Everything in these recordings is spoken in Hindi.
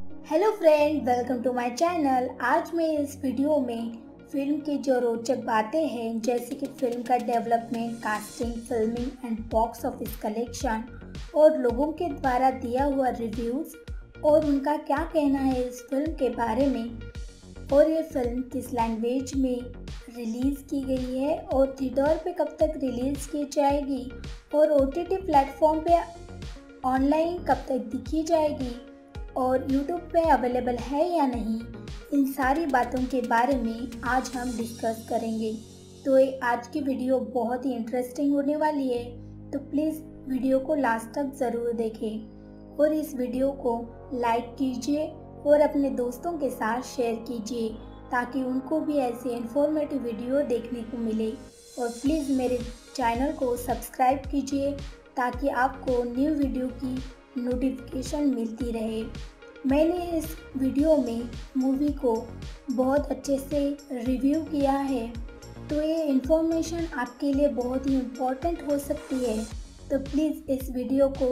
Hello friend, welcome to my channel. आज मैं इस वीडियो में फिल्म की जो रोचक बातें हैं, जैसे कि फिल्म का development, casting, filming and box office collection और लोगों के द्वारा दिया हुआ रिव्यूज़ और उनका क्या कहना है इस फिल्म के बारे में, और ये फिल्म किस लैंग्वेज में रिलीज़ की गई है और थिएटर पे कब तक रिलीज़ की जाएगी और OTT प्लेटफॉर्म पे ऑनलाइन कब तक दिखी जाएगी और YouTube पे अवेलेबल है या नहीं, इन सारी बातों के बारे में आज हम डिस्कस करेंगे। तो ये आज की वीडियो बहुत ही इंटरेस्टिंग होने वाली है, तो प्लीज़ वीडियो को लास्ट तक ज़रूर देखें और इस वीडियो को लाइक कीजिए और अपने दोस्तों के साथ शेयर कीजिए ताकि उनको भी ऐसी इन्फॉर्मेटिव वीडियो देखने को मिले। और प्लीज़ मेरे चैनल को सब्सक्राइब कीजिए ताकि आपको न्यू वीडियो की नोटिफिकेशन मिलती रहे। मैंने इस वीडियो में मूवी को बहुत अच्छे से रिव्यू किया है, तो ये इन्फॉर्मेशन आपके लिए बहुत ही इम्पोर्टेंट हो सकती है, तो प्लीज़ इस वीडियो को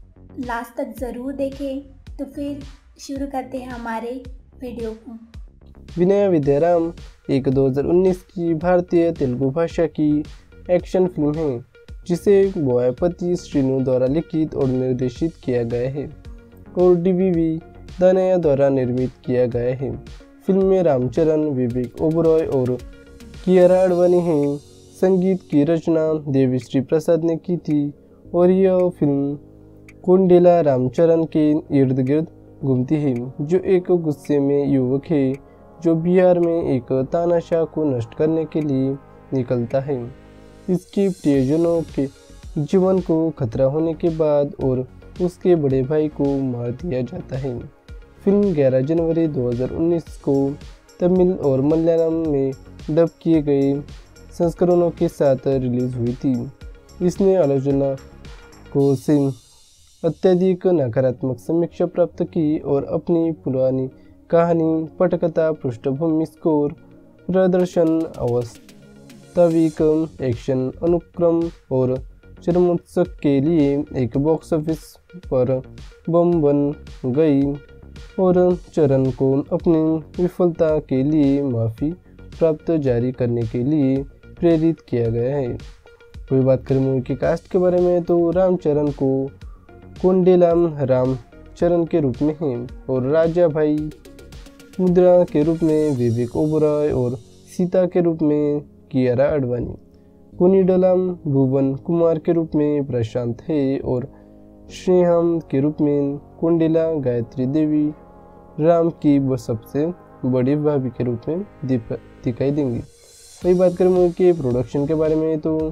लास्ट तक ज़रूर देखें। तो फिर शुरू करते हैं हमारे वीडियो को। विनय विद्याराम एक 2019 की भारतीय तेलुगु भाषा की एक्शन फिल्म है जिसे बोयापति श्रीनु द्वारा लिखित और निर्देशित किया गया है और DVV दानैया द्वारा निर्मित किया गया है। फिल्म में रामचरण, विवेक ओबरॉय और कियारा आडवाणी हैं। संगीत की रचना देविश्री प्रसाद ने की थी और यह फिल्म कोंडेला रामचरण के इर्द गिर्द घूमती है, जो एक गुस्से में युवक है जो बिहार में एक तानाशाह को नष्ट करने के लिए निकलता है। इसके प्रियजनों के जीवन को खतरा होने के बाद और उसके बड़े भाई को मार दिया जाता है। फिल्म 11 जनवरी 2019 को तमिल और मलयालम में डब किए गए संस्करणों के साथ रिलीज हुई थी। इसने आलोचना को से अत्यधिक नकारात्मक समीक्षा प्राप्त की और अपनी पुरानी कहानी, पटकथा, पृष्ठभूमि स्कोर, प्रदर्शन, वास्तविक एक्शन अनुक्रम और चरमोत्सव के लिए एक बॉक्स ऑफिस पर बम बन गई और चरण को अपनी विफलता के लिए माफ़ी प्राप्त जारी करने के लिए प्रेरित किया गया है। कोई बात करें मूवी की कास्ट के बारे में, तो रामचरण को कोंडेला रामचरण के रूप में है और राजा भाई मुद्रा के रूप में विवेक ओबरॉय और सीता के रूप में कियारा आडवाणी, कुनिडलम भुवन कुमार के रूप में प्रशांत है और श्रीहम के रूप में कोंडेला गायत्री देवी राम की सबसे बड़ी भाभी के रूप में दिखाई देंगी। वही बात करें मूवी के प्रोडक्शन के बारे में, तो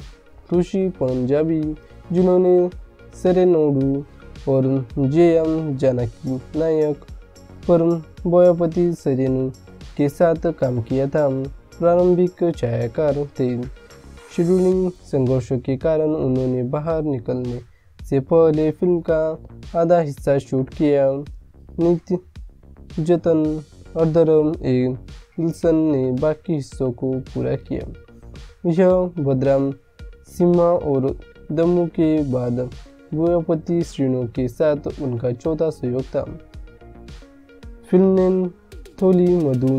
ऋषि पंजाबी जिन्होंने सेरेनोडू और JM जानकी नायक पर बोयापति श्रीनु के साथ काम किया था, प्रारंभिक छायाकार थे। शेड्यूलिंग संघर्षों के कारण उन्होंने बाहर निकलने से पहले फिल्म का आधा हिस्सा शूट किया। नित्य जतन अर्धरम विल्सन ने बाकी हिस्सों को पूरा किया। यह बदराम सिम्हा और दम्मू के बाद बोयापति श्रीनु के साथ उनका चौथा सहयोग था। फिल्म ने थोली मधु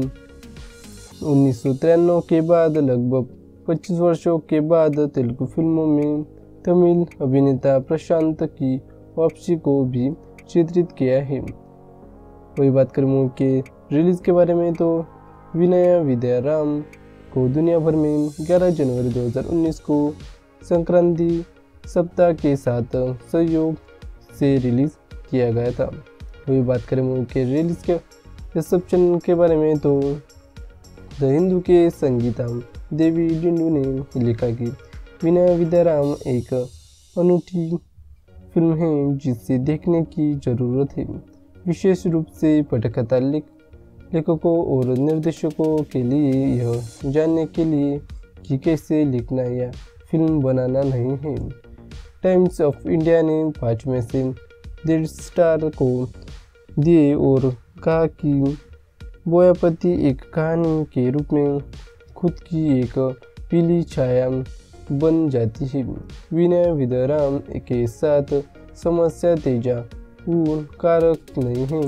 1993 के बाद लगभग 25 वर्षों के बाद तेलुगु फिल्मों में तमिल अभिनेता प्रशांत की वापसी को भी चित्रित किया है। वही बात करें मूवी के रिलीज के बारे में, तो विनय विद्याराम को दुनिया भर में 11 जनवरी 2019 को संक्रांति सप्ताह के साथ सहयोग से रिलीज किया गया था। वही बात करें मूवी के रिलीज के रिसेप्शन के बारे में, तो द हिंदू के संगीता देवी डिंडू ने लिखा कि विनय विद्याराम एक अनूठी फिल्म है जिसे देखने की ज़रूरत है, विशेष रूप से पटकथा लेखकों और निर्देशकों के लिए यह जानने के लिए कि कैसे लिखना या फिल्म बनाना नहीं है। टाइम्स ऑफ इंडिया ने 5 में से 1.5 स्टार को दिए और कहा कि बोयापति एक कहानी के रूप में खुद की एक पीली छाया बन जाती है। विनय विद्याराम के साथ समस्या तेजा कारक नहीं है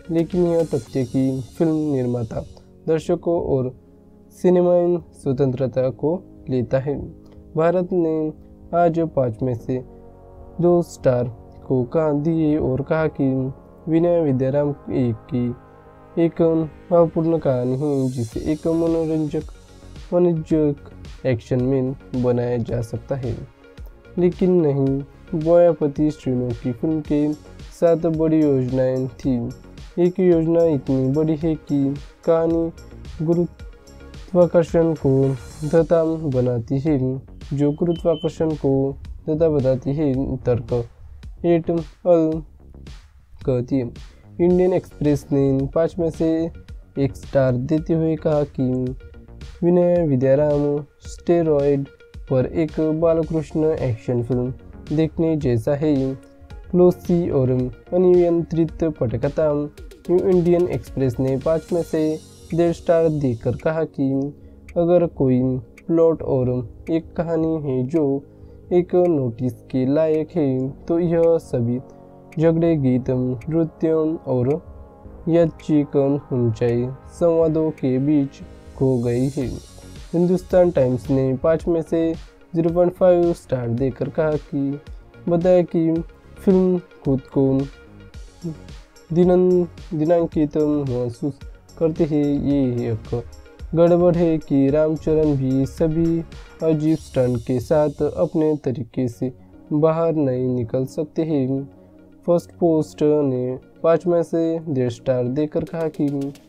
लेकिन यह तथ्य कि फिल्म निर्माता दर्शकों और सिनेमाई स्वतंत्रता को लेता है। भारत ने आज 5 में से 2 स्टार को कहा दिए और कहा कि विनय विद्याराम एक भावपूर्ण कहानी है जिसे एक मनोरंजक एक्शन में बनाया जा सकता है। लेकिन नहीं, बोयापति श्रीनु की फिल्म के 7 बड़ी योजनाएं थी। एक योजना इतनी बड़ी है कि कहानी गुरुत्वाकर्षण को धता बनाती है, जो गुरुत्वाकर्षण को धता बताती है तर्क एट अल कहती है। इंडियन एक्सप्रेस ने 5 में से 1 स्टार देते हुए कहा कि विनय विद्याराम स्टेरॉयड पर एक बालकृष्ण एक्शन फिल्म देखने जैसा है। क्लोसी और अनियंत्रित पटकथा। न्यू इंडियन एक्सप्रेस ने 5 में से 1.5 स्टार देकर कहा कि अगर कोई प्लॉट और एक कहानी है जो एक नोटिस के लायक है तो यह सभी झगड़े, गीत, नृत्य और यादृच्छिक ऊंचाई संवादों के बीच खो गई है। हिंदुस्तान टाइम्स ने 5 में से 0.5 स्टार देकर कहा कि बताया कि फिल्म खुद को दिनांकित महसूस करती है। ये एक गड़बड़ है कि रामचरण भी सभी अजीब स्टंट के साथ अपने तरीके से बाहर नहीं निकल सकते हैं। फर्स्ट पोस्ट ने 5 में से 1.5 स्टार देकर कहा कि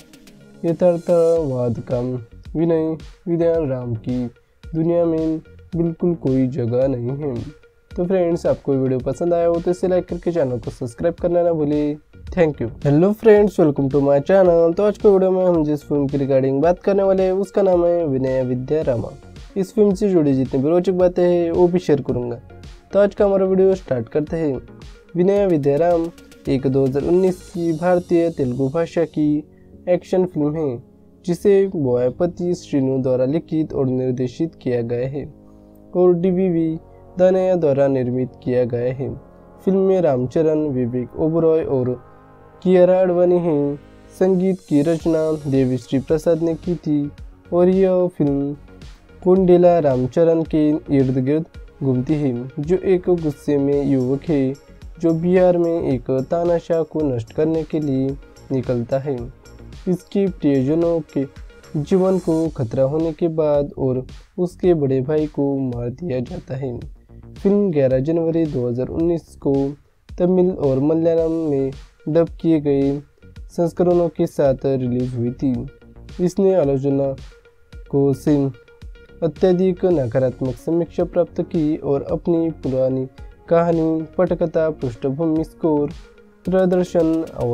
यथार्थवाद का विनय विद्याराम की दुनिया में बिल्कुल कोई जगह नहीं है। तो फ्रेंड्स, आपको वीडियो पसंद आया हो तो इसे लाइक करके चैनल को सब्सक्राइब करना ना भूलिए। Thank you. Hello friends, welcome to my channel. तो आज के वीडियो में हम जिस फिल्म की रिगार्डिंग बात करने वाले हैं उसका नाम है विनय विद्याराम। इस फिल्म से जुड़ी जितनी भी रोचक बातें हैं वो भी शेयर करूंगा। तो आज का हमारा वीडियो स्टार्ट करते हैं। विनय विद्याराम एक 2019 की भारतीय तेलुगु भाषा की एक्शन फिल्म है जिसे बोयापति श्रीनु द्वारा लिखित और निर्देशित किया गया है और DBV दानैया द्वारा निर्मित किया गया है। फिल्म में रामचरण, विवेक ओबरॉय और कियारा आडवाणी हैं। संगीत की रचना देविश्री प्रसाद ने की थी और यह फिल्म कोंडेला रामचरण के इर्द गिर्द घूमती है, जो एक गुस्से में युवक है जो बिहार में एक तानाशाह को नष्ट करने के लिए निकलता है। इसके प्रियजनों के जीवन को खतरा होने के बाद और उसके बड़े भाई को मार दिया जाता है। फिल्म 11 जनवरी 2019 को तमिल और मलयालम में डब किए गए संस्करणों के साथ रिलीज हुई थी। इसने आलोचना को से अत्यधिक नकारात्मक समीक्षा प्राप्त की और अपनी पुरानी कहानी, पटकथा, पृष्ठभूमि स्कोर, प्रदर्शन,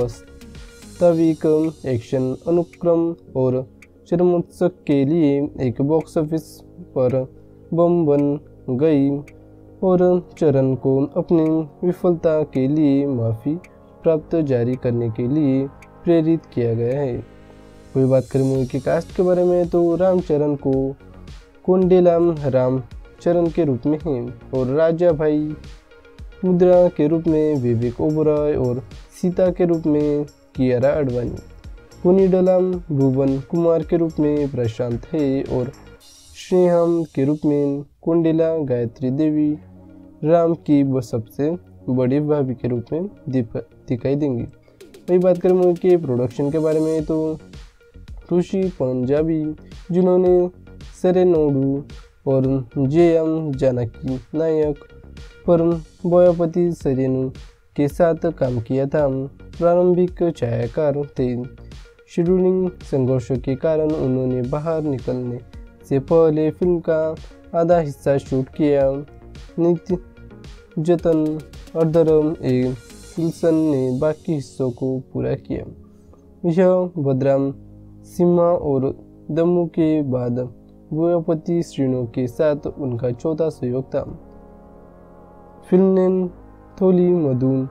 वास्तविक एक्शन अनुक्रम और चरमोत्सव के लिए एक बॉक्स ऑफिस पर बम बन गई और चरण को अपनी विफलता के लिए माफ़ी प्राप्त जारी करने के लिए प्रेरित किया गया है। कोई बात करें मूवी के कास्ट के बारे में तो रामचरण को कोंडेला रामचरण के रूप में है और राजा भाई मुद्रा के रूप में विवेक ओबरॉय और सीता के रूप में कियारा आडवाणी, कोनिडलम भुवन कुमार के रूप में प्रशांत है और श्रीहम के रूप में कोंडेला गायत्री देवी राम की सबसे बड़ी भाभी के रूप में दिखाई देंगी। वही बात करें मूवी के प्रोडक्शन के बारे में तो ऋषि पंजाबी, जिन्होंने सेरेनोडू और JM जानकी नायक पर बोयापति श्रीनु के साथ काम किया था, प्रारंभिक छायाकार थे। शेड्यूलिंग संघर्षों के कारण उन्होंने बाहर निकलने से पहले फिल्म का आधा हिस्सा शूट किया। नित्य जतन अर्धरम विल्सन ने बाकी हिस्सों को पूरा किया। यह बदराम सिम्हा और दम्मू के बाद बोयापति श्रीनु के साथ उनका चौथा सहयोग था। फिल्म ने थोली मधुन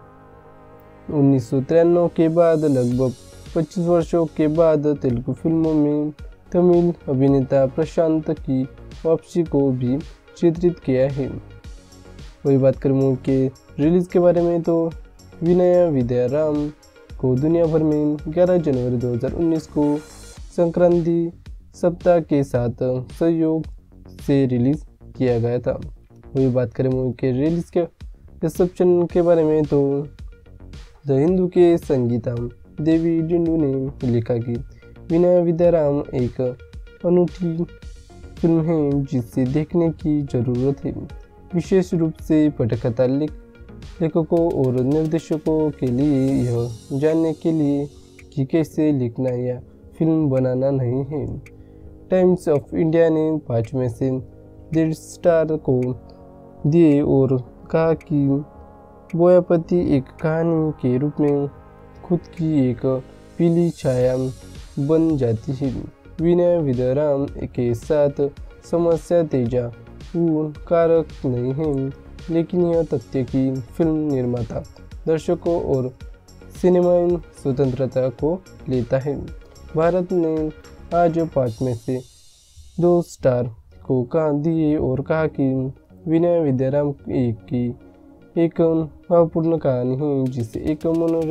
1993 के बाद लगभग 25 वर्षों के बाद तेलुगु फिल्मों में तमिल अभिनेता प्रशांत की वापसी को भी चित्रित किया है। वही बात करें मूवी के रिलीज के बारे में तो विनय विद्याराम को दुनिया भर में 11 जनवरी 2019 को संक्रांति सप्ताह के साथ सहयोग से रिलीज किया गया था। वही बात करें मूवी के रिलीज के रिसेप्शन के बारे में तो द हिंदू के संगीता देवी डिंडू ने लिखा कि विनय विद्याराम एक अनूठी फिल्म है जिसे देखने की ज़रूरत है, विशेष रूप से पटकथा लेखकों और निर्देशकों के लिए यह जानने के लिए कि कैसे लिखना या फिल्म बनाना नहीं है। टाइम्स ऑफ इंडिया ने 5 में से 1.5 स्टार को दिए और कहा कि बोयापति एक कहानी के रूप में खुद की एक पीली छाया बन जाती है। विनय विद्याराम के साथ समस्या तेजा कारक नहीं है, लेकिन यह तथ्य कि फिल्म निर्माता दर्शकों और सिनेमाई स्वतंत्रता को लेता है। भारत ने आज 5 में से 2 स्टार को दिए और कहा कि विनय विद्याराम एक भावपूर्ण कहानी है जिसे एक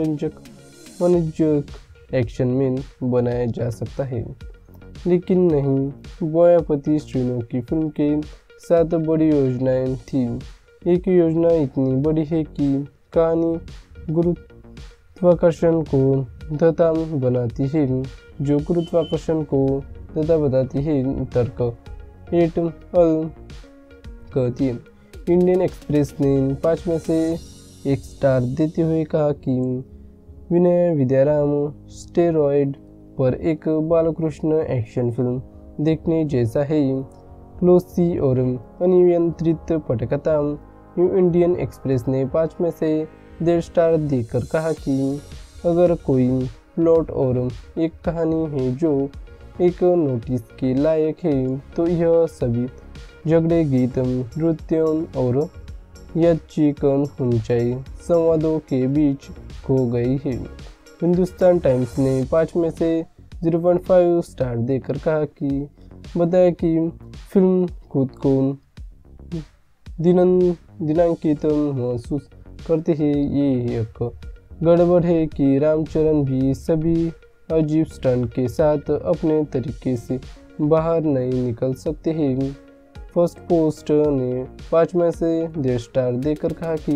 मनोरंजक एक्शन में बनाया जा सकता है, लेकिन नहीं। बोयापति श्रीनु की फिल्म के 7 बड़ी योजनाएं थी। एक योजना इतनी बड़ी है कि कहानी गुरुत्वाकर्षण को धता बनाती है, जो गुरुत्वाकर्षण को धता बताती है तर्क एट अल कहती है। इंडियन एक्सप्रेस ने 5 में से 1 स्टार देते हुए कहा कि विनय विद्याराम स्टेरॉयड पर एक बालकृष्ण एक्शन फिल्म देखने जैसा है, क्लोसी और अनियंत्रित पटकथा। इंडियन एक्सप्रेस ने 5 में से 1.5 स्टार देकर कहा कि अगर कोई प्लॉट और एक कहानी है जो एक नोटिस के लायक है तो यह सभी झगड़े, गीत, नृत्य और यादृच्छिक ऊंचाई संवादों के बीच खो गई है। हिंदुस्तान टाइम्स ने 5 में से 0.5 स्टार देकर कहा कि बताया कि फिल्म खुद को दिनांकित महसूस करते हैं। ये एक गड़बड़ है कि रामचरण भी सभी अजीब स्टंट के साथ अपने तरीके से बाहर नहीं निकल सकते हैं। फर्स्ट पोस्ट ने 5 में से 1.5 स्टार देकर कहा कि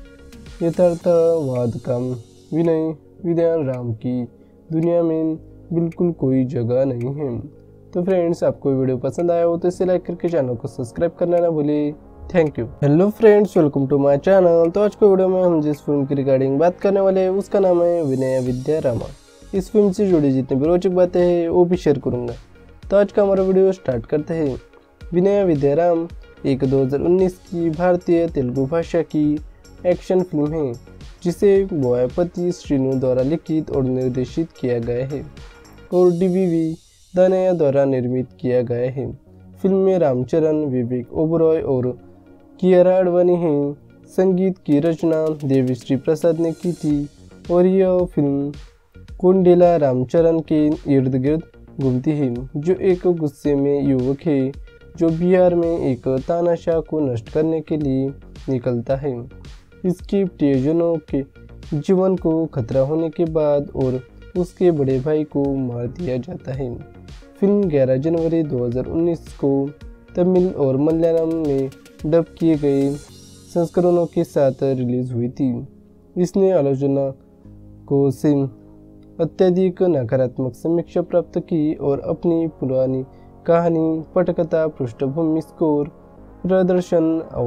यथार्थवाद का विनय विद्याराम की दुनिया में बिल्कुल कोई जगह नहीं है। तो फ्रेंड्स, आपको वीडियो पसंद आया हो तो इसे लाइक करके चैनल को सब्सक्राइब करना ना भूलिए। Thank you. Hello friends, welcome to my channel. तो आज के वीडियो में हम जिस फिल्म की रिगार्डिंग बात करने वाले हैं उसका नाम है विनय विद्याराम। इस फिल्म से जुड़ी जितनी भी रोचक बातें हैं वो भी शेयर करूँगा। तो आज का हमारा वीडियो स्टार्ट करते हैं। विनय विद्याराम एक 2019 की भारतीय तेलुगु भाषा की एक्शन फिल्म है जिसे बोयापति श्रीनु द्वारा लिखित और निर्देशित किया गया है और DVV दानैया द्वारा निर्मित किया गया है। फिल्म में रामचरण, विवेक ओबरॉय और कियारा आडवाणी हैं। संगीत की रचना देविश्री प्रसाद ने की थी और यह फिल्म कोंडेला रामचरण के इर्द गिर्द घूमती है, जो एक गुस्से में युवक है जो बिहार में एक तानाशाह को नष्ट करने के लिए निकलता है। इसके प्रियजनों के जीवन को खतरा होने के बाद और उसके बड़े भाई को मार दिया जाता है। फिल्म 11 जनवरी 2019 को तमिल और मलयालम में डब किए गए संस्करणों के साथ रिलीज हुई थी। इसने आलोचना को से अत्यधिक नकारात्मक समीक्षा प्राप्त की और अपनी पुरानी कहानी, पटकथा, पृष्ठभूमि स्कोर, प्रदर्शन,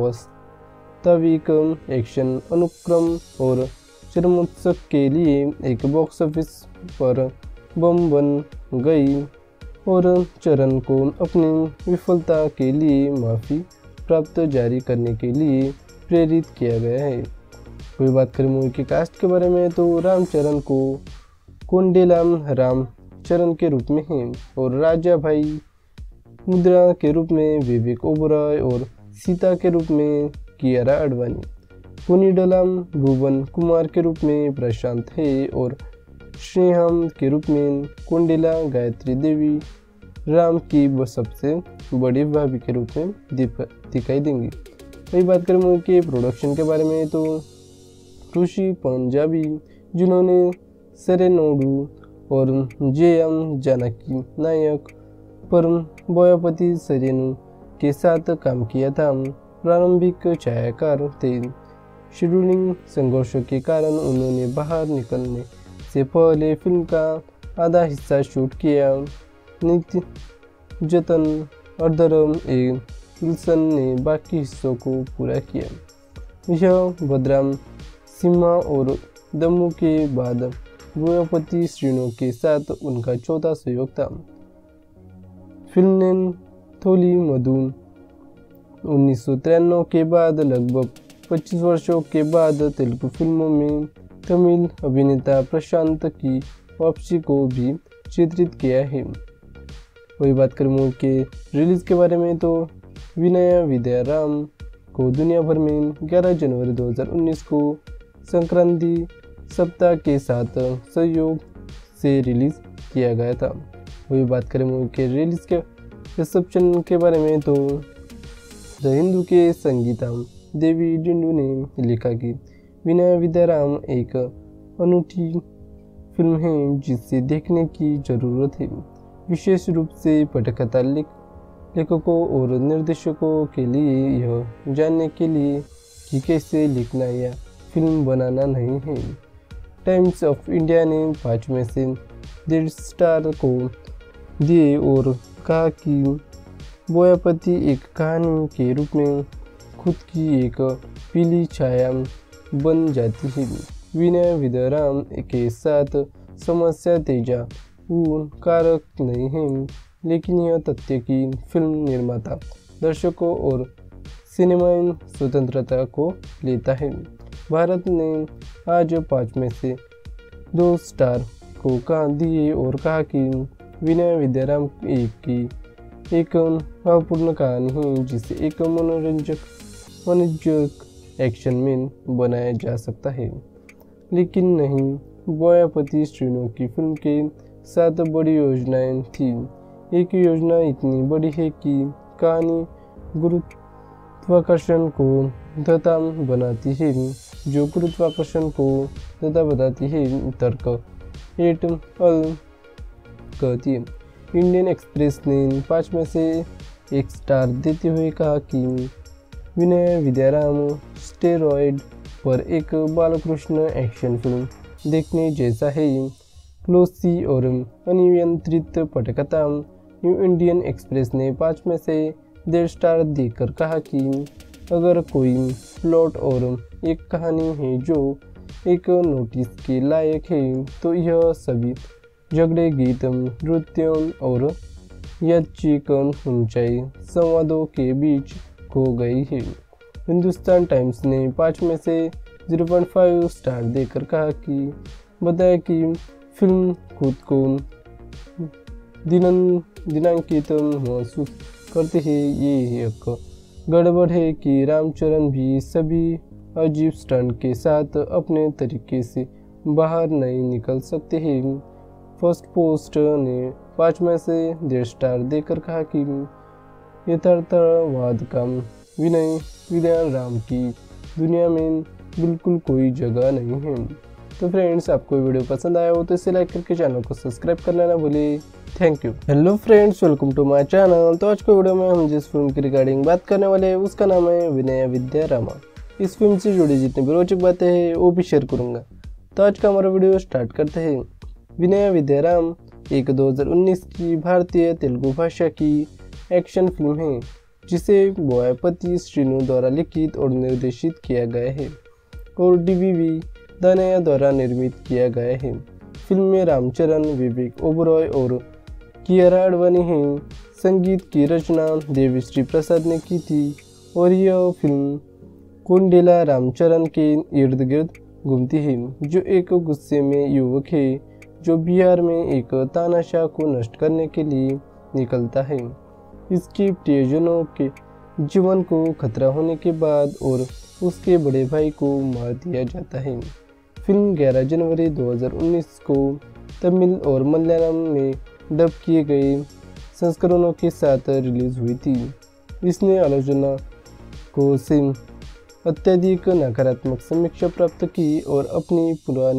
वास्तविक एक्शन अनुक्रम और चरमोत्सव के लिए एक बॉक्स ऑफिस पर बम बन गई और चरण को अपनी विफलता के लिए माफ़ी प्राप्त जारी करने के लिए प्रेरित किया गया है। कोई बात करें मूवी के कास्ट के बारे में तो रामचरण को कोंडेला रामचरण के रूप में है और राजा भाई मुद्रा के रूप में विवेक ओबरॉय और सीता के रूप में कियारा आडवाणी, पुनीडलम भुवन कुमार के रूप में प्रशांत है और श्रीहम के रूप में कोंडेला गायत्री देवी राम की सबसे बड़ी भाभी के रूप में दिखाई देंगी। वही बात करें मूवी के प्रोडक्शन के बारे में तो ऋषि पंजाबी जिन्होंने सेरेनोडू और जे.एम. जानकी नायक पर बोयापति सेरेनु के साथ काम किया था। प्रारंभिक छायाकार थे। शेड्यूलिंग संघर्षों के कारण उन्होंने बाहर निकलने से पहले फिल्म का आधा हिस्सा शूट किया। नित्यजतन अर्धरम ए विल्सन ने बाकी हिस्सों को पूरा किया। यह बदराम सिम्हा और दम्मू के बाद बोयापति श्रीनु के साथ उनका चौथा सहयोग था। फिल्म ने थोली मधु 1993 के बाद लगभग 25 वर्षों के बाद तेलुगु फिल्मों में तमिल अभिनेता प्रशांत की वापसी को भी चित्रित किया है। वही बात करें मूवी के रिलीज के बारे में तो विनय विद्याराम को दुनिया भर में 11 जनवरी 2019 को संक्रांति सप्ताह के साथ सहयोग से रिलीज किया गया था। वही बात करें मूवी के रिलीज के रिसेप्शन के बारे में तो द हिंदू के संगीता देवी डिंडू ने लिखा कि विनय विद्याराम एक अनूठी फिल्म है जिसे देखने की जरूरत है, विशेष रूप से पटकथा लेखकों और निर्देशकों के लिए यह जानने के लिए कि कैसे लिखना या फिल्म बनाना नहीं है। टाइम्स ऑफ इंडिया ने 5 में से 1.5 स्टार को दिए और कहा कि बोयापति एक कहानी के रूप में खुद की एक पीली छाया बन जाती है। विनय विद्याराम के साथ समस्या तेजा कारक नहीं है, लेकिन यह तथ्य कि फिल्म निर्माता दर्शकों और सिनेमाई स्वतंत्रता को लेता है। भारत ने आज 5 में से 2 स्टार को दिए और कहा कि विनय विद्याराम एक अपूर्ण कहानी है जिसे एक मनोरंजक एक्शन में बनाया जा सकता है, लेकिन नहीं बोयापति श्रीनु की फिल्म के 7 बड़ी योजनाएं थी। एक योजना इतनी बड़ी है कि कहानी गुरुत्वाकर्षण को धता बनाती है, जो गुरुत्वाकर्षण को धता बताती है तर्क एट अल कहती है। इंडियन एक्सप्रेस ने 5 में से 1 स्टार देते हुए कहा कि विनय विद्याराम स्टेरॉयड पर एक बालकृष्ण एक्शन फिल्म देखने जैसा है, क्लोसी और अनियंत्रित पटकथा। न्यू इंडियन एक्सप्रेस ने 5 में से 1.5 स्टार देकर कहा कि अगर कोई प्लॉट और एक कहानी है जो एक नोटिस के लायक है तो यह सभी झगड़े, गीत, नृत्य और यादृच्छिक ऊंचाई संवादों के बीच खो गई है। हिंदुस्तान टाइम्स ने 5 में से 0.5 स्टार देकर कहा कि बताया कि फिल्म खुद को दिनांकित महसूस करते हैं। ये एक गड़बड़ है कि रामचरण भी सभी अजीब स्टंट के साथ अपने तरीके से बाहर नहीं निकल सकते हैं। फर्स्ट पोस्ट ने 5 में से 1.5 स्टार देकर कहा कि यथार्थवाद का विनय विद्याराम की दुनिया में बिल्कुल कोई जगह नहीं है। तो फ्रेंड्स, आपको वीडियो पसंद आया हो तो इसे लाइक करके चैनल को सब्सक्राइब करना ना भूलिए। Thank you. Hello friends, welcome to my channel. तो आज के वीडियो में हम जिस फिल्म की रिगार्डिंग बात करने वाले हैं उसका नाम है विनय विद्याराम। इस फिल्म से जुड़ी जितनी भी रोचक बातें हैं वो भी शेयर करूंगा। तो आज का हमारा वीडियो स्टार्ट करते हैं। विनय विद्याराम एक 2019 की भारतीय तेलुगु भाषा की एक्शन फिल्म है जिसे बोयापति श्रीनु द्वारा लिखित और निर्देशित किया गया है और DVV दानैया द्वारा निर्मित किया गया है। फिल्म में रामचरण, विवेक ओबरॉय और कियारा आडवाणी हैं। संगीत की रचना देविश्री प्रसाद ने की थी और यह फिल्म कोंडेला रामचरण के इर्द गिर्द घूमती है, जो एक गुस्से में युवक है जो बिहार में एक तानाशाह को नष्ट करने के लिए निकलता है। इसके प्रियजनों के जीवन को खतरा होने के बाद और उसके बड़े भाई को मार दिया जाता है। फिल्म 11 जनवरी 2019 को तमिल और मलयालम में डब किए गए संस्करणों के साथ रिलीज हुई थी। इसने आलोचना को से अत्यधिक नकारात्मक समीक्षा प्राप्त की और अपनी पुरानी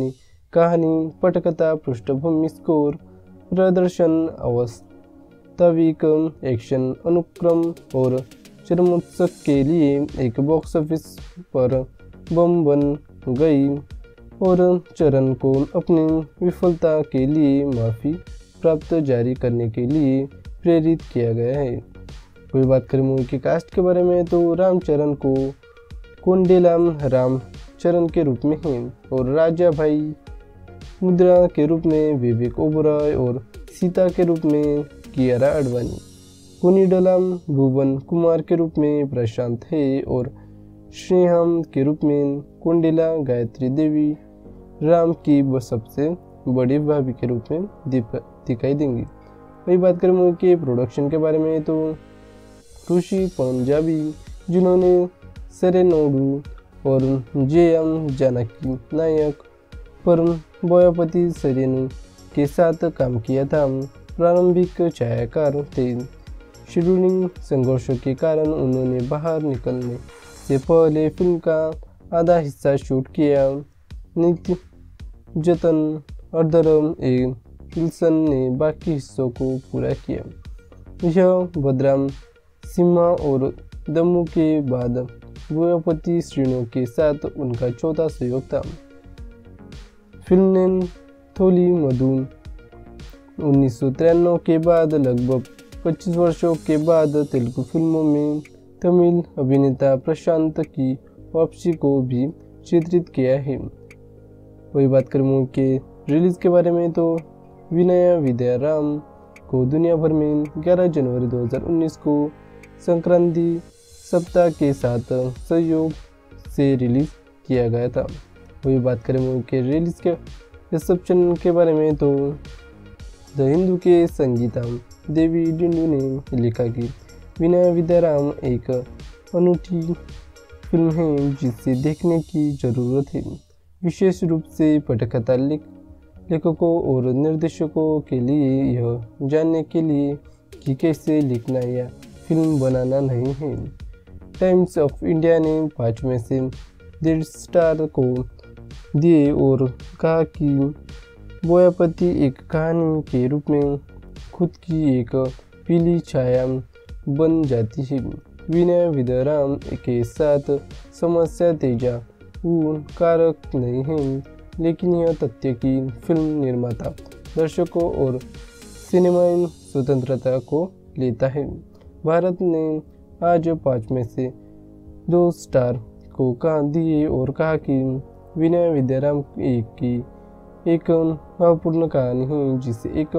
कहानी, पटकथा, पृष्ठभूमि स्कोर, प्रदर्शन, वास्तविक एक्शन अनुक्रम और चरमोत्कर्ष के लिए एक बॉक्स ऑफिस पर बम बन गई और चरण को अपनी विफलता के लिए माफ़ी प्राप्त जारी करने के लिए प्रेरित किया गया है। कोई बात करें मूवी के कास्ट के बारे में तो रामचरण को कोंडेला रामचरण के रूप में है और राजा भाई मुद्रा के रूप में विवेक ओबरॉय और सीता के रूप में कियारा आडवाणी, कोनिडलम भुवन कुमार के रूप में प्रशांत है और श्रीहम के रूप में कोंडेला गायत्री देवी राम की सबसे बड़ी भाभी के रूप में दिखाई देंगी। वही बात करें मूवी के प्रोडक्शन के बारे में तो ऋषि पंजाबी जिन्होंने सेरेनोडू और जेएम जानकी नायक पर बोयापति सेरेनु के साथ काम किया था, प्रारंभिक छायाकार थे। शेड्यूलिंग संघर्षों के कारण उन्होंने बाहर निकलने से पहले फिल्म का आधा हिस्सा शूट किया। नित्य जतन अर्धरम विल्सन ने बाकी हिस्सों को पूरा किया। यह बदराम सिम्हा और दम्मू के बाद बोयापति श्रीनु के साथ उनका चौथा सहयोग था। फिल्म ने थोली मधु 1993 के बाद लगभग 25 वर्षों के बाद तेलुगु फिल्मों में तमिल अभिनेता प्रशांत की वापसी को भी चित्रित किया है। वही बात करें मूवी के रिलीज के बारे में तो विनय विद्याराम को दुनिया भर में 11 जनवरी 2019 को संक्रांति सप्ताह के साथ सहयोग से रिलीज किया गया था। वही बात करें मूवी के रिलीज के रिसेप्शन के बारे में तो द हिंदू के संगीता देवी डिंडू ने लिखा कि विनय विद्याराम एक अनूठी फिल्म है जिसे देखने की ज़रूरत है, विशेष रूप से पटकथा लेखकों और निर्देशकों के लिए यह जानने के लिए कि कैसे लिखना या फिल्म बनाना नहीं है। टाइम्स ऑफ इंडिया ने 5 में से 1.5 स्टार को दिए और कहा कि बोयापति एक कहानी के रूप में खुद की एक पीली छाया बन जाती है। विनय विद्याराम के साथ समस्या तेजा कारक नहीं है, लेकिन यह तथ्य कि फिल्म निर्माता दर्शकों और सिनेमाई स्वतंत्रता को लेता है। भारत ने आज 5 में से 2 स्टार को दिए और कहा कि विनय विद्याराम एक भावपूर्ण कहानी है जिसे एक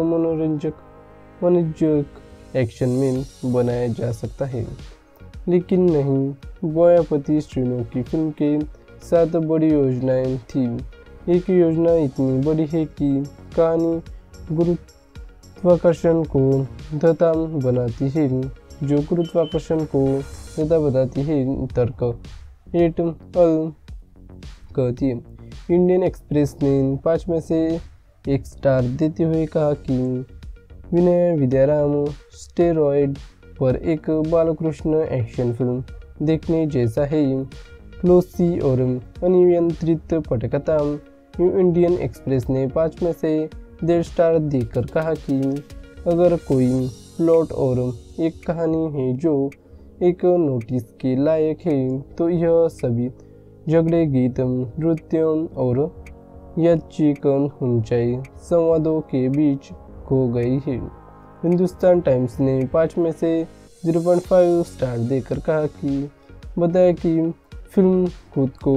मनोरंजक एक्शन में बनाया जा सकता है, लेकिन नहीं बोयापति श्रीनु की फिल्म के साथ बड़ी योजनाएं थी। एक योजना इतनी बड़ी है कि कहानी गुरुत्वाकर्षण को धता बनाती है, जो गुरुत्वाकर्षण को धता बताती है तर्क एट अल कहती है। इंडियन एक्सप्रेस ने 5 में से 1 स्टार देते हुए कहा कि विनय विद्याराम स्टेरॉयड पर एक बालकृष्ण एक्शन फिल्म देखने जैसा है, क्लोसी और अनियंत्रित पटकथा। इंडियन एक्सप्रेस ने 5 में से 1.5 स्टार देकर कहा कि अगर कोई प्लॉट और एक कहानी है जो एक नोटिस के लायक है तो यह सभी झगड़े, गीत, नृत्य और यादृच्छिक ऊंचाई संवादों के बीच खो गई है। हिंदुस्तान टाइम्स ने 5 में से 0.5 स्टार देकर कहा कि बताया कि फिल्म खुद को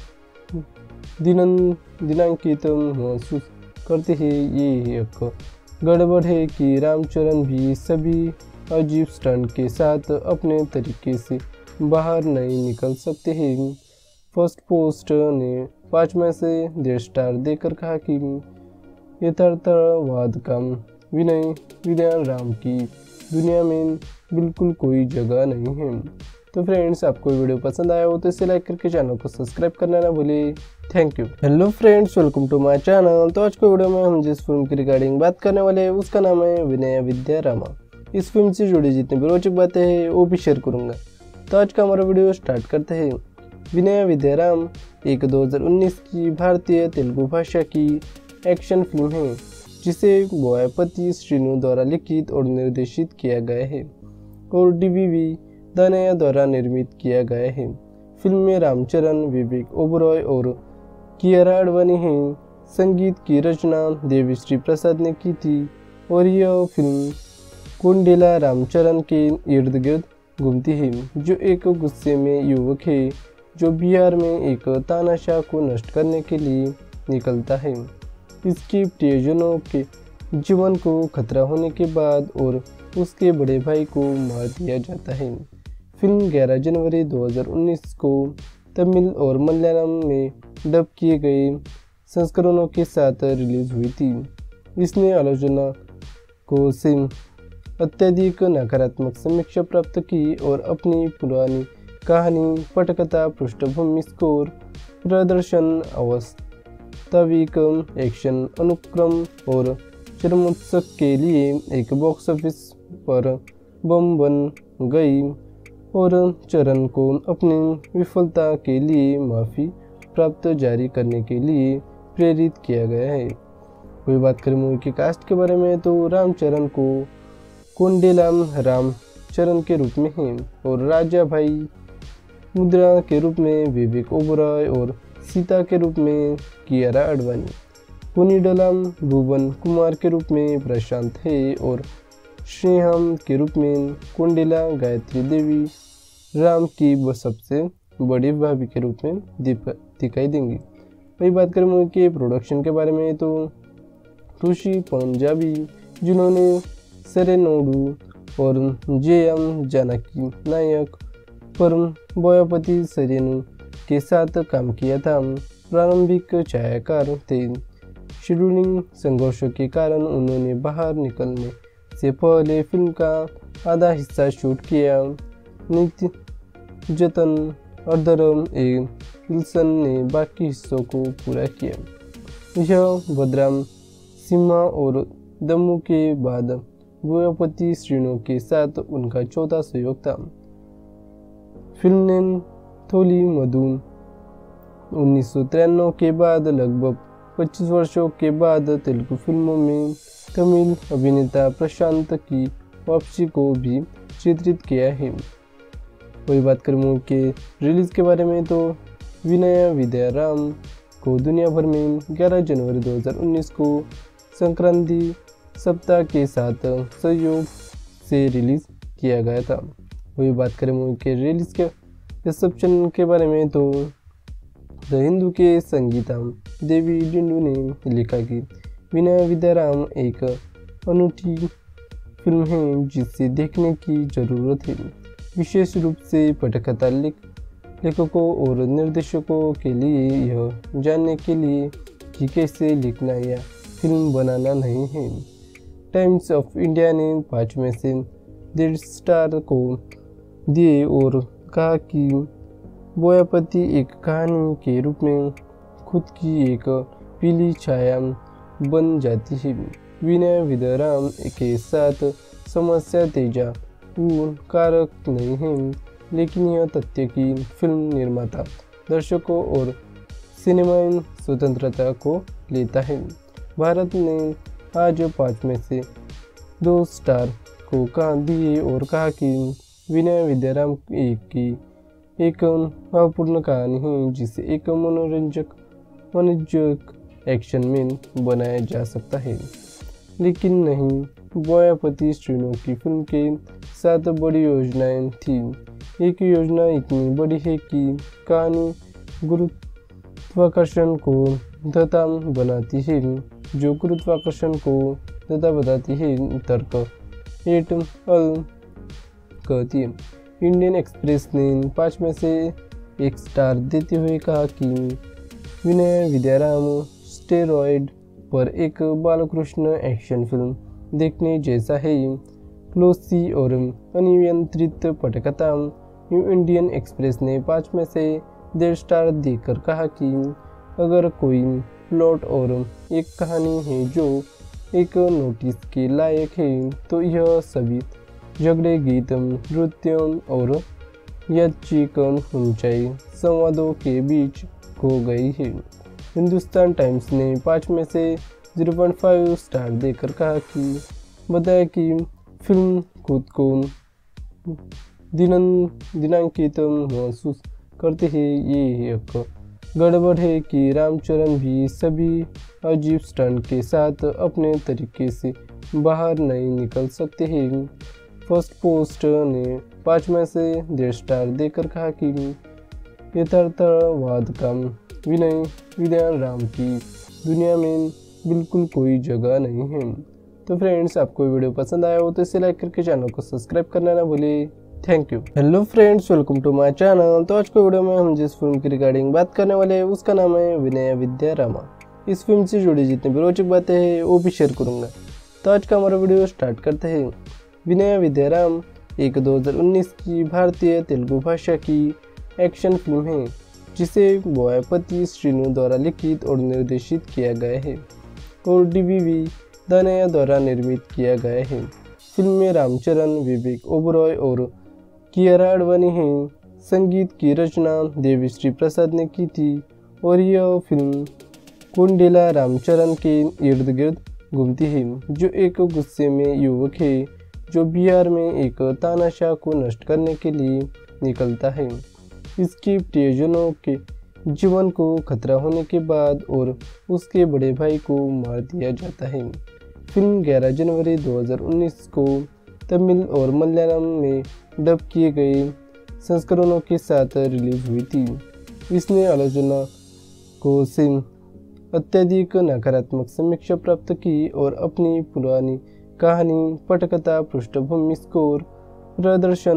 दिनांकित महसूस करती है। ये एक गड़बड़ है कि रामचरण भी सभी अजीब स्टंट के साथ अपने तरीके से बाहर नहीं निकल सकते हैं। फर्स्ट पोस्ट ने 5 में से 1.5 स्टार देकर कहा कि यथार्थवाद का विनय विद्याराम की दुनिया में बिल्कुल कोई जगह नहीं है। तो फ्रेंड्स, आपको वीडियो पसंद आया हो तो इसे लाइक करके चैनल को सब्सक्राइब करना ना भूलिए। Thank you. Hello friends, welcome to my channel. तो आज को वीडियो में हम जिस फिल्म की रिगार्डिंग बात करने वाले हैं उसका नाम है विनय विद्याराम। इस फिल्म से जुड़ी जितनी भी रोचक बातें हैं वो भी शेयर करूँगा। तो आज का हमारा वीडियो स्टार्ट करते हैं। विनय विद्याराम एक 2019 की भारतीय तेलुगु भाषा की एक्शन फिल्म है जिसे बोयापति श्रीनु द्वारा लिखित और निर्देशित किया गया है और DBV दानैया द्वारा निर्मित किया गया है। फिल्म में रामचरण, विवेक ओबरॉय और कियारा आडवाणी हैं। संगीत की रचना देविश्री प्रसाद ने की थी और यह फिल्म कुंडेला रामचरण के इर्द गिर्द घूमती है, जो एक गुस्से में युवक है जो बिहार में एक तानाशाह को नष्ट करने के लिए निकलता है। इसके प्रियजनों के जीवन को खतरा होने के बाद और उसके बड़े भाई को मार दिया जाता है। फिल्म 11 जनवरी 2019 को तमिल और मलयालम में डब किए गए संस्करणों के साथ रिलीज हुई थी। इसने आलोचना को से अत्यधिक नकारात्मक समीक्षा प्राप्त की और अपनी पुरानी कहानी, पटकथा, पृष्ठभूमि स्कोर, प्रदर्शन, वास्तविक एक्शन अनुक्रम और चरमोत्सव के लिए एक बॉक्स ऑफिस पर बम बन गई और चरण को अपनी विफलता के लिए माफ़ी प्राप्त जारी करने के लिए प्रेरित किया गया है। कोई बात करें मूवी के कास्ट के बारे में तो रामचरण को कोंडेलाम रामचरण के रूप में है और राजा भाई मुद्रा के रूप में विवेक ओबरॉय और सीता के रूप में कियारा आडवाणी, कोनिडलाम भुवन कुमार के रूप में प्रशांत है और श्रीहम के रूप में कोंडेला गायत्री देवी राम की सबसे बड़ी भाभी के रूप में दिखाई देंगी। वही बात करें मूवी के प्रोडक्शन के बारे में तो ऋषि पंजाबी, जिन्होंने सेरेनोडू और JM जानकी नायक पर बोयापति श्रीनु के साथ काम किया था, प्रारंभिक छायाकार थे। शेड्यूलिंग संघर्षों के कारण उन्होंने बाहर निकलने से पहले फिल्म का आधा हिस्सा शूट किया। नित्य जतन अर्धरम विल्सन ने बाकी हिस्सों को पूरा किया। यह बदराम सिम्हा और दम्मू के बाद बोयापति श्रीनु के साथ उनका चौथा सहयोग था। फिल्म ने थोली मधु 1993 के बाद लगभग 25 वर्षों के बाद तेलुगु फिल्मों में तमिल अभिनेता प्रशांत की वापसी को भी चित्रित किया है। वही बात करें मूवी के रिलीज के बारे में तो विनय विद्याराम को दुनिया भर में 11 जनवरी 2019 को संक्रांति सप्ताह के साथ सहयोग से रिलीज किया गया था। वही बात करें मूवी के रिलीज के रिसेप्शन के बारे में तो द हिंदू के संगीता देवी डिंडू ने लिखा कि विनय विद्याराम एक अनूठी फिल्म है जिसे देखने की ज़रूरत है, विशेष रूप से पटकथा लेखकों और निर्देशकों के लिए यह जानने के लिए कि कैसे लिखना या फिल्म बनाना नहीं है। टाइम्स ऑफ इंडिया ने 5 में से 1.5 स्टार को दिए और कहा कि बोयापति एक कहानी के रूप में खुद की एक पीली छाया बन जाती है। विनय विद्याराम के साथ समस्या तेजा कारक नहीं है, लेकिन यह तथ्य कि फिल्म निर्माता दर्शकों और सिनेमाई स्वतंत्रता को लेता है। भारत ने आज 5 में से 2 स्टार को कहा दिए और कहा कि विनय विद्याराम की एक भावपूर्ण कहानी है जिसे एक मनोरंजक एक्शन में बनाया जा सकता है, लेकिन नहीं बोयापति श्रीनु की फिल्म के 7 बड़ी योजनाएं थी। एक योजना इतनी बड़ी है कि कहानी गुरुत्वाकर्षण को धता बनाती है, जो गुरुत्वाकर्षण को धता बताती है तर्क एट अल कहती है। इंडियन एक्सप्रेस ने 5 में से 1 स्टार देते हुए कहा कि विनय विद्याराम स्टेरॉयड पर एक बालकृष्ण एक्शन फिल्म देखने जैसा है, क्लोसी और अनियंत्रित पटकथा। न्यू इंडियन एक्सप्रेस ने 5 में से 1.5 स्टार देकर कहा कि अगर कोई प्लॉट और एक कहानी है जो एक नोटिस के लायक है तो यह सभी झगड़े, गीत, नृत्य और याची कम ऊंचाई संवादों के बीच खो गई है। हिंदुस्तान टाइम्स ने 5 में से 0.5 स्टार देकर कहा कि बताया कि फिल्म खुद को दिनांकित महसूस करते हैं। ये एक गड़बड़ है कि रामचरण भी सभी अजीब स्टंट के साथ अपने तरीके से बाहर नहीं निकल सकते हैं। फर्स्ट पोस्ट ने 5 में से 1.5 स्टार देकर कहा कि यथार्थवाद का विनय राम की दुनिया में बिल्कुल कोई जगह नहीं है। तो फ्रेंड्स, आपको वीडियो पसंद आया हो तो इसे लाइक करके चैनल को सब्सक्राइब करना ना भूलिए। Thank you. Hello friends, welcome to my channel. तो आज के वीडियो में हम जिस फिल्म की रिगार्डिंग बात करने वाले हैं उसका नाम है विनय विद्यारामा। इस फिल्म से जुड़ी जितनी भी रोचक बातें हैं वो भी शेयर करूंगा। तो आज का हमारा वीडियो स्टार्ट करते हैं। विनय विद्याराम एक 2019 की भारतीय तेलुगु भाषा की एक्शन फिल्म है जिसे बोयापति श्रीनु द्वारा लिखित और निर्देशित किया गया है और DBV दानैया द्वारा निर्मित किया गया है। फिल्म में रामचरण, विवेक ओबरॉय और कियारा आडवाणी हैं। संगीत की रचना देविश्री प्रसाद ने की थी और यह फिल्म कोंडेला रामचरण के इर्द गिर्द घूमती है, जो एक गुस्से में युवक है जो बिहार में एक तानाशाह को नष्ट करने के लिए निकलता है। इसके प्रियजनों के जीवन को खतरा होने के बाद और उसके बड़े भाई को मार दिया जाता है। फिल्म 11 जनवरी 2019 को तमिल और मलयालम में डब किए गए संस्करणों के साथ रिलीज हुई थी। इसने आलोचना को से अत्यधिक नकारात्मक समीक्षा प्राप्त की और अपनी पुरानी कहानी, पटकथा, पृष्ठभूमि स्कोर, प्रदर्शन,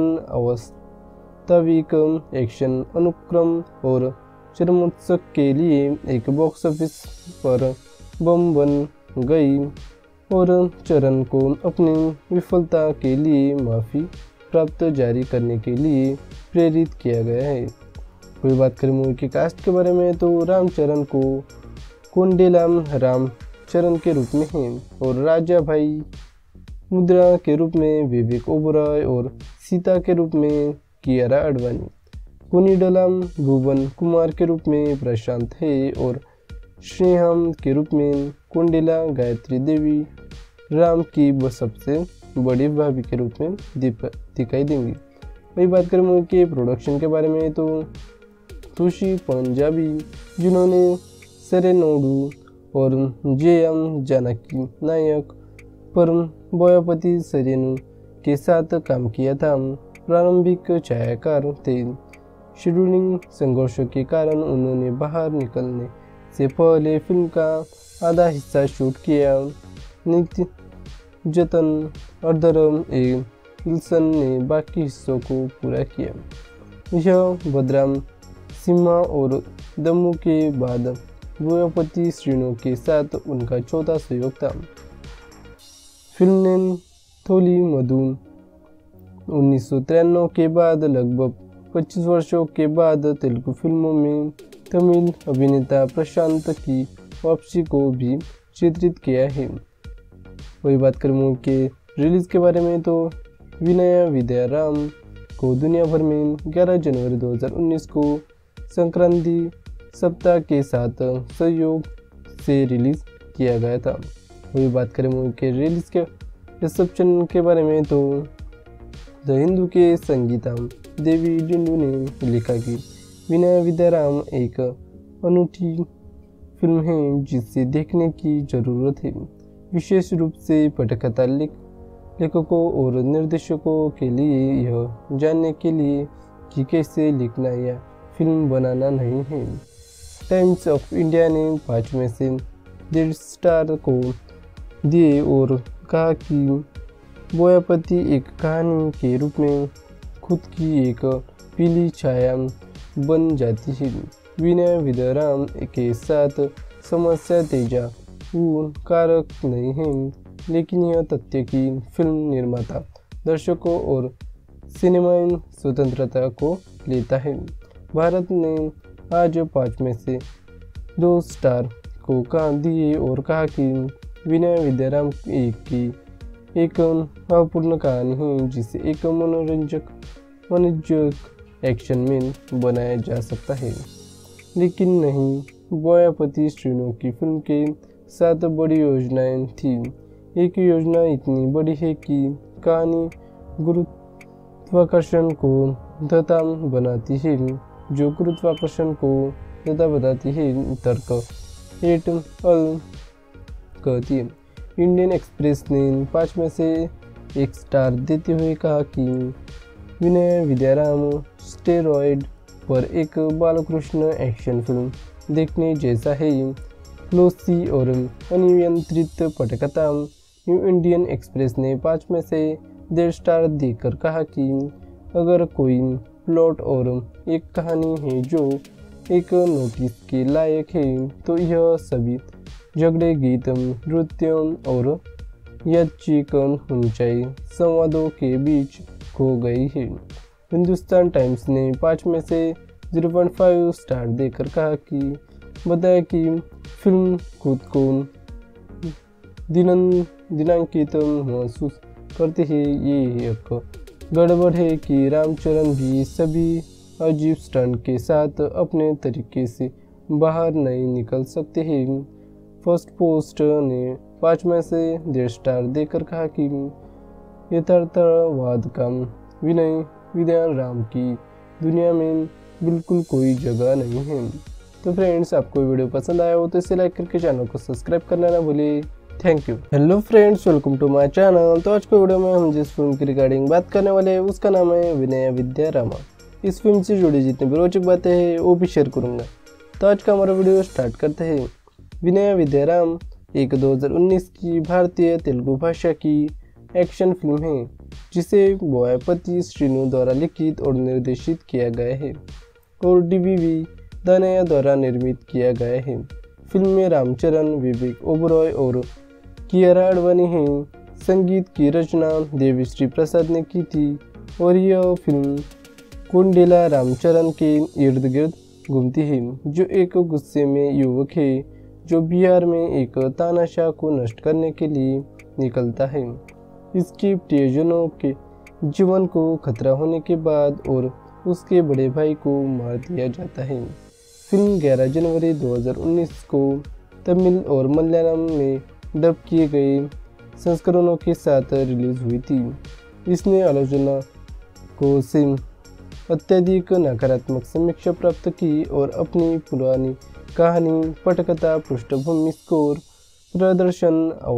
वास्तविक एक्शन अनुक्रम और चरमोत्सव के लिए एक बॉक्स ऑफिस पर बम बन गई और चरण को अपनी विफलता के लिए माफ़ी प्राप्त जारी करने के लिए प्रेरित किया गया है। कोई बात करें मूवी के कास्ट के बारे में तो रामचरण को कोंडेला रामचरण के रूप में है और राजा भाई मुद्रा के रूप में विवेक ओबरॉय और सीता के रूप में कियारा आडवाणी, कुनिडलम भुवन कुमार के रूप में प्रशांत है और श्रीहम के रूप में कोंडेला गायत्री देवी राम की सबसे बड़ी भाभी के रूप में दिखाई देंगी। वही बात करें मूवी के प्रोडक्शन के बारे में तो तुषी पंजाबी, जिन्होंने सेरेनोडू और JM जानकी नायक पर बोयापति श्रीनु के साथ काम किया था, प्रारंभिक छायाकार थे। शेड्यूलिंग संघर्षों के कारण उन्होंने बाहर निकलने से पहले फिल्म का आधा हिस्सा शूट किया। नित्य जतन अर्धरम विल्सन ने बाकी हिस्सों को पूरा किया। यह बदराम सिम्हा और दम्मू के बाद बोयापति श्रीनु के साथ उनका चौथा सहयोग था। फिल्म ने थोली मधु 1993 के बाद लगभग 25 वर्षों के बाद तेलुगु फिल्मों में तमिल अभिनेता प्रशांत की वापसी को भी चित्रित किया है। वही बात करें मूवी के रिलीज के बारे में तो विनय विद्याराम को दुनिया भर में 11 जनवरी 2019 को संक्रांति सप्ताह के साथ सहयोग से रिलीज किया गया था। वही बात करें मूवी के रिलीज के रिसेप्शन के बारे में तो द हिंदू के संगीता देवी डिंडू ने लिखा कि विनय विद्याराम एक अनूठी फिल्म है जिसे देखने की ज़रूरत है, विशेष रूप से पटकथा लेखकों और निर्देशकों के लिए यह जानने के लिए कि कैसे लिखना या फिल्म बनाना नहीं है। टाइम्स ऑफ इंडिया ने 5 में से 1.5 स्टार को दिए और कहा कि बोयापति एक कहानी के रूप में खुद की एक पीली छाया बन जाती है। विनय विद्याराम के साथ समस्या तेजा कारक नहीं है, लेकिन यह तथ्य कि फिल्म निर्माता दर्शकों और सिनेमाई स्वतंत्रता को लेता है। भारत ने आज 5 में से 2 स्टार को दिए और कहा कि विनय विद्याराम एक अपूर्ण कहानी है जिसे एक मनोरंजक एक्शन मैन बनाया जा सकता है, लेकिन नहीं। बोयापति श्रीनु की फिल्म के 7 बड़ी योजनाएं थी। एक योजना इतनी बड़ी है कि कहानी गुरुत्वाकर्षण को धता बनाती है, जो गुरुत्वाकर्षण को धता बताती है तर्क एट अल कहती है। इंडियन एक्सप्रेस ने 5 में से 1 स्टार देते हुए कहा कि विनय विद्याराम स्टेरॉयड पर एक बालकृष्ण एक्शन फिल्म देखने जैसा है। क्लोसी और अनियंत्रित पटकथा। न्यू इंडियन एक्सप्रेस ने 5 में से 1.5 स्टार देकर कहा कि अगर कोई प्लॉट और एक कहानी है जो एक नोटिस के लायक है, तो यह सभी झगड़े, गीत, नृत्य और यादृच्छिक ऊंचाई संवादों के बीच खो गई है। हिंदुस्तान टाइम्स ने 5 में से 0.5 स्टार देकर कहा कि बताया कि फिल्म खुद को दिनांकित महसूस करती है। ये एक गड़बड़ है कि रामचरण भी सभी अजीब स्टंट के साथ अपने तरीके से बाहर नहीं निकल सकते हैं। फर्स्ट पोस्ट ने 5 में से 1.5 स्टार देकर कहा कि यथार्थवाद का विनय विद्याराम की दुनिया में बिल्कुल कोई जगह नहीं है। तो फ्रेंड्स, आपको वीडियो पसंद आया हो तो इसे लाइक करके चैनल को सब्सक्राइब करना ना भूलिए। Thank you. Hello friends, welcome to my channel. तो आज के वीडियो में हम जिस फिल्म की रिगार्डिंग बात करने वाले हैं उसका नाम है विनय विद्यारामा। इस फिल्म से जुड़ी जितनी भी रोचक बातें हैं वो भी शेयर करूंगा। तो आज का हमारा वीडियो स्टार्ट करते हैं। विनय विद्याराम एक 2019 की भारतीय तेलुगु भाषा की एक्शन फिल्म है, जिसे बोयापति श्रीनु द्वारा लिखित और निर्देशित किया गया है और DBV दानैया द्वारा निर्मित किया गया है। फिल्म में रामचरण, विवेक ओबरॉय और कियारा आडवाणी हैं। संगीत की रचना देविश्री प्रसाद ने की थी और यह फिल्म कोंडेला रामचरण के इर्द गिर्द घूमती है, जो एक गुस्से में युवक है जो बिहार में एक तानाशाह को नष्ट करने के लिए निकलता है। इसके प्रियजनों के जीवन को खतरा होने के बाद और उसके बड़े भाई को मार दिया जाता है। फिल्म 11 जनवरी 2019 को तमिल और मलयालम में डब किए गए संस्करणों के साथ रिलीज हुई थी। इसने आलोचना को से अत्यधिक नकारात्मक समीक्षा प्राप्त की और अपनी पुरानी कहानी, पटकथा, पृष्ठभूमि स्कोर, प्रदर्शन,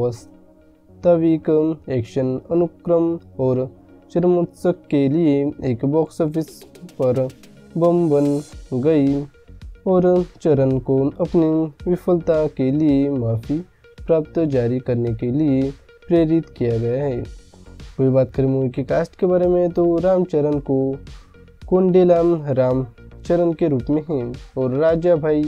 वास्तविक एक्शन अनुक्रम और चरमोत्सव के लिए एक बॉक्स ऑफिस पर बम बन गई और चरण को अपनी विफलता के लिए माफ़ी प्राप्त जारी करने के लिए प्रेरित किया गया है। कोई बात करें मूवी की कास्ट के बारे में, तो रामचरण को कोंडेलाम रामचरण के रूप में है और राजा भाई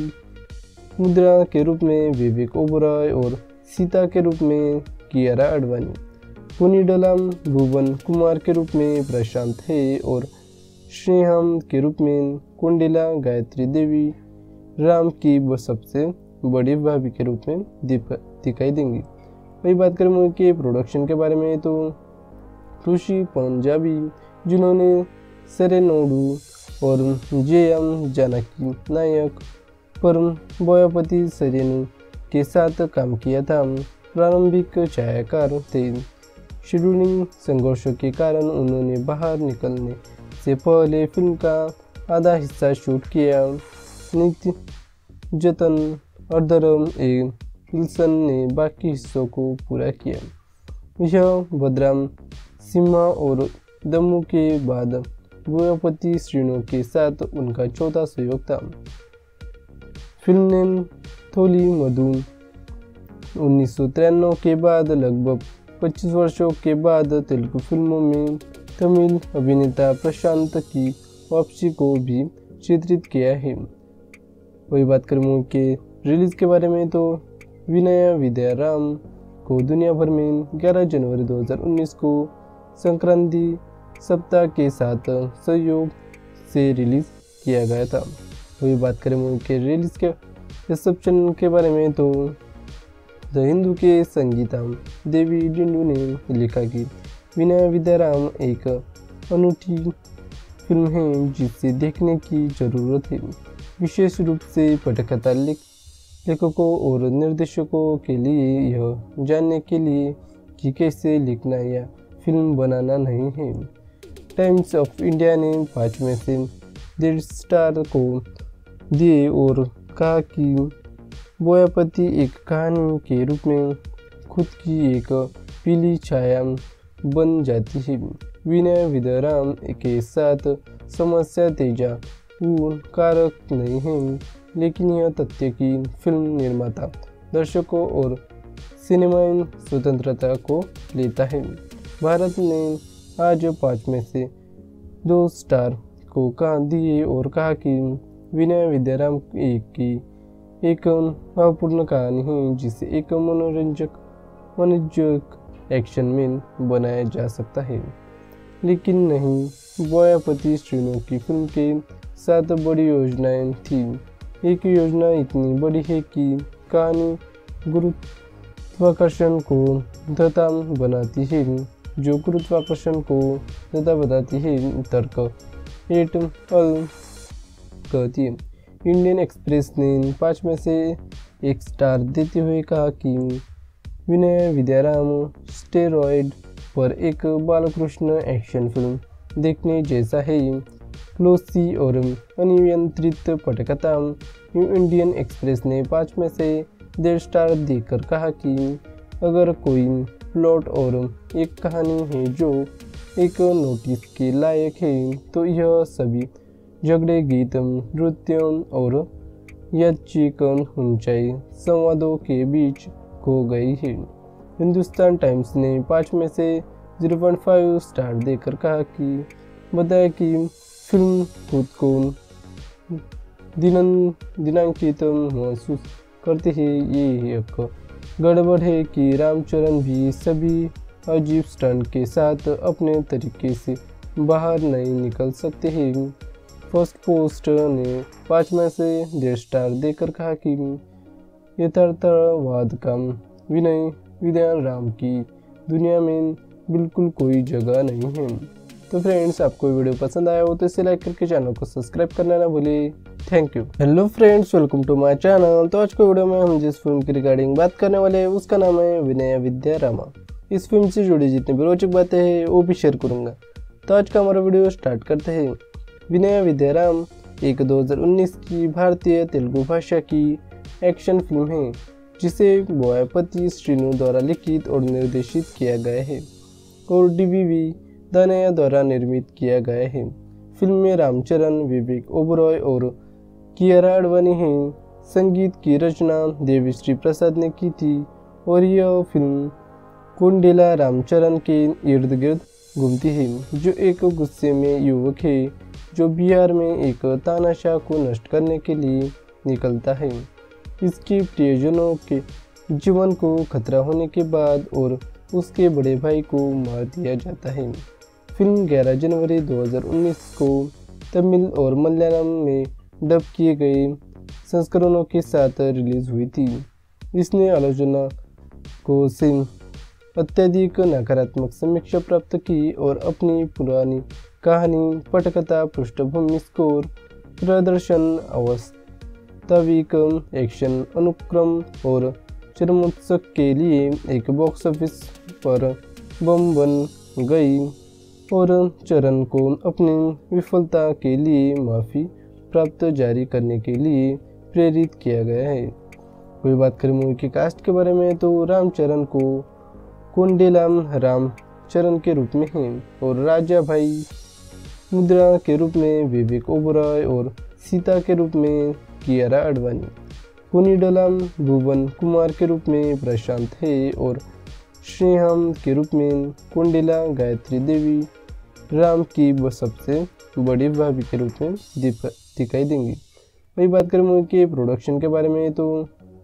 मुद्रा के रूप में विवेक ओबरॉय और सीता के रूप में कियारा आडवाणी, पुनीडलाम भुवन कुमार के रूप में प्रशांत है और श्रीहाम के रूप में कोंडेला गायत्री देवी राम की सबसे बड़ी भाभी के रूप में दिखाई देंगी। वही बात करें मूवी के प्रोडक्शन के बारे में, तो ऋषि पंजाबी, जिन्होंने सेरेनोडू और JM जानकी नायक पर बोयापति श्रीनु के साथ काम किया था, प्रारंभिक छायाकार थे। शेड्यूलिंग संघर्षों के कारण उन्होंने बाहर निकलने से पहले फिल्म का आधा हिस्सा शूट किया। नित्य जतन अर्धरम विल्सन ने बाकी हिस्सों को पूरा किया। यह बदराम सिम्हा और दम्मू के बाद बोयापति श्रीनु के साथ उनका चौथा सहयोग था। फिल्म ने थोली मधु 1993 के बाद लगभग 25 वर्षों के बाद तेलुगु फिल्मों में तमिल अभिनेता प्रशांत की वापसी को भी चित्रित किया है। वही बात करें मूवी के रिलीज के बारे में, तो विनय विद्याराम को दुनिया भर में 11 जनवरी 2019 को संक्रांति सप्ताह के साथ सहयोग से रिलीज किया गया था। वही बात करें मूवी के रिलीज के रिसेप्शन के बारे में, तो द हिंदू के संगीता देवी डिंडू ने लिखा कि विनय विद्याराम एक अनूठी फिल्म है जिसे देखने की ज़रूरत है, विशेष रूप से पटकथा लेखकों और निर्देशकों के लिए यह जानने के लिए कि कैसे लिखना या फिल्म बनाना नहीं है। टाइम्स ऑफ इंडिया ने 5 में से 1.5 स्टार को दिए और कहा कि बोयापति एक कहानी के रूप में खुद की एक पीली छाया बन जाती है। विनय विद्याराम के साथ समस्या तेजा कारक नहीं है, लेकिन यह तथ्य कि फिल्म निर्माता दर्शकों और सिनेमाई स्वतंत्रता को लेता है। भारत ने आज 5 में से 2 स्टार को दिए और कहा कि विनय विद्याराम की एक अपूर्ण कहानी है जिसे एक मनोरंजक एक्शन में बनाया जा सकता है, लेकिन नहीं। बोयापति श्रीनु की फिल्म के 7 बड़ी योजनाएं थी। एक योजना इतनी बड़ी है कि कहानी गुरुत्वाकर्षण को धता बनाती है, जो गुरुत्वाकर्षण को धता बताती है तर्क एट अल कहती है। इंडियन एक्सप्रेस ने 5 में से 1 स्टार देते हुए कहा कि विनय विद्याराम स्टेरॉयड पर एक बालकृष्ण एक्शन फिल्म देखने जैसा है। क्लोसी और अनियंत्रित पटकथा। इंडियन एक्सप्रेस ने 5 में से 1.5 स्टार देकर कहा कि अगर कोई प्लॉट और एक कहानी है जो एक नोटिस के लायक है तो यह सभी झगड़े, गीत, नृत्य और यादृच्छिक ऊंचाई संवादों के बीच खो गई है। हिंदुस्तान टाइम्स ने 5 में से 0.5 स्टार देकर कहा कि बताया कि फिल्म खुद को दिनांकित महसूस करती है। ये एक गड़बड़ है कि रामचरण भी सभी अजीब स्टंट के साथ अपने तरीके से बाहर नहीं निकल सकते हैं। फर्स्ट पोस्ट ने 5 में से 1.5 स्टार देकर कहा कि यथार्थवाद का विनय विद्याराम की दुनिया में बिल्कुल कोई जगह नहीं है। तो फ्रेंड्स, आपको वीडियो पसंद आया हो तो इसे लाइक करके चैनल को सब्सक्राइब करना ना भूलिए। Thank you. Hello friends, welcome to my channel. तो आज के वीडियो में हम जिस फिल्म की रिगार्डिंग बात करने वाले हैं उसका नाम है विनय विद्यारामा। इस फिल्म से जुड़ी जितनी भी रोचक बातें हैं वो भी शेयर करूंगा। तो आज का हमारा वीडियो स्टार्ट करते हैं। विनय विद्याराम एक 2019 की भारतीय तेलुगु भाषा की एक्शन फिल्म है जिसे बोयापति श्रीनु द्वारा लिखित और निर्देशित किया गया है और DBV दानैया द्वारा निर्मित किया गया है। फिल्म में रामचरण, विवेक ओबरॉय और कियारा आडवाणी हैं। संगीत की रचना देविश्री प्रसाद ने की थी और यह फिल्म कुंडेला रामचरण के इर्द गिर्द घूमती है, जो एक गुस्से में युवक है जो बिहार में एक तानाशाह को नष्ट करने के लिए निकलता है। इसके प्रियजनों के जीवन को खतरा होने के बाद और उसके बड़े भाई को मार दिया जाता है। फिल्म 11 जनवरी 2019 को तमिल और मलयालम में डब किए गए संस्करणों के साथ रिलीज हुई थी। इसने आलोचना को से अत्यधिक नकारात्मक समीक्षा प्राप्त की और अपनी पुरानी कहानी, पटकथा, पृष्ठभूमि स्कोर, प्रदर्शन, वास्तविक एक्शन अनुक्रम और चरमोत्सव के लिए एक बॉक्स ऑफिस पर बम बन गई और चरण को अपनी विफलता के लिए माफ़ी प्राप्त जारी करने के लिए प्रेरित किया गया है। कोई बात करें मूवी के कास्ट के बारे में तो रामचरण को कुंडेलाम रामचरण के रूप में है और राजा भाई मुद्रा के रूप में विवेक ओबरॉय और सीता के रूप में कियारा आडवाणी, कुनिडलम भुवन कुमार के रूप में प्रशांत है और श्रीहम के रूप में कुंडेला गायत्री देवी राम की सबसे बड़ी भाभी के रूप में दिखाई देंगी। वही बात करें मूवी के प्रोडक्शन के बारे में तो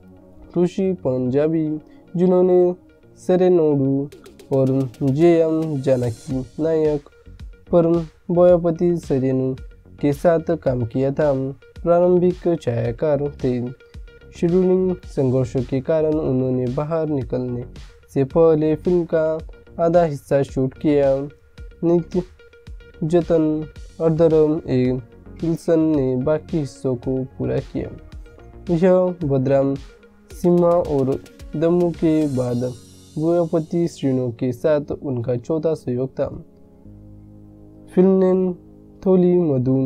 ऋषि पंजाबी, जिन्होंने सेरेनोडू और JM जानकी नायक पर बोयापति श्रीनु के साथ काम किया था, प्रारंभिक छायाकार थे। शेड्यूलिंग संघर्षों के कारण उन्होंने बाहर निकलने से पहले फिल्म का आधा हिस्सा शूट किया। नित्य जतन अर्धरम ए विल्सन ने बाकी हिस्सों को पूरा किया। यह बदराम सिम्हा और दम्मू के बाद बोयापति श्रीनु के साथ उनका चौथा सहयोग था। फिल्म ने थोली मधु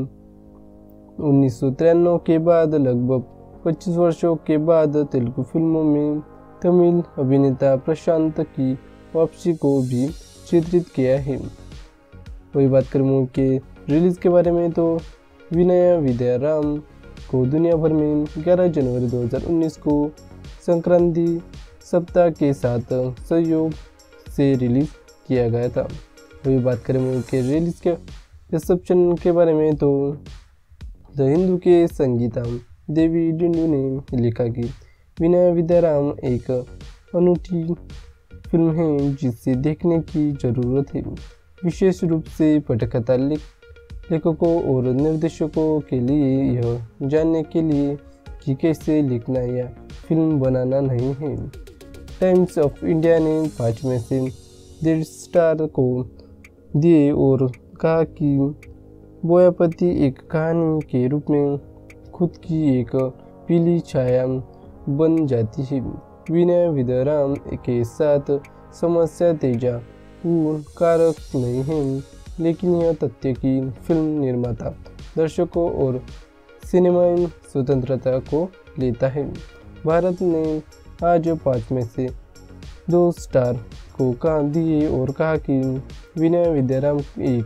1993 के बाद लगभग 25 वर्षों के बाद तेलुगु फिल्मों में तमिल अभिनेता प्रशांत की वापसी को भी चित्रित किया है। वही बात करें मूवी के रिलीज के बारे में तो विनय विद्याराम को दुनिया भर में 11 जनवरी 2019 को संक्रांति सप्ताह के साथ सहयोग से रिलीज किया गया था। वही बात करें मूवी के रिलीज के रिसेप्शन के बारे में तो द हिंदू के संगीता देवी डिंडू ने लिखा कि विनय विद्याराम एक अनूठी फिल्म है जिसे देखने की ज़रूरत है, विशेष रूप से पटकथा लेखकों और निर्देशकों के लिए यह जानने के लिए कि कैसे लिखना या फिल्म बनाना नहीं है। टाइम्स ऑफ इंडिया ने 5 में से 1.5 स्टार को दिए और कहा कि बोयापति एक कहानी के रूप में खुद की एक पीली छाया बन जाती है। विनय विद्याराम के साथ समस्या तेजा कारक नहीं है, लेकिन यह तथ्य कि फिल्म निर्माता दर्शकों और सिनेमाई स्वतंत्रता को लेता है। भारत ने आज 5 में से 2 स्टार को कहा दिए और कहा कि विनय विद्याराम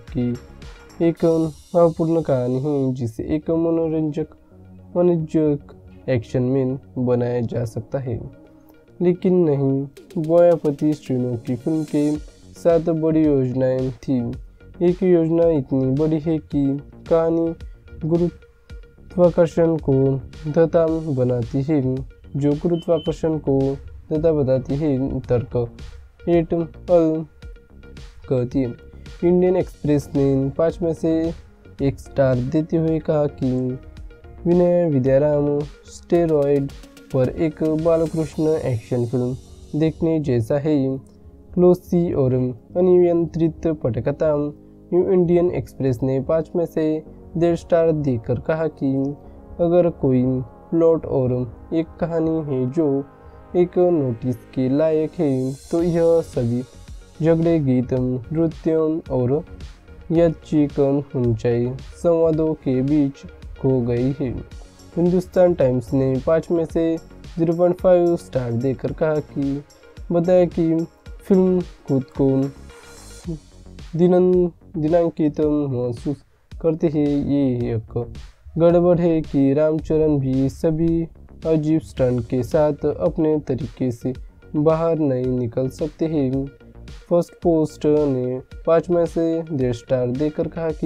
एक भावपूर्ण कहानी है जिसे एक मनोरंजक एक्शन में बनाया जा सकता है, लेकिन नहीं बोयापति श्रीनु की फिल्म के साथ बड़ी योजनाएं थी। एक योजना इतनी बड़ी है कि कहानी गुरुत्वाकर्षण को धता बनाती है, जो गुरुत्वाकर्षण को धता बताती है तर्क एट अल कहती है। इंडियन एक्सप्रेस ने 5 में से 1 स्टार देते हुए कहा कि विनय विद्याराम स्टेरॉयड पर एक बालकृष्ण एक्शन फिल्म देखने जैसा है, क्लोसी और अनियंत्रित पटकथा। इंडियन एक्सप्रेस ने 5 में से 1.5 स्टार देकर कहा कि अगर कोई प्लॉट और एक कहानी है जो एक नोटिस के लायक है तो यह सभी झगड़े, गीत, नृत्य और यादृच्छिक ऊंचाई संवादों के बीच खो गई है। हिंदुस्तान टाइम्स ने 5 में से 0.5 स्टार देकर कहा कि बताया कि फिल्म खुद को दिनांकित महसूस करते हैं। ये एक गड़बड़ है कि रामचरण भी सभी अजीब स्टंट के साथ अपने तरीके से बाहर नहीं निकल सकते हैं। फर्स्ट पोस्ट ने 5 में से 1.5 स्टार देकर कहा कि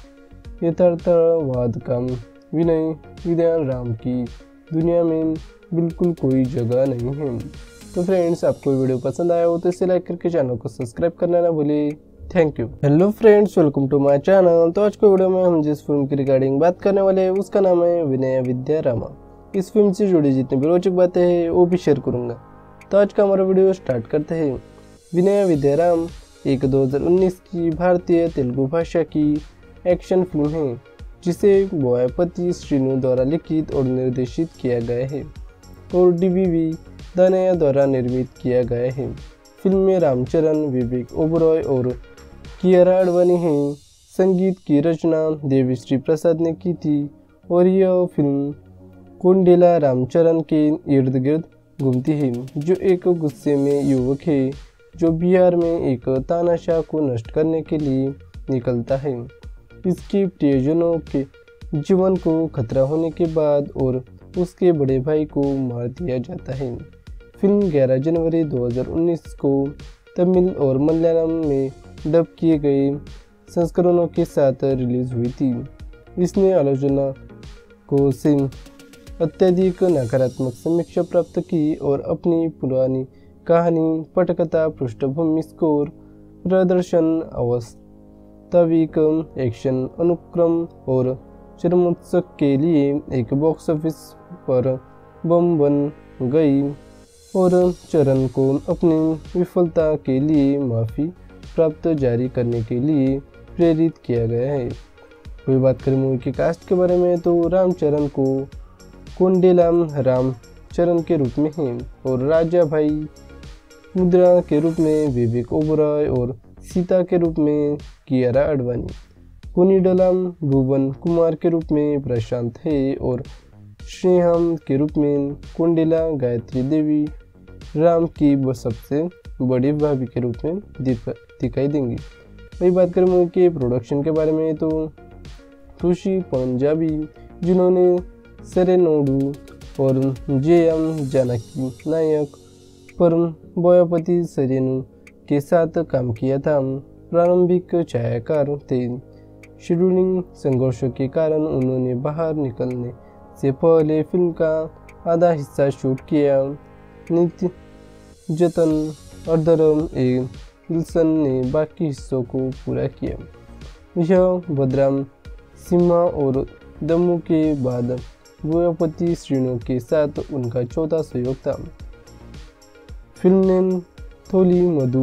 यथार्थवाद का विनय विद्याराम की दुनिया में बिल्कुल कोई जगह नहीं है। तो फ्रेंड्स, आपको वीडियो पसंद आया हो तो इसे लाइक करके चैनल को सब्सक्राइब करना ना भूलिए। Thank you. Hello friends, welcome to my channel. तो आज के वीडियो में हम जिस फिल्म की रिगार्डिंग बात करने वाले हैं उसका नाम है विनय विद्याराम। इस फिल्म से जुड़ी जितनी भी रोचक बातें हैं वो भी शेयर करूंगा। तो आज का हमारा वीडियो स्टार्ट करते हैं। विनय विद्याराम एक 2019 की भारतीय तेलुगु भाषा की एक्शन फिल्म है जिसे बोयापति श्रीनु द्वारा लिखित और निर्देशित किया गया है और DBV दानैया द्वारा निर्मित किया गया है। फिल्म में रामचरण, विवेक ओबरॉय और कियारा आडवाणी हैं। संगीत की रचना देविश्री प्रसाद ने की थी और यह फिल्म कोंडेला रामचरण के इर्द गिर्द घूमती है, जो एक गुस्से में युवक है जो बिहार में एक तानाशाह को नष्ट करने के लिए निकलता है। इसके प्रियजनों के जीवन को खतरा होने के बाद और उसके बड़े भाई को मार दिया जाता है। फिल्म 11 जनवरी 2019 को तमिल और मलयालम में डब किए गए संस्करणों के साथ रिलीज हुई थी। इसने आलोचना को से अत्यधिक नकारात्मक समीक्षा प्राप्त की और अपनी पुरानी कहानी, पटकथा, पृष्ठभूमि स्कोर, प्रदर्शन, वास्तविक एक्शन अनुक्रम और चरमोत्सव के लिए एक बॉक्स ऑफिस पर बम बन गई और चरण को अपनी विफलता के लिए माफ़ी प्राप्त जारी करने के लिए प्रेरित किया गया है। वही बात करें मूवी के कास्ट के बारे में तो रामचरण को कोंडेलाम रामचरण के रूप में हैं और राजा भाई मुद्रा के रूप में विवेक ओबरॉय और सीता के रूप में कियारा आडवाणी, कोनिडलम भुवन कुमार के रूप में प्रशांत है और श्रीहम के रूप में कोंडेला गायत्री देवी राम की सबसे बड़ी भाभी के रूप में दिखाई देंगी। वही बात करें मूवी के प्रोडक्शन के बारे में तो खुशी पंजाबी जिन्होंने सेरेनोडू और जेएम जानकी नायक पर बोयापति सरेनु के साथ काम किया था। प्रारंभिक छायाकार थे। शेड्यूलिंग संघर्षों के कारण उन्होंने बाहर निकलने से पहले फिल्म का आधा हिस्सा शूट किया। नित्य जतन अर्धरम विल्सन ने बाकी हिस्सों को पूरा किया। यह बदराम सिम्हा और दम्मू के बाद बोयापति श्रीनु के साथ उनका चौथा सहयोग था। फिल्म ने थोली मधु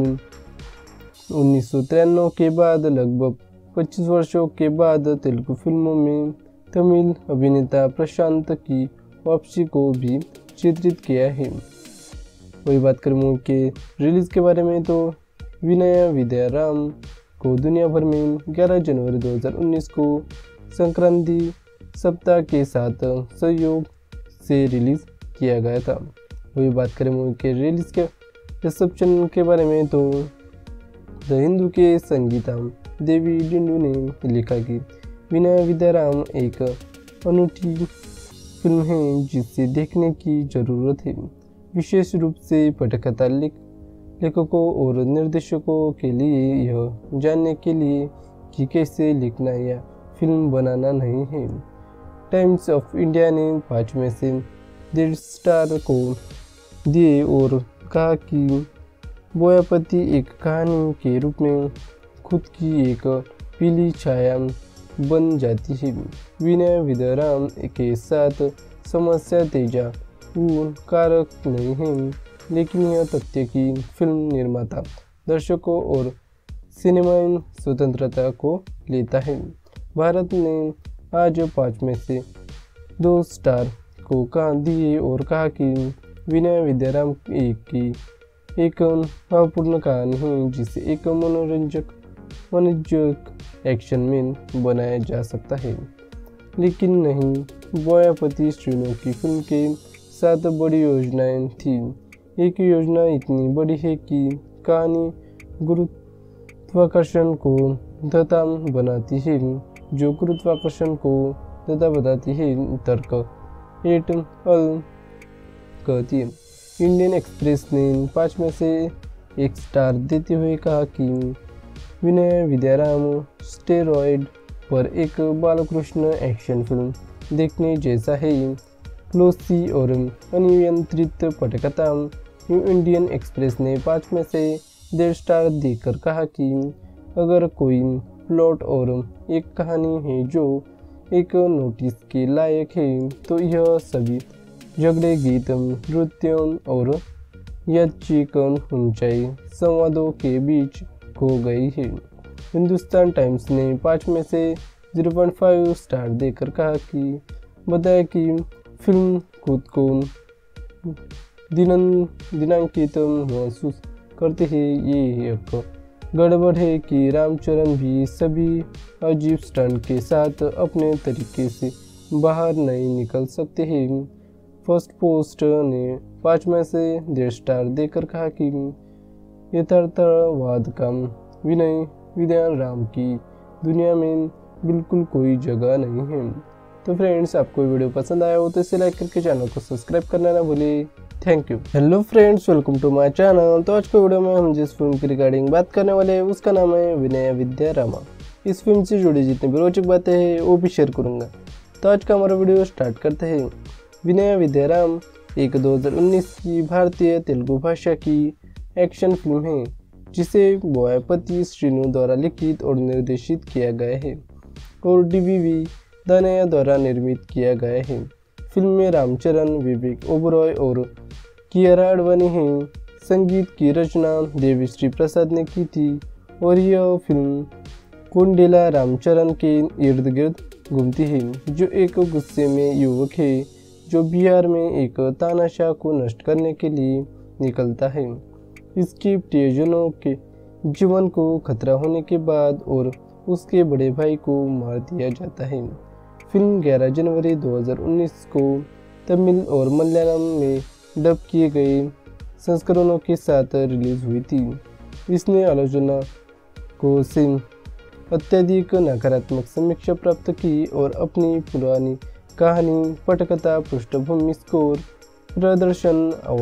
1993 के बाद लगभग 25 वर्षों के बाद तेलुगु फिल्मों में तमिल अभिनेता प्रशांत की वापसी को भी चित्रित किया है। वही बात करें मूवी के रिलीज के बारे में तो विनय विद्याराम को दुनिया भर में 11 जनवरी 2019 को संक्रांति सप्ताह के साथ सहयोग से रिलीज किया गया था। वही बात करें मूवी के रिलीज के रिसेप्शन के बारे में तो द हिंदू के संगीता देवी डिंडू ने लिखा कि विनय विद्याराम एक अनूठी फिल्म है जिसे देखने की जरूरत है, विशेष रूप से पटकथा लेखकों और निर्देशकों के लिए यह जानने के लिए कि कैसे लिखना या फिल्म बनाना नहीं है। टाइम्स ऑफ इंडिया ने 5 में से 1.5 स्टार को दिए और कहा कि बोयापति एक कहानी के रूप में खुद की एक पीली छाया बन जाती है। विनय विद्याराम के साथ समस्या तेजा कारक नहीं है, लेकिन यह तथ्य कि फिल्म निर्माता दर्शकों और सिनेमाई स्वतंत्रता को लेता है। भारत ने आज 5 में से 2 स्टार को दिए और कहा कि विनय विद्याराम एक अपूर्ण कहानी है जिसे एक मनोरंजक एक्शन में बनाया जा सकता है, लेकिन नहीं बोयापति श्रीनु की फिल्म के 7 बड़ी योजनाएं थी। एक योजना इतनी बड़ी है कि कहानी गुरुत्वाकर्षण को धता बनाती है, जो गुरुत्वाकर्षण को धता बताती है तर्क एट अल कहती है। इंडियन एक्सप्रेस ने 5 में से 1 स्टार देते हुए कहा कि विनय विद्याराम स्टेरॉयड पर एक बालकृष्ण एक्शन फिल्म देखने जैसा है। क्लोसी और अनियंत्रित पटकथा। इंडियन एक्सप्रेस ने 5 में से 1.5 स्टार देकर कहा कि अगर कोई प्लॉट और एक कहानी है जो एक नोटिस के लायक है तो यह सभी झगड़े गीत नृत्य और यादृच्छिक ऊंचाई संवादों के बीच खो गई है। हिंदुस्तान टाइम्स ने 5 में से 0.5 स्टार देकर कहा कि बताया कि फिल्म खुद को दिनांकित महसूस करते हैं। ये एक गड़बड़ है कि रामचरण भी सभी अजीब स्टंट के साथ अपने तरीके से बाहर नहीं निकल सकते हैं। फर्स्ट पोस्ट ने 5 में से 1.5 स्टार देकर कहा कि यथार्थवाद का विनय विद्याराम की दुनिया में बिल्कुल कोई जगह नहीं है। तो फ्रेंड्स, आपको वीडियो पसंद आया हो तो इसे लाइक करके चैनल को सब्सक्राइब करना ना भूलिए। Thank you. Hello friends, welcome to my channel. तो आज के वीडियो में हम जिस फिल्म की रिगार्डिंग बात करने वाले हैं उसका नाम है विनय विद्यारामा। इस फिल्म से जुड़ी जितनी भी रोचक बातें हैं वो भी शेयर करूँगा। तो आज का हमारा वीडियो स्टार्ट करते हैं। विनय विद्याराम एक 2019 की भारतीय तेलुगु भाषा की एक्शन फिल्म है जिसे बोयापति श्रीनु द्वारा लिखित और निर्देशित किया गया है और डीवीवी दानैया द्वारा निर्मित किया गया है। फिल्म में रामचरण, विवेक ओबरॉय और कियारा आडवाणी हैं। संगीत की रचना देविश्री प्रसाद ने की थी और यह फिल्म कुंडेला रामचरण के इर्द गिर्द घूमती है, जो एक गुस्से में युवक है जो बिहार में एक तानाशाह को नष्ट करने के लिए निकलता है। इसके प्रियजनों के जीवन को खतरा होने के बाद और उसके बड़े भाई को मार दिया जाता है। फिल्म 11 जनवरी 2019 को तमिल और मलयालम में डब किए गए संस्करणों के साथ रिलीज हुई थी। इसने आलोचना को से अत्यधिक नकारात्मक समीक्षा प्राप्त की और अपनी पुरानी कहानी, पटकथा, पृष्ठभूमि स्कोर, प्रदर्शन,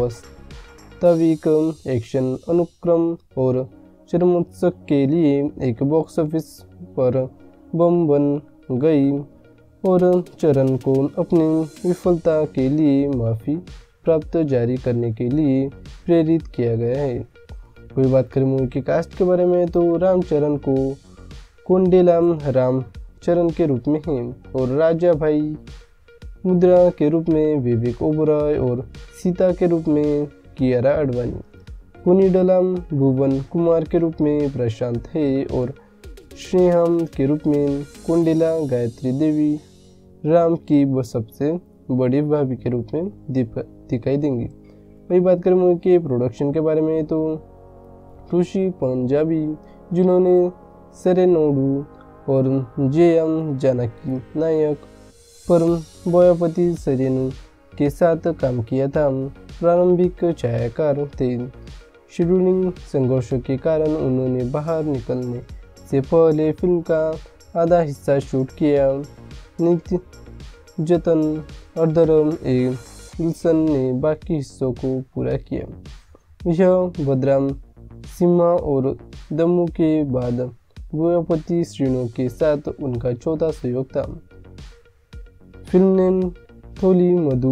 वास्तविक एक्शन अनुक्रम और चरमोत्सव के लिए एक बॉक्स ऑफिस पर बम बन गई और चरण को अपनी विफलता के लिए माफ़ी प्राप्त जारी करने के लिए प्रेरित किया गया है। कोई बात करें मूवी की कास्ट के बारे में तो रामचरण को कोंडेलाम रामचरण के रूप में है और राजा भाई मुद्रा के रूप में विवेक ओबरॉय और सीता के रूप में कियारा आडवाणी, कुनिडलम भुवन कुमार के रूप में प्रशांत है और श्रीहम के रूप में कोंडेला गायत्री देवी राम की सबसे बड़ी भाभी के रूप में दिखाई देंगी। वही बात करें मूवी के प्रोडक्शन के बारे में तो ऋषि पंजाबी, जिन्होंने सेरेनोडू और जेएम जानकी नायक पर बोयापति सरेनु के साथ काम किया था, प्रारंभिक छायाकार थे। शेड्यूलिंग संघर्षों के कारण उन्होंने बाहर निकलने से पहले फिल्म का आधा हिस्सा शूट किया। नित्य जतन अर्धरम विल्सन ने बाकी हिस्सों को पूरा किया। यह बदराम सिम्हा और दम्मू के बाद बोयापति श्रीनु के साथ उनका चौथा सहयोग था। फिल्म ने थोली मधु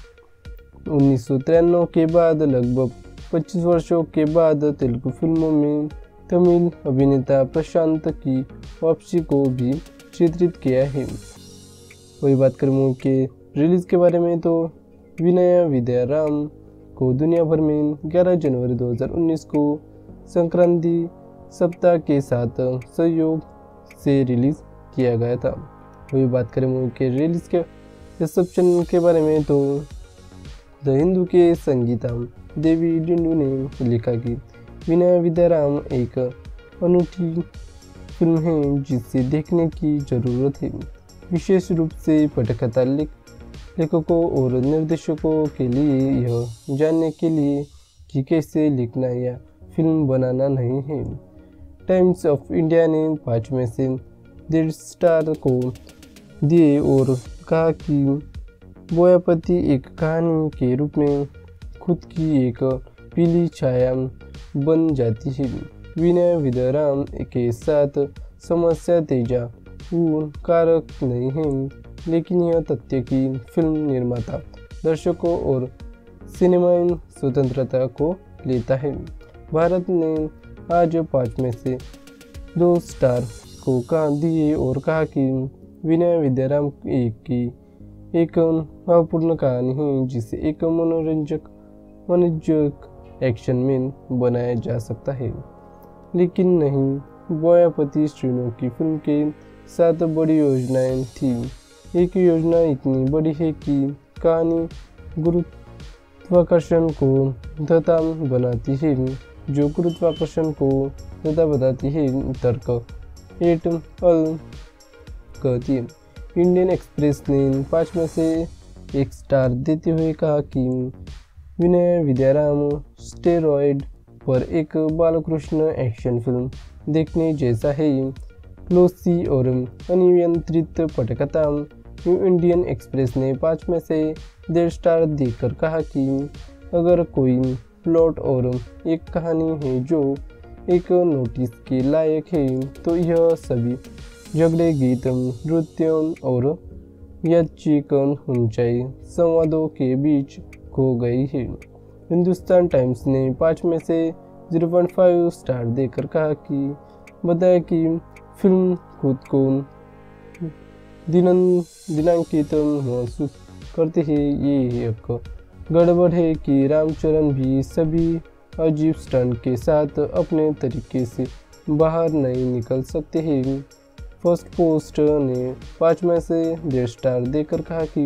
1993 के बाद लगभग 25 वर्षों के बाद तेलुगु फिल्मों में तमिल अभिनेता प्रशांत की वापसी को भी चित्रित किया है। वही बात करें मूवी के रिलीज के बारे में तो विनय विद्याराम को दुनिया भर में 11 जनवरी 2019 को संक्रांति सप्ताह के साथ सहयोग से रिलीज किया गया था। वही बात करें मूवी के रिलीज के रिसेप्शन के बारे में तो द हिंदू के संगीता देवी डिंडू ने लिखा कि विनय विद्याराम एक अनूठी फिल्म है जिसे देखने की ज़रूरत है, विशेष रूप से पटकथा लेखकों और निर्देशकों के लिए यह जानने के लिए कि कैसे लिखना या फिल्म बनाना नहीं है। टाइम्स ऑफ इंडिया ने 5 में से 1.5 स्टार को दिए और कहा कि बोयापति एक कहानी के रूप में खुद की एक पीली छाया बन जाती है। विनय विद्याराम के साथ समस्या तेजा कारक नहीं है, लेकिन यह तथ्य कि फिल्म निर्माता दर्शकों और सिनेमाई स्वतंत्रता को लेता है। भारत ने आज 5 में से 2 स्टार को दिए और कहा कि विनय विद्याराम की एक भावपूर्ण कहानी है जिसे एक मनोरंजक एक्शन में बनाया जा सकता है, लेकिन नहीं बोयापति श्रीनु की फिल्म के साथ बड़ी योजनाएं थी। एक योजना इतनी बड़ी है कि कहानी गुरुत्वाकर्षण को धता बनाती है, जो गुरुत्वाकर्षण को धता बताती है तर्क एट अल कहती है। इंडियन एक्सप्रेस ने 5 में से 1 स्टार देते हुए कहा कि विनय विद्याराम स्टेरॉयड पर एक बालकृष्ण एक्शन फिल्म देखने जैसा है, क्लोसी और अनियंत्रित पटकथा। इंडियन एक्सप्रेस ने 5 में से 1.5 स्टार देकर कहा कि अगर कोई प्लॉट और एक कहानी है जो एक नोटिस के लायक है तो यह सभी झगड़े, गीत, नृत्य और यादृच्छिक ऊंचाई संवादों के बीच खो गई है। हिंदुस्तान टाइम्स ने 5 में से 0.5 स्टार देकर कहा कि बताया कि फिल्म खुद को दिनांकित महसूस करती है। ये एक गड़बड़ है कि रामचरण भी सभी अजीब स्टंट के साथ अपने तरीके से बाहर नहीं निकल सकते हैं। फर्स्ट पोस्ट ने 5 में से 1.5 स्टार देकर कहा कि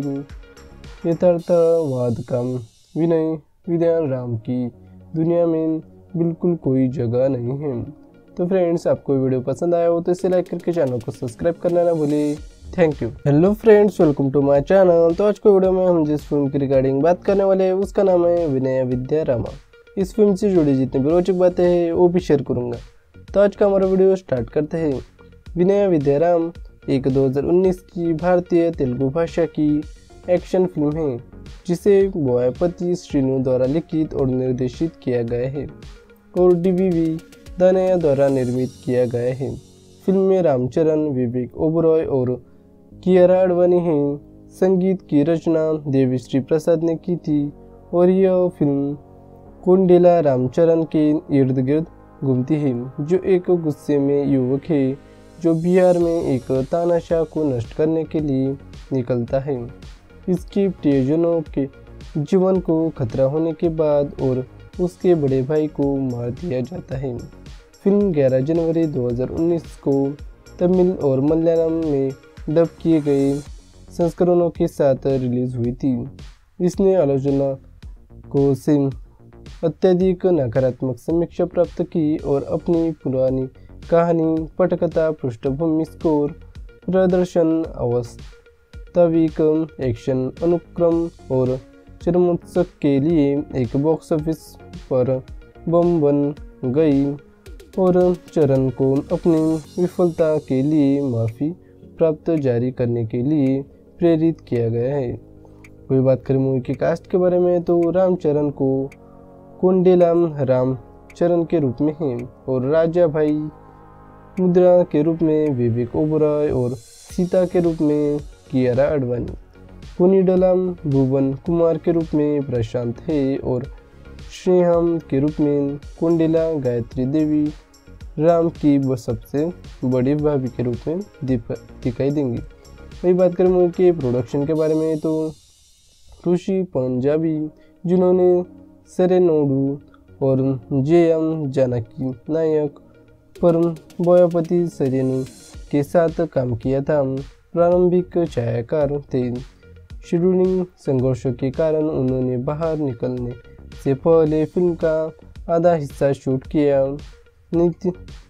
यथार्थवाद का विनय विद्यान राम की दुनिया में बिल्कुल कोई जगह नहीं है। तो फ्रेंड्स, आपको वीडियो पसंद आया हो तो इसे लाइक करके चैनल को सब्सक्राइब करना ना भूलिए। Thank you. Hello friends, welcome to my channel. तो आज को वीडियो में हम जिस फिल्म की रिगार्डिंग बात करने वाले हैं उसका नाम है विनय विद्यारामा। इस फिल्म से जुड़ी जितनी भी रोचक बातें हैं वो भी शेयर करूंगा। तो आज का हमारा वीडियो स्टार्ट करते हैं। विनय विद्याराम एक 2019 की भारतीय तेलुगु भाषा की एक्शन फिल्म है जिसे बोयापति श्रीनु द्वारा लिखित और निर्देशित किया गया है और DBV दानैया द्वारा निर्मित किया गया है। फिल्म में रामचरण, विवेक ओबरॉय और कियारा आडवाणी हैं। संगीत की रचना देविश्री प्रसाद ने की थी और यह फिल्म कोंडेला रामचरण के इर्द गिर्द घूमती है, जो एक गुस्से में युवक है जो बिहार में एक तानाशाह को नष्ट करने के लिए निकलता है। इसके प्रियजनों के जीवन को खतरा होने के बाद और उसके बड़े भाई को मार दिया जाता है। फिल्म 11 जनवरी 2019 को तमिल और मलयालम में डब किए गए संस्करणों के साथ रिलीज हुई थी। इसने आलोचना को से अत्यधिक नकारात्मक समीक्षा प्राप्त की और अपनी पुरानी कहानी, पटकथा, पृष्ठभूमि स्कोर, प्रदर्शन, वास्तविक एक्शन अनुक्रम और चरमोत्सव के लिए एक बॉक्स ऑफिस पर बम बन गई और चरण को अपनी विफलता के लिए माफ़ी प्राप्त जारी करने के लिए प्रेरित किया गया है। कोई बात करें मूवी के कास्ट के बारे में तो रामचरण को कोंडेला रामचरण के रूप में है और राजा भाई मुद्रा के रूप में विवेक ओबरॉय और सीता के रूप में कियारा आडवाणी, पुनीडलम भुवन कुमार के रूप में प्रशांत है और श्रीहम के रूप में कोंडेला गायत्री देवी राम की सबसे बड़ी भाभी के रूप में दिखाई देंगी। वही बात करें मूवी के प्रोडक्शन के बारे में तो ऋषि पंजाबी, जिन्होंने सेरेनोडू और JM जानकी नायक पर बोयापति श्रीनु के साथ काम किया था, प्रारंभिक छायाकार थे। शेड्यूलिंग संघर्षों के कारण उन्होंने बाहर निकलने से पहले फिल्म का आधा हिस्सा शूट किया। नित्य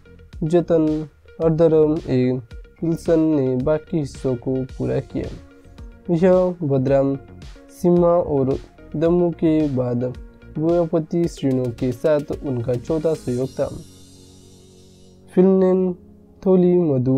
जतन अर्धरम विल्सन ने बाकी हिस्सों को पूरा किया। यह बदराम सिम्हा और दम्मू के बाद बोयापति श्रीनु के साथ उनका चौथा सहयोग था। फिल्म ने थोली मधु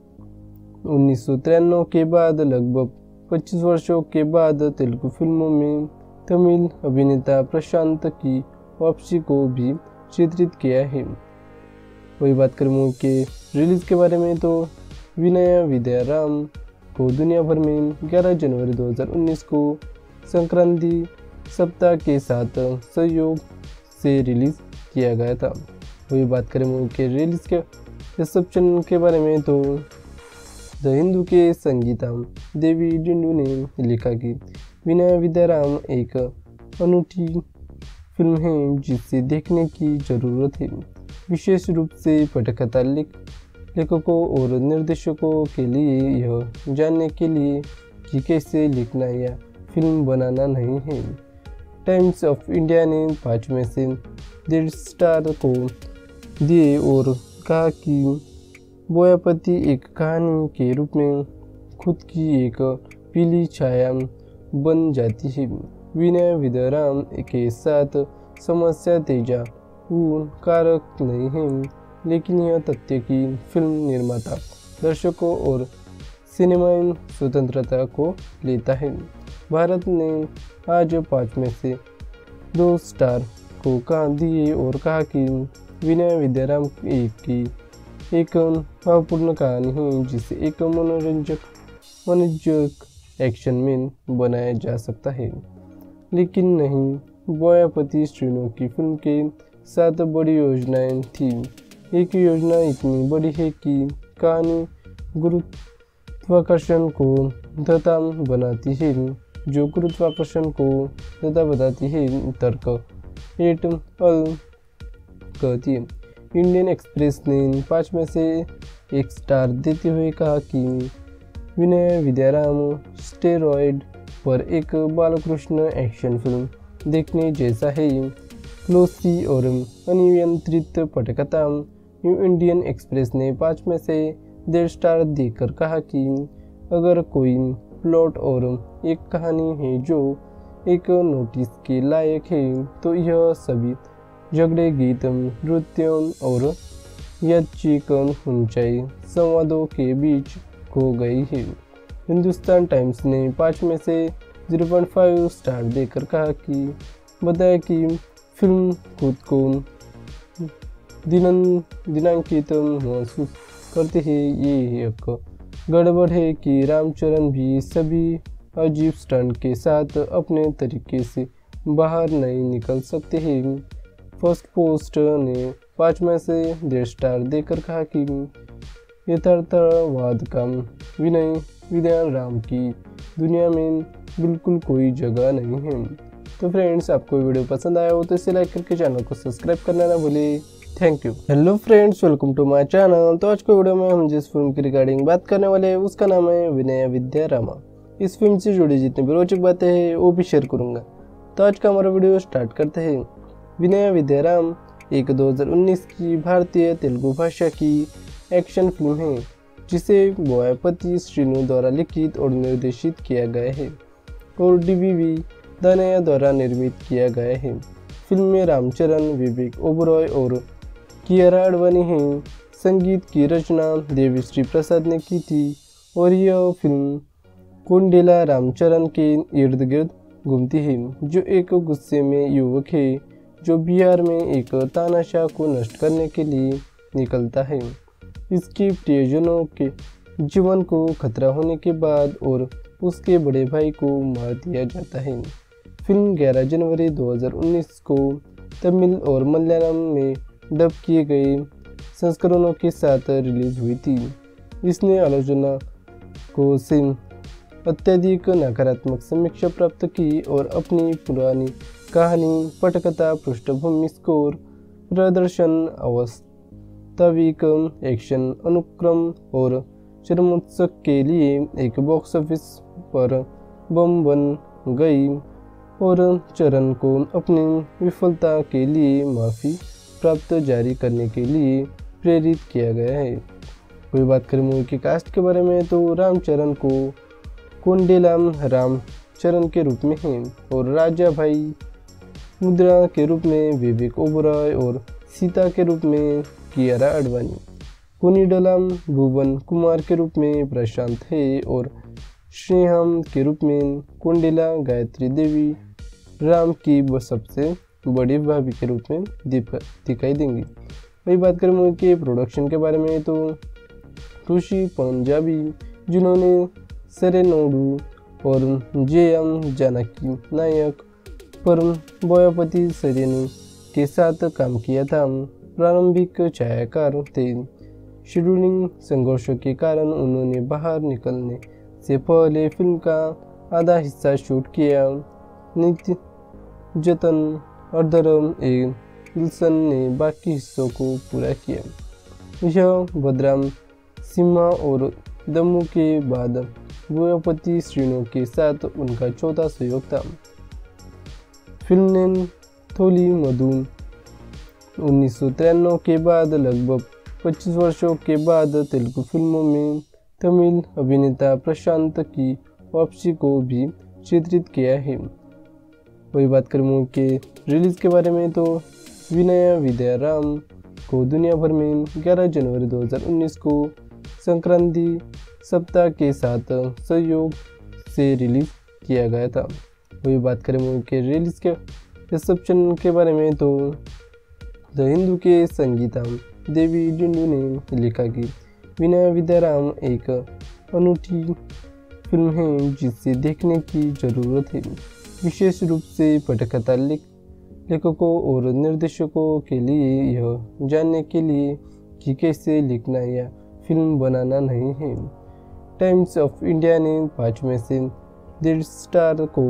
1993 के बाद लगभग 25 वर्षों के बाद तेलुगु फिल्मों में तमिल अभिनेता प्रशांत की वापसी को भी चित्रित किया है। वही बात करें मूवी के रिलीज के बारे में तो विनय विद्याराम को दुनिया भर में 11 जनवरी 2019 को संक्रांति सप्ताह के साथ सहयोग से रिलीज किया गया था। वही बात करें मूवी के रिलीज के रिसेप्शन के बारे में तो द हिंदू के संगीता देवी डिंडू ने लिखा कि विनय विद्याराम एक अनूठी फिल्म है जिसे देखने की ज़रूरत है, विशेष रूप से पटकथा लेखकों और निर्देशकों के लिए यह जानने के लिए कि कैसे लिखना या फिल्म बनाना नहीं है। टाइम्स ऑफ इंडिया ने 5 में से 1.5 स्टार को दिए और कहा कि बोयापति एक कहानी के रूप में खुद की एक पीली छाया बन जाती है। विनय विद्याराम के साथ समस्या तेजा कारक नहीं है, लेकिन यह तथ्य कि फिल्म निर्माता दर्शकों और सिनेमाई स्वतंत्रता को लेता है। भारत ने आज 5 में से 2 स्टार को कहा दिए और कहा कि विनय विद्याराम की एक भावपूर्ण कहानी है जिसे एक मनोरंजक एक्शन में बनाया जा सकता है, लेकिन नहीं बोयापति श्रीनु की फिल्म के 7 बड़ी योजनाएं थी। एक योजना इतनी बड़ी है कि कहानी गुरुत्वाकर्षण को धता बनाती है, जो गुरुत्वाकर्षण को धता बताती है तर्क एट अल कहती है। इंडियन एक्सप्रेस ने 5 में से 1 स्टार देते हुए कहा कि विनय विद्याराम स्टेरॉयड पर एक बालकृष्ण एक्शन फिल्म देखने जैसा है। क्लोसी और अनियंत्रित पटकथा। इंडियन एक्सप्रेस ने 5 में से 1.5 स्टार देकर कहा कि अगर कोई प्लॉट और एक कहानी है जो एक नोटिस के लायक है तो यह सभी झगड़े, गीत, नृत्य और यादृच्छिक ऊंचाई संवादों के बीच खो गई है। हिंदुस्तान टाइम्स ने 5 में से 0.5 स्टार देकर कहा कि बताया कि फिल्म खुद को दिनांकित महसूस करते हैं। ये एक गड़बड़ है कि रामचरण भी सभी अजीब स्टंट के साथ अपने तरीके से बाहर नहीं निकल सकते हैं। फर्स्ट पोस्ट ने 5 में से 1.5 स्टार देकर कहा कि यथार्थवाद का विनय विद्याराम की दुनिया में बिल्कुल कोई जगह नहीं है। तो फ्रेंड्स, आपको वीडियो पसंद आया हो तो इसे लाइक करके चैनल को सब्सक्राइब करना ना भूलिए। Thank you. Hello friends, welcome to my channel. तो आज के वीडियो में हम जिस फिल्म की रिगार्डिंग बात करने वाले हैं उसका नाम है विनय विद्यारामा। इस फिल्म से जुड़ी जितनी भी रोचक बातें हैं वो भी शेयर करूंगा। तो आज का हमारा वीडियो स्टार्ट करते हैं। विनय विद्याराम एक 2019 की भारतीय तेलुगु भाषा की एक्शन फिल्म है जिसे बोयापति श्रीनु द्वारा लिखित और निर्देशित किया गया है और DVV दानैया द्वारा निर्मित किया गया है। फिल्म में रामचरण, विवेक ओबरॉय और कियारा आडवाणी हैं। संगीत की रचना देविश्री प्रसाद ने की थी और यह फिल्म कोंडेला रामचरण के इर्द गिर्द घूमती है, जो एक गुस्से में युवक है जो बिहार में एक तानाशाह को नष्ट करने के लिए निकलता है। इसके प्रियजनों के जीवन को खतरा होने के बाद और उसके बड़े भाई को मार दिया जाता है। फिल्म 11 जनवरी 2019 को तमिल और मलयालम में डब किए गए संस्करणों के साथ रिलीज हुई थी। इसने आलोचना को से अत्यधिक नकारात्मक समीक्षा प्राप्त की और अपनी पुरानी कहानी, पटकथा, पृष्ठभूमि स्कोर, प्रदर्शन, वास्तविक एक्शन अनुक्रम और चरमोत्सव के लिए एक बॉक्स ऑफिस पर बम बन गई और चरण को अपनी विफलता के लिए माफ़ी प्राप्त जारी करने के लिए प्रेरित किया गया है। कोई बात करें मूवी के कास्ट के बारे में तो रामचरण को कोंडेलाम रामचरण के रूप में है और राजा भाई मुद्रा के रूप में विवेक ओबरॉय और सीता के रूप में कियारा आडवाणी, कोनिडलम भुवन कुमार के रूप में प्रशांत है और श्रीहम के रूप में कोंडेला गायत्री देवी राम की सबसे बड़ी भाभी के रूप में दिखाई देंगी। वही बात करें मूवी के प्रोडक्शन के बारे में तो ऋषि पंजाबी, जिन्होंने सेरेनोडू और JM जानकी नायक पर बोयापति श्रीनु के साथ काम किया था, प्रारंभिक छायाकार थे। शेड्यूलिंग संघर्षों के कारण उन्होंने बाहर निकलने से पहले फिल्म का आधा हिस्सा शूट किया। नित्य जतन अर्धरम विल्सन ने बाकी हिस्सों को पूरा किया। यह बदराम सिम्हा और दम्मू के बाद बोयापति श्रीनु के साथ उनका चौथा सहयोग था। फिल्म ने थोली मधु 1993 के बाद लगभग 25 वर्षों के बाद तेलुगु फिल्मों में तमिल अभिनेता प्रशांत की वापसी को भी चित्रित किया है। वही बात करें मूवी के रिलीज के बारे में तो विनय विद्याराम को दुनिया भर में 11 जनवरी 2019 को संक्रांति सप्ताह के साथ सहयोग से रिलीज किया गया था। वही बात करें मूवी के रिलीज के रिसेप्शन के बारे में तो द हिंदू के संगीता देवी डिंडू ने लिखा कि विनय विद्याराम एक अनूठी फिल्म है जिसे देखने की ज़रूरत है, विशेष रूप से पटकथा लेखकों और निर्देशकों के लिए यह जानने के लिए कि कैसे लिखना या फिल्म बनाना नहीं है। टाइम्स ऑफ इंडिया ने 5 में से 1.5 स्टार को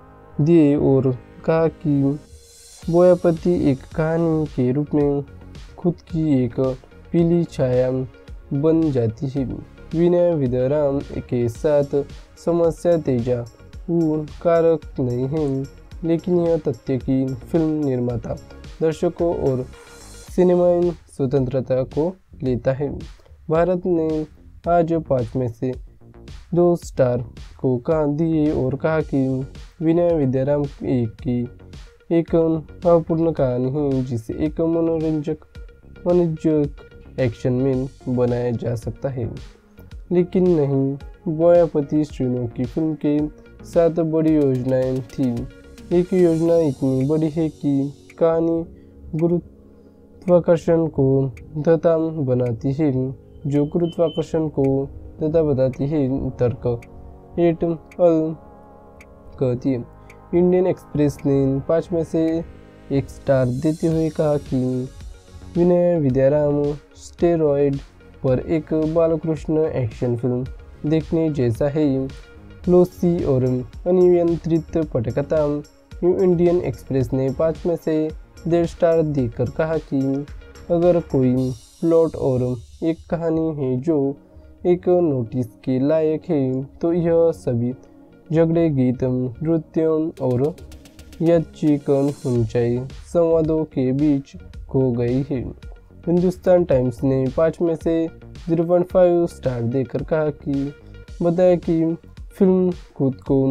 दिए और कहा कि बोयापति एक कहानी के रूप में खुद की एक पीली छाया बन जाती है। विनय विद्याराम के साथ समस्या तेजा और कारक नहीं है, लेकिन यह तथ्य कि फिल्म निर्माता दर्शकों और सिनेमाई स्वतंत्रता को लेता है। भारत ने आज 5 में से 2 स्टार को कहा दिए और कहा कि विनय विद्याराम की एक अपूर्ण कहानी है जिसे एक मनोरंजक वाणिज्यिक एक्शन में बनाया जा सकता है, लेकिन नहीं बॉयापति श्रीनु की फिल्म के 7 बड़ी योजनाएं थी। एक योजना इतनी बड़ी है कि कहानी गुरुत्वाकर्षण को धता बनाती है, जो गुरुत्वाकर्षण को धता बताती है तर्क एट अल कहती है। इंडियन एक्सप्रेस ने 5 में से 1 स्टार देते हुए कहा कि विनय विद्याराम स्टेरॉयड पर एक बालकृष्ण एक्शन फिल्म देखने जैसा है। लोसी और अनियंत्रित पटकथा। इंडियन एक्सप्रेस ने 5 में से 1.5 स्टार देकर कहा कि अगर कोई प्लॉट और एक कहानी है जो एक नोटिस के लायक है तो यह सभी झगड़े, गीत, नृत्य और यादृच्छिक ऊंचाई संवादों के बीच खो गई है। हिंदुस्तान टाइम्स ने 5 में से 0.5 स्टार देकर कहा कि बताया कि फिल्म खुद को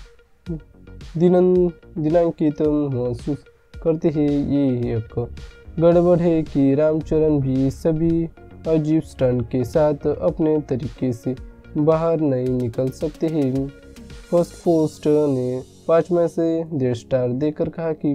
दिनांकित महसूस करती है। ये एक गड़बड़ है कि रामचरण भी सभी अजीब स्टंट के साथ अपने तरीके से बाहर नहीं निकल सकते हैं। फर्स्ट पोस्ट ने 5 में से 1.5 स्टार देकर कहा कि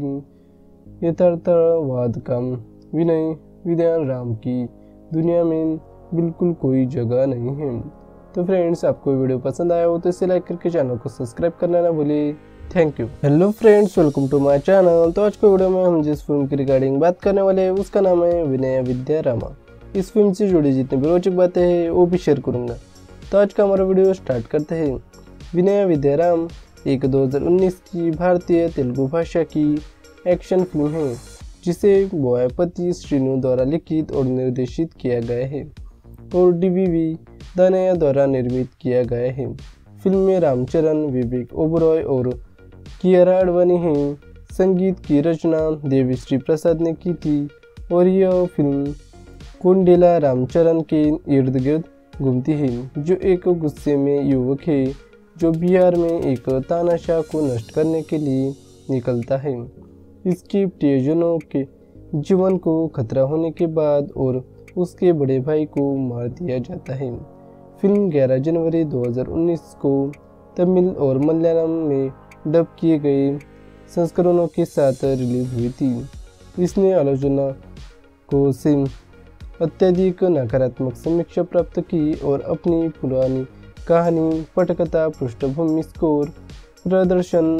यथार्थवाद का विनय विद्याराम की दुनिया में बिल्कुल कोई जगह नहीं है। तो फ्रेंड्स, आपको वीडियो पसंद आया हो तो इसे लाइक करके चैनल को सब्सक्राइब करना ना भूलिए। Thank you. Hello friends, welcome to my channel. तो आज के वीडियो में हम जिस फिल्म की रिगार्डिंग बात करने वाले हैं उसका नाम है विनय विद्यारामा। इस फिल्म से जुड़ी जितनी भी रोचक बातें हैं वो भी शेयर करूंगा। तो आज का हमारा वीडियो स्टार्ट करते हैं। विनय विद्याराम एक 2019 की भारतीय तेलुगु भाषा की एक्शन फिल्म है जिसे बॉयापति श्रीनु द्वारा लिखित और निर्देशित किया गया है और DVV दानैया द्वारा निर्मित किया गया है। फिल्म में रामचरण, विवेक ओबरॉय और कियारा आडवाणी हैं। संगीत की रचना देविश्री प्रसाद ने की थी और यह फिल्म कोंडेला रामचरण के इर्द गिर्द घूमती है, जो एक गुस्से में युवक है जो बिहार में एक तानाशाह को नष्ट करने के लिए निकलता है। इसके प्रियजनों के जीवन को खतरा होने के बाद और उसके बड़े भाई को मार दिया जाता है। फिल्म 11 जनवरी 2019 को तमिल और मलयालम में डब किए गए संस्करणों के साथ रिलीज हुई थी। इसने आलोचना को से अत्यधिक नकारात्मक समीक्षा प्राप्त की और अपनी पुरानी कहानी, पटकथा, पृष्ठभूमि स्कोर, प्रदर्शन,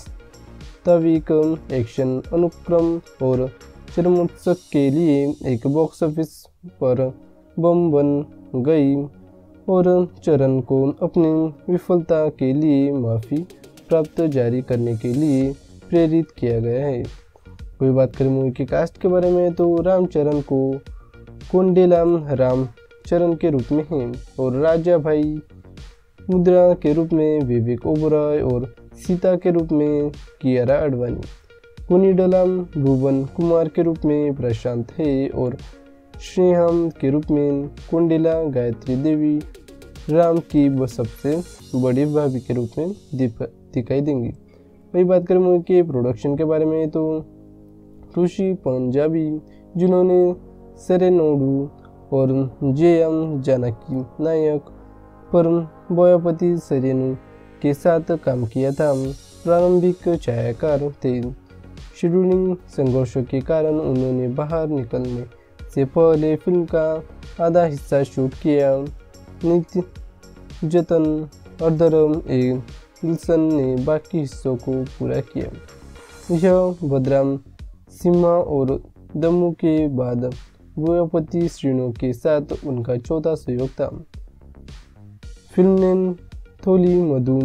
वास्तविक एक्शन अनुक्रम और चरमोत्सव के लिए एक बॉक्स ऑफिस पर बम बन गई और चरण को अपनी विफलता के लिए माफ़ी प्राप्त जारी करने के लिए प्रेरित किया गया है। कोई बात करें मूवी की कास्ट के बारे में तो रामचरण को कोंडेला रामचरण के रूप में है और राजा भाई मुद्रा के रूप में विवेक ओबरॉय और सीता के रूप में कियारा आडवाणी, कुनिडलम भुवन कुमार के रूप में प्रशांत है और श्रीहम के रूप में कोंडेला गायत्री देवी राम की सबसे बड़ी भाभी के रूप में दिखाई देंगी। वही बात करें मूवी के प्रोडक्शन के बारे में तो ऋषि पंजाबी, जिन्होंने सेरेनोडू और JM जानकी नायक पर बॉयापति श्रीनु के साथ काम किया था, प्रारंभिक छायाकार थे। शेड्यूलिंग संघर्षों के कारण उन्होंने बाहर निकलने से पहले फिल्म का आधा हिस्सा शूट किया। नित्यजतन अर्धरम विल्सन ने बाकी हिस्सों को पूरा किया। यह बदराम सिम्हा और दम्मू के बाद बॉयापति श्रीनु के साथ उनका चौथा सहयोग था। फिल्म ने थोली मधु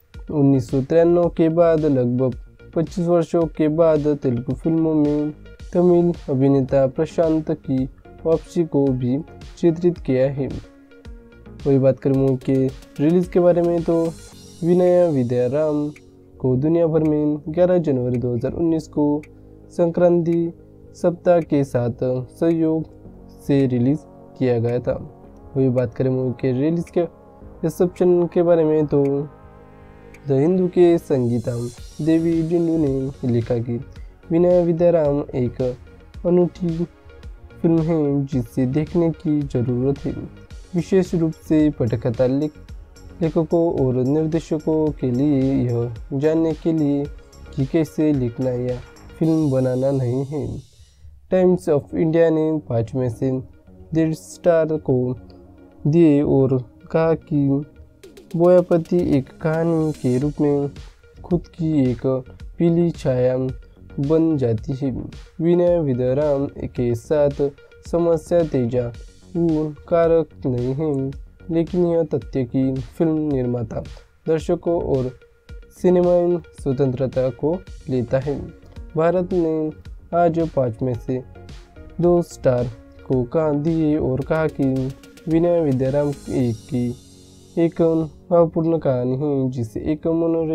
1993 के बाद लगभग 25 वर्षों के बाद तेलुगु फिल्मों में तमिल अभिनेता प्रशांत की वापसी को भी चित्रित किया है। वही बात करें मूवी के रिलीज के बारे में तो विनय विद्याराम को दुनिया भर में 11 जनवरी 2019 को संक्रांति सप्ताह के साथ सहयोग से रिलीज किया गया था। वही बात करें मूवी के रिलीज के रिसेप्शन के बारे में तो द हिंदू के संगीता देवी डिंडू ने लिखा कि विनय विद्याराम एक अनूठी फिल्म है जिसे देखने की ज़रूरत है, विशेष रूप से पटकथा लेखकों और निर्देशकों के लिए यह जानने के लिए कि कैसे लिखना या फिल्म बनाना नहीं है। टाइम्स ऑफ इंडिया ने 5 में से 1.5 स्टार को दिए और कहा कि बोयापति एक कहानी के रूप में खुद की एक पीली छाया बन जाती है। विनय विद्याराम के साथ समस्या तेजा कारक नहीं है, लेकिन यह तथ्य कि फिल्म निर्माता दर्शकों और सिनेमाई स्वतंत्रता को लेता है। भारत ने आज 5 में से 2 स्टार को दिए और कहा कि विनय विद्याराम की एक भावपूर्ण कहानी है जिसे एक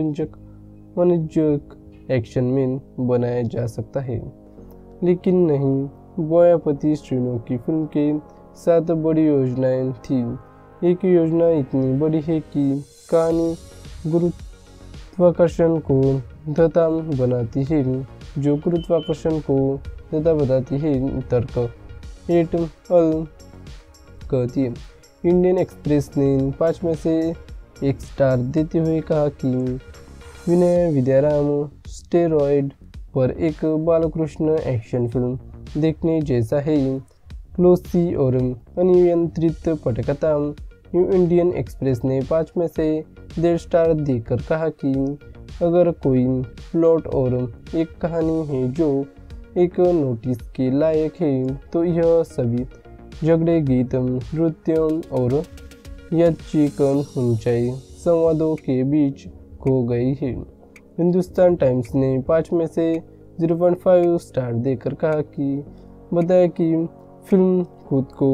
मनोरंजक एक्शन में बनाया जा सकता है, लेकिन नहीं बोयापति श्रीनु की फिल्म के 7 बड़ी योजनाएं थी। एक योजना इतनी बड़ी है कि कहानी गुरुत्वाकर्षण को धता बनाती है, जो गुरुत्वाकर्षण को धता बताती है तर्क एट अल कहती है। इंडियन एक्सप्रेस ने 5 में से 1 स्टार देते हुए कहा कि विनय विद्याराम स्टेरॉयड पर एक बालकृष्ण एक्शन फिल्म देखने जैसा है, क्लोसी और अनियंत्रित पटकथा। न्यू इंडियन एक्सप्रेस ने 5 में से 1.5 स्टार देकर कहा कि अगर कोई प्लॉट और एक कहानी है जो एक नोटिस के लायक है तो यह सभी झगड़े, गीत, नृत्य और यादृच्छिक ऊंचाई संवादों के बीच खो गई है। हिंदुस्तान टाइम्स ने 5 में से 0.5 स्टार देकर कहा कि बताया कि फिल्म खुद को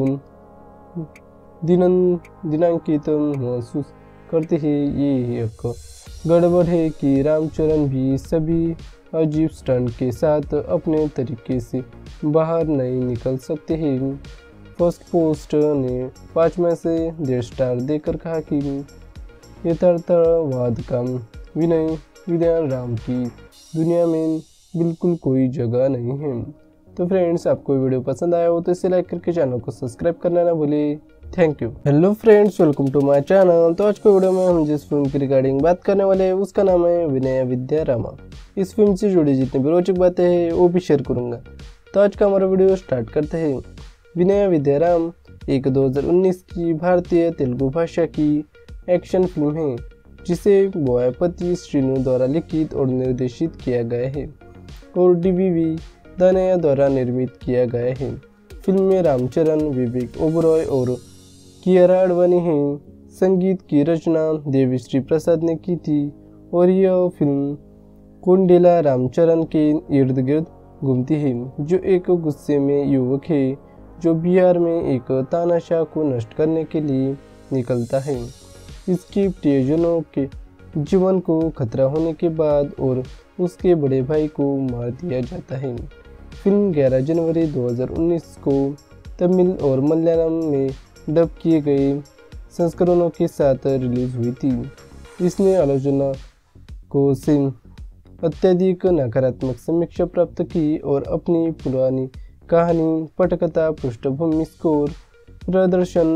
दिनांकित महसूस करती है। ये एक गड़बड़ है कि रामचरण भी सभी अजीब स्टंट के साथ अपने तरीके से बाहर नहीं निकल सकते हैं। फर्स्ट पोस्ट ने 5 में से 1.5 स्टार देकर कहा कि यथार्थवाद का विनय विद्याराम की दुनिया में बिल्कुल कोई जगह नहीं है। तो फ्रेंड्स, आपको वीडियो पसंद आया हो तो इसे लाइक करके चैनल को सब्सक्राइब करना ना भूलिए। Thank you. Hello friends, welcome to my channel. तो आज के वीडियो में हम जिस फिल्म की रिगार्डिंग बात करने वाले हैं उसका नाम है विनय विद्याराम। इस फिल्म से जुड़ी जितनी भी रोचक बातें हैं वो भी शेयर करूंगा। तो आज का हमारा वीडियो स्टार्ट करते हैं। विनय विद्याराम एक 2019 की भारतीय तेलुगु भाषा की एक्शन फिल्म है जिसे बोयापति श्रीनु द्वारा लिखित और निर्देशित किया गया है और DBV दानैया द्वारा निर्मित किया गया है। फिल्म में रामचरण, विवेक ओबरॉय और कियारा आडवाणी हैं। संगीत की रचना देविश्री प्रसाद ने की थी और यह फिल्म कोंडेला रामचरण के इर्द गिर्द घूमती है, जो एक गुस्से में युवक है जो बिहार में एक तानाशाह को नष्ट करने के लिए निकलता है। इसके प्रियजनों के जीवन को खतरा होने के बाद और उसके बड़े भाई को मार दिया जाता है। फिल्म 11 जनवरी 2019 को तमिल और मलयालम में डब किए गए संस्करणों के साथ रिलीज हुई थी। इसने आलोचना को से अत्यधिक नकारात्मक समीक्षा प्राप्त की और अपनी पुरानी कहानी, पटकथा, पृष्ठभूमि स्कोर, प्रदर्शन,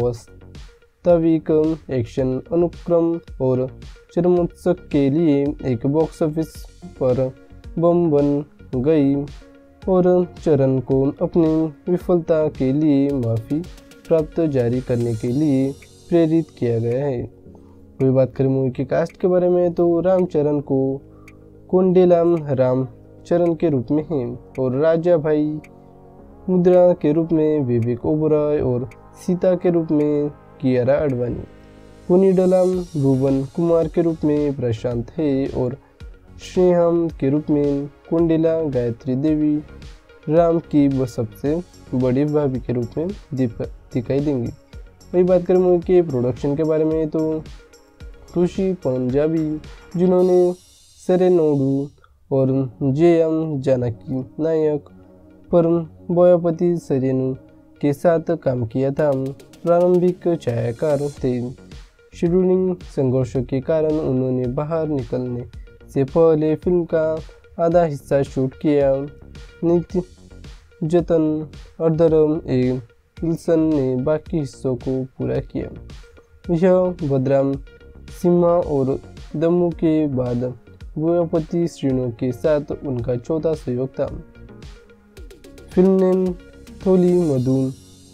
वास्तविक एक्शन अनुक्रम और चरमोत्सव के लिए एक बॉक्स ऑफिस पर बम बन गई और चरण को अपनी विफलता के लिए माफ़ी प्राप्त जारी करने के लिए प्रेरित किया गया है। कोई बात करें मूवी के कास्ट के बारे में तो रामचरण को कोंडेला रामचरण के रूप में है और राजा भाई मुद्रा के रूप में विवेक ओबरॉय और सीता के रूप में कियारा आडवाणी, पुनीडलम भुवन कुमार के रूप में प्रशांत है और श्रीहम के रूप में कोंडेला गायत्री देवी राम की वो सबसे बड़ी भाभी के रूप में दिखाई देंगी। वही बात करें मूवी के प्रोडक्शन के बारे में तो ऋषि पंजाबी, जिन्होंने सेरेनोडू और जे.एम. जानकी नायक पर बोयापति सरेनु के साथ काम किया था। प्रारंभिक छायाकार थे। शेड्यूलिंग संघर्षों के कारण उन्होंने बाहर निकलने से पहले फिल्म का आधा हिस्सा शूट किया। नित्य जतन अर्धरम ए विल्सन ने बाकी हिस्सों को पूरा किया। यह बदराम सिम्हा और दम्मू के बाद बोयापति श्रीनु के साथ उनका चौथा सहयोग था। फिल्म ने थोली मधुन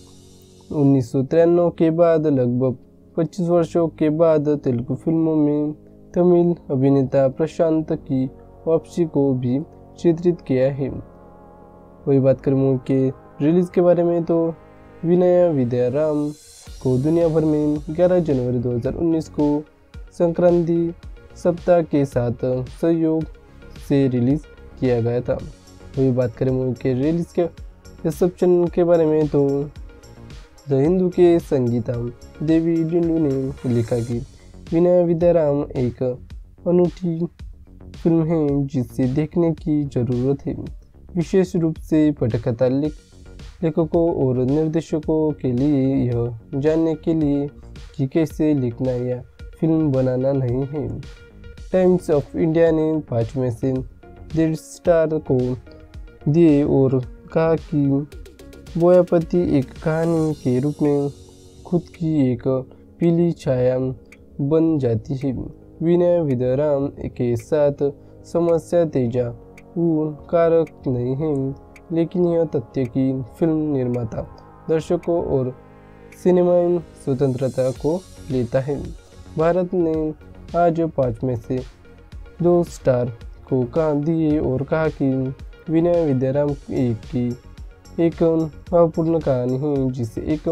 1993 के बाद लगभग 25 वर्षों के बाद तेलुगु फिल्मों में तमिल अभिनेता प्रशांत की वापसी को भी चित्रित किया है। वही बात करें मूवी के रिलीज के बारे में तो विनय विद्याराम को दुनिया भर में 11 जनवरी 2019 को संक्रांति सप्ताह के साथ सहयोग से रिलीज किया गया था। वही बात करें मूवी के रिलीज के रिसेप्शन के बारे में तो द हिंदू के संगीता देवी डिंडू ने लिखा कि विनय विद्याराम एक अनूठी फिल्म है जिसे देखने की जरूरत है, विशेष रूप से पटकथा लेखकों और निर्देशकों के लिए यह जानने के लिए कि कैसे लिखना या फिल्म बनाना नहीं है। टाइम्स ऑफ इंडिया ने 5 में से 1.5 स्टार को दिए और कहा कि बोयापति एक कहानी के रूप में खुद की एक पीली छाया बन जाती है। विनय विद्याराम के साथ समस्या तेजा कारक नहीं है, लेकिन यह तथ्य कि फिल्म निर्माता दर्शकों और सिनेमाई स्वतंत्रता को लेता है। भारत ने आज 5 में से 2 स्टार को दिए और कहा कि विनय विद्याराम एक भावपूर्ण कहानी है जिसे एक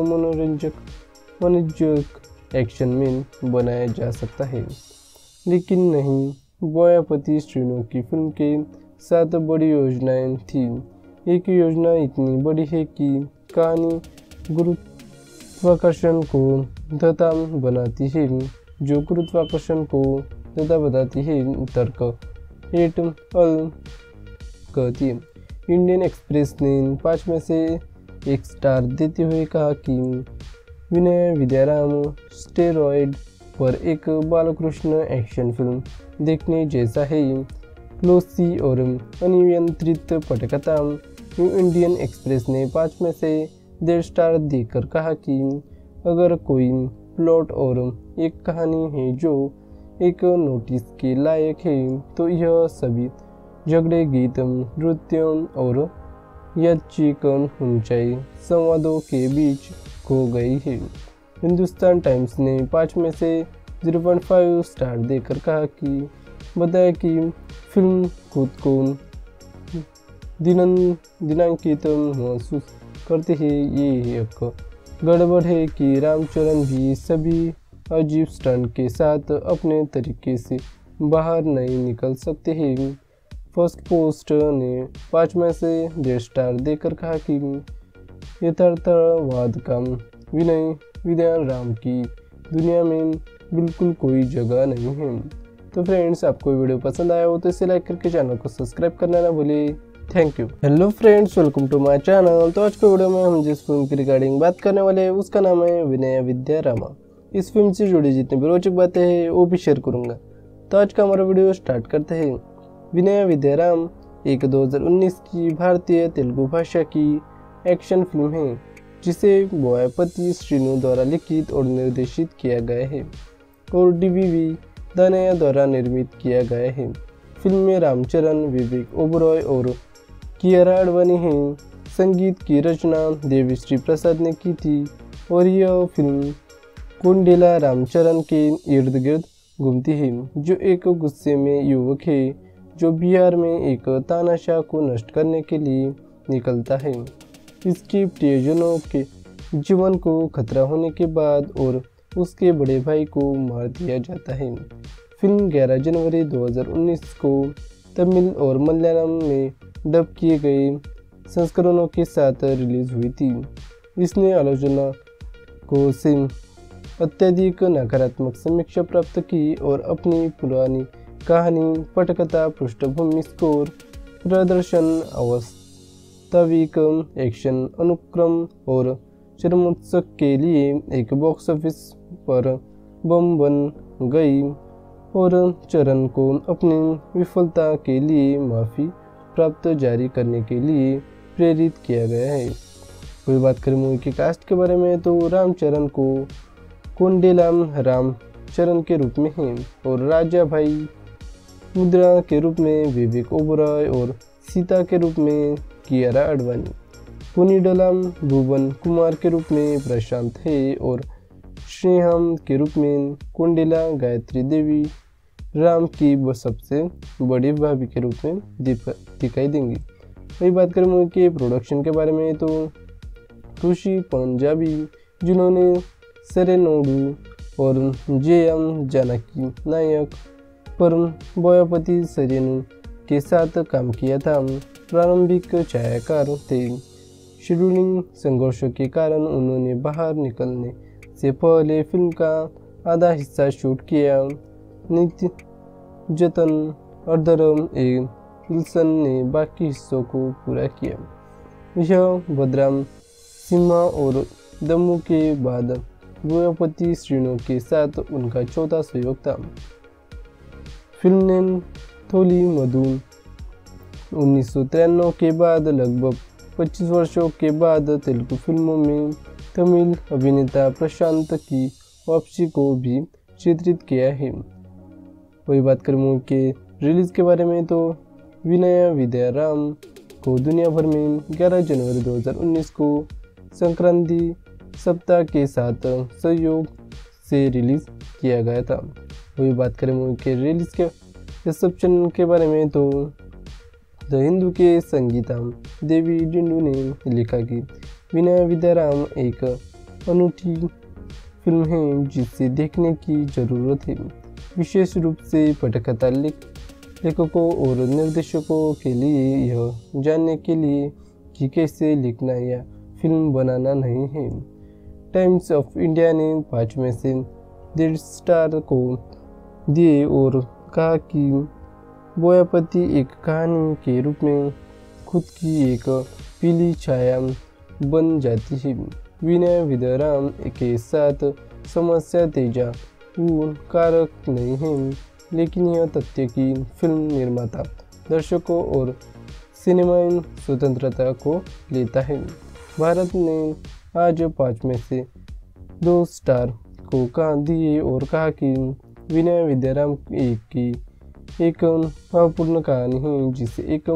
मनोरंजक एक्शन में बनाया जा सकता है, लेकिन नहीं बोयापति श्रीनु की फिल्म के 7 बड़ी योजनाएं थी। एक योजना इतनी बड़ी है कि कहानी गुरुत्वाकर्षण को धता बनाती है, जो गुरुत्वाकर्षण को धता बताती है तर्क एट अल कहती है। इंडियन एक्सप्रेस ने 5 में से 1 स्टार देते हुए कहा कि विनय विद्याराम स्टेरॉयड पर एक बालकृष्ण एक्शन फिल्म देखने जैसा है, क्लोसी और अनियंत्रित पटकथा। इंडियन एक्सप्रेस ने 5 में से 1.5 स्टार देकर कहा कि अगर कोई प्लॉट और एक कहानी है जो एक नोटिस के लायक है तो यह सभी झगड़े, गीत, नृत्य और यादृच्छिक ऊंचाई संवादों के बीच खो गई है। हिंदुस्तान टाइम्स ने 5 में से 0.5 स्टार देकर कहा कि बताया कि फिल्म खुद को दिनांकित महसूस करते हैं। ये एक गड़बड़ है कि रामचरण भी सभी अजीब स्टंट के साथ अपने तरीके से बाहर नहीं निकल सकते हैं। फर्स्ट पोस्ट ने 5 में से 1.5 स्टार देकर कहा कि यथार्थवाद का विनय विद्याराम की दुनिया में बिल्कुल कोई जगह नहीं है। तो फ्रेंड्स, आपको वीडियो पसंद आया हो तो इसे लाइक करके चैनल को सब्सक्राइब करना ना भूलिए। Thank you. Hello friends, welcome to my channel. तो आज के वीडियो में हम जिस फिल्म की रिगार्डिंग बात करने वाले हैं उसका नाम है विनय विद्यारामा। इस फिल्म से जुड़ी जितनी भी रोचक बातें हैं वो भी शेयर करूंगा। तो आज का हमारा वीडियो स्टार्ट करते हैं। विनय विद्याराम एक 2019 की भारतीय तेलुगु भाषा की एक्शन फिल्म है जिसे बोयापति श्रीनु द्वारा लिखित और निर्देशित किया गया है और DVV दानैया द्वारा निर्मित किया गया है। फिल्म में रामचरण, विवेक ओबरॉय और कियारा आडवाणी हैं। संगीत की रचना देविश्री प्रसाद ने की थी और यह फिल्म कुंडेला रामचरण के इर्द गिर्द घूमती है, जो एक गुस्से में युवक है जो बिहार में एक तानाशाह को नष्ट करने के लिए निकलता है। इसके प्रियजनों के जीवन को खतरा होने के बाद और उसके बड़े भाई को मार दिया जाता है। फिल्म 11 जनवरी 2019 को तमिल और मलयालम में डब किए गए संस्करणों के साथ रिलीज हुई थी। इसने आलोचकों से अत्यधिक नकारात्मक समीक्षा प्राप्त की और अपनी पुरानी कहानी, पटकथा, पृष्ठभूमि स्कोर, प्रदर्शन, वास्तविक एक्शन अनुक्रम और चरमोत्कर्ष के लिए एक बॉक्स ऑफिस पर बम बन गई और चरण को अपनी विफलता के लिए माफ़ी प्राप्त जारी करने के लिए प्रेरित किया गया है। कोई बात करें मूवी के कास्ट के बारे में तो रामचरण को कोंडेला रामचरण के रूप में हैं और राजा भाई मुद्रा के रूप में विवेक ओबरॉय और सीता के रूप में कियारा आडवाणी, पुनीडलम भुवन कुमार के रूप में प्रशांत है और श्रीहम के रूप में कोंडेला गायत्री देवी राम की सबसे बड़ी भाभी के रूप में दिखाई देंगी। वही बात करें मूवी के प्रोडक्शन के बारे में तो ऋषि पंजाबी, जिन्होंने सेरेनोडू और जेएम जानकी नायक पर बोयापति सरेनु के साथ काम किया था, प्रारंभिक छायाकार थे। शेड्यूलिंग संघर्षों के कारण उन्होंने बाहर निकलने से पहले फिल्म का आधा हिस्सा शूट किया। नित्य जतन अर्धरम विल्सन ने बाकी हिस्सों को पूरा किया। यह बदराम सिम्हा और दम्मू के बाद बोयापति श्रीनु के साथ उनका चौथा सहयोग था। फिल्म ने थोली मधु 1993 के बाद लगभग 25 वर्षों के बाद तेलुगु फिल्मों में तमिल अभिनेता प्रशांत की वापसी को भी चित्रित किया है। वही बात करें मूवी के रिलीज के बारे में तो विनय विद्याराम को दुनिया भर में 11 जनवरी 2019 को संक्रांति सप्ताह के साथ सहयोग से रिलीज किया गया था। वही बात करें मूवी के रिलीज के रिसेप्शन के बारे में तो द हिंदू के संगीता देवी डिंडू ने लिखा कि विनय विद्याराम एक अनूठी फिल्म है जिसे देखने की ज़रूरत है, विशेष रूप से पटकथा लेखकों और निर्देशकों के लिए यह जानने के लिए कि कैसे लिखना या फिल्म बनाना नहीं है। टाइम्स ऑफ इंडिया ने 5 में से 1.5 स्टार को दिए और कहा कि बोयापति एक कहानी के रूप में खुद की एक पीली छाया बन जाती है। विनय विद्याराम के साथ समस्या तेजा कारक नहीं है, लेकिन यह तथ्य कि फिल्म निर्माता दर्शकों और सिनेमाई स्वतंत्रता को लेता है। भारत ने आज 5 में से 2 स्टार को कहा दिए और कहा कि विनय विद्याराम की एक भावपूर्ण कहानी है जिसे एक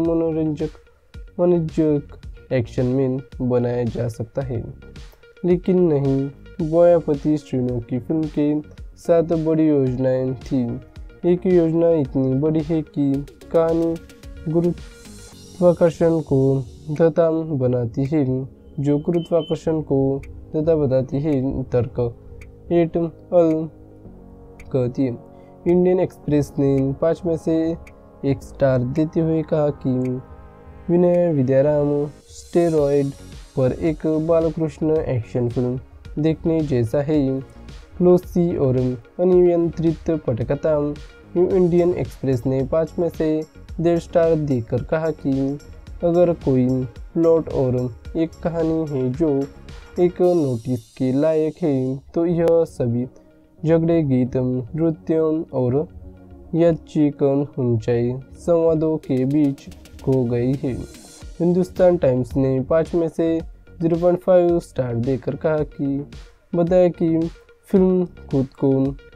मनोरंजक एक्शन में बनाया जा सकता है, लेकिन नहीं बोयापति श्रीनु की फिल्म के 7 बड़ी योजनाएं थी। एक योजना इतनी बड़ी है कि कहानी गुरुत्वाकर्षण को धता बनाती है, जो गुरुत्वाकर्षण को धता बताती है तर्क एट अल कहती है। इंडियन एक्सप्रेस ने 5 में से 1 स्टार देते हुए कहा कि विनय विद्याराम स्टेरॉयड पर एक बालकृष्ण एक्शन फिल्म देखने जैसा है, क्लोसी और अनियंत्रित पटकथा। न्यू इंडियन एक्सप्रेस ने 5 में से 1.5 स्टार देकर कहा कि अगर कोई प्लॉट और एक कहानी है जो एक नोटिस के लायक है तो यह सभी झगड़े, गीत, नृत्य और यादृच्छिक ऊंचाई संवादों के बीच खो गई है। हिंदुस्तान टाइम्स ने 5 में से 0.5 स्टार देकर कहा कि बताया कि फिल्म खुद को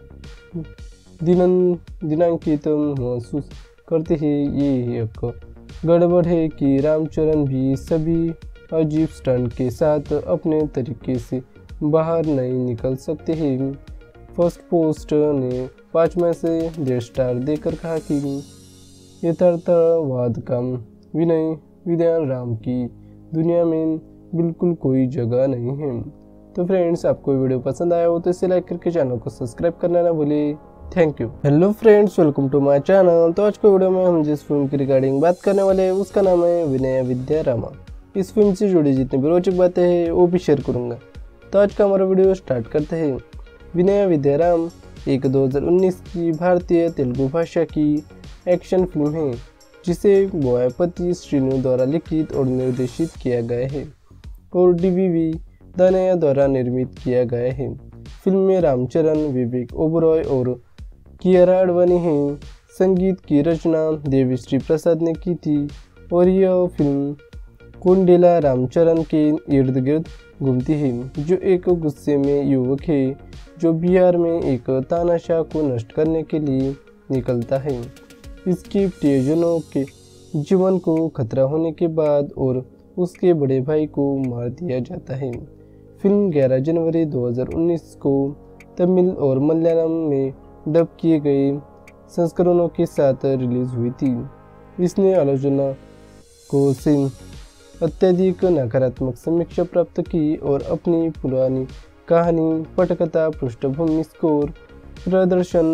दिनांकित महसूस करते हैं। ये एक गड़बड़ है कि रामचरण भी सभी अजीब स्टंट के साथ अपने तरीके से बाहर नहीं निकल सकते हैं। फर्स्ट पोस्ट ने 5 में से 1.5 स्टार देकर कहा कि यथार्थवाद का विनय विद्याराम की दुनिया में बिल्कुल कोई जगह नहीं है। तो फ्रेंड्स, आपको वीडियो पसंद आया हो तो इसे लाइक करके चैनल को सब्सक्राइब करना ना भूलिए। Thank you. Hello friends, welcome to my channel. तो आज के वीडियो में हम जिस फिल्म की रिगार्डिंग बात करने वाले हैं उसका नाम है विनय विद्यारामा। इस फिल्म से जुड़ी जितनी भी रोचक बातें हैं वो भी शेयर करूँगा। तो आज का हमारा वीडियो स्टार्ट करते हैं। विनय विद्याराम एक 2019 की भारतीय तेलुगु भाषा की एक्शन फिल्म है जिसे बोयापति श्रीनु द्वारा लिखित और निर्देशित किया गया है और DBV दानैया द्वारा निर्मित किया गया है। फिल्म में रामचरण, विवेक ओबरॉय और कियारा आडवाणी हैं। संगीत की रचना देविश्री प्रसाद ने की थी और यह फिल्म कोंडेला रामचरण के इर्द गिर्द घूमती है, जो एक गुस्से में युवक है जो बिहार में एक तानाशाह को नष्ट करने के लिए निकलता है। इसके प्रियजनों के जीवन को खतरा होने के बाद और उसके बड़े भाई को मार दिया जाता है। फिल्म 11 जनवरी 2019 को तमिल और मलयालम में डब किए गए संस्करणों के साथ रिलीज हुई थी। इसने आलोचना को से अत्यधिक नकारात्मक समीक्षा प्राप्त की और अपनी पुरानी कहानी, पटकथा, पृष्ठभूमि स्कोर, प्रदर्शन,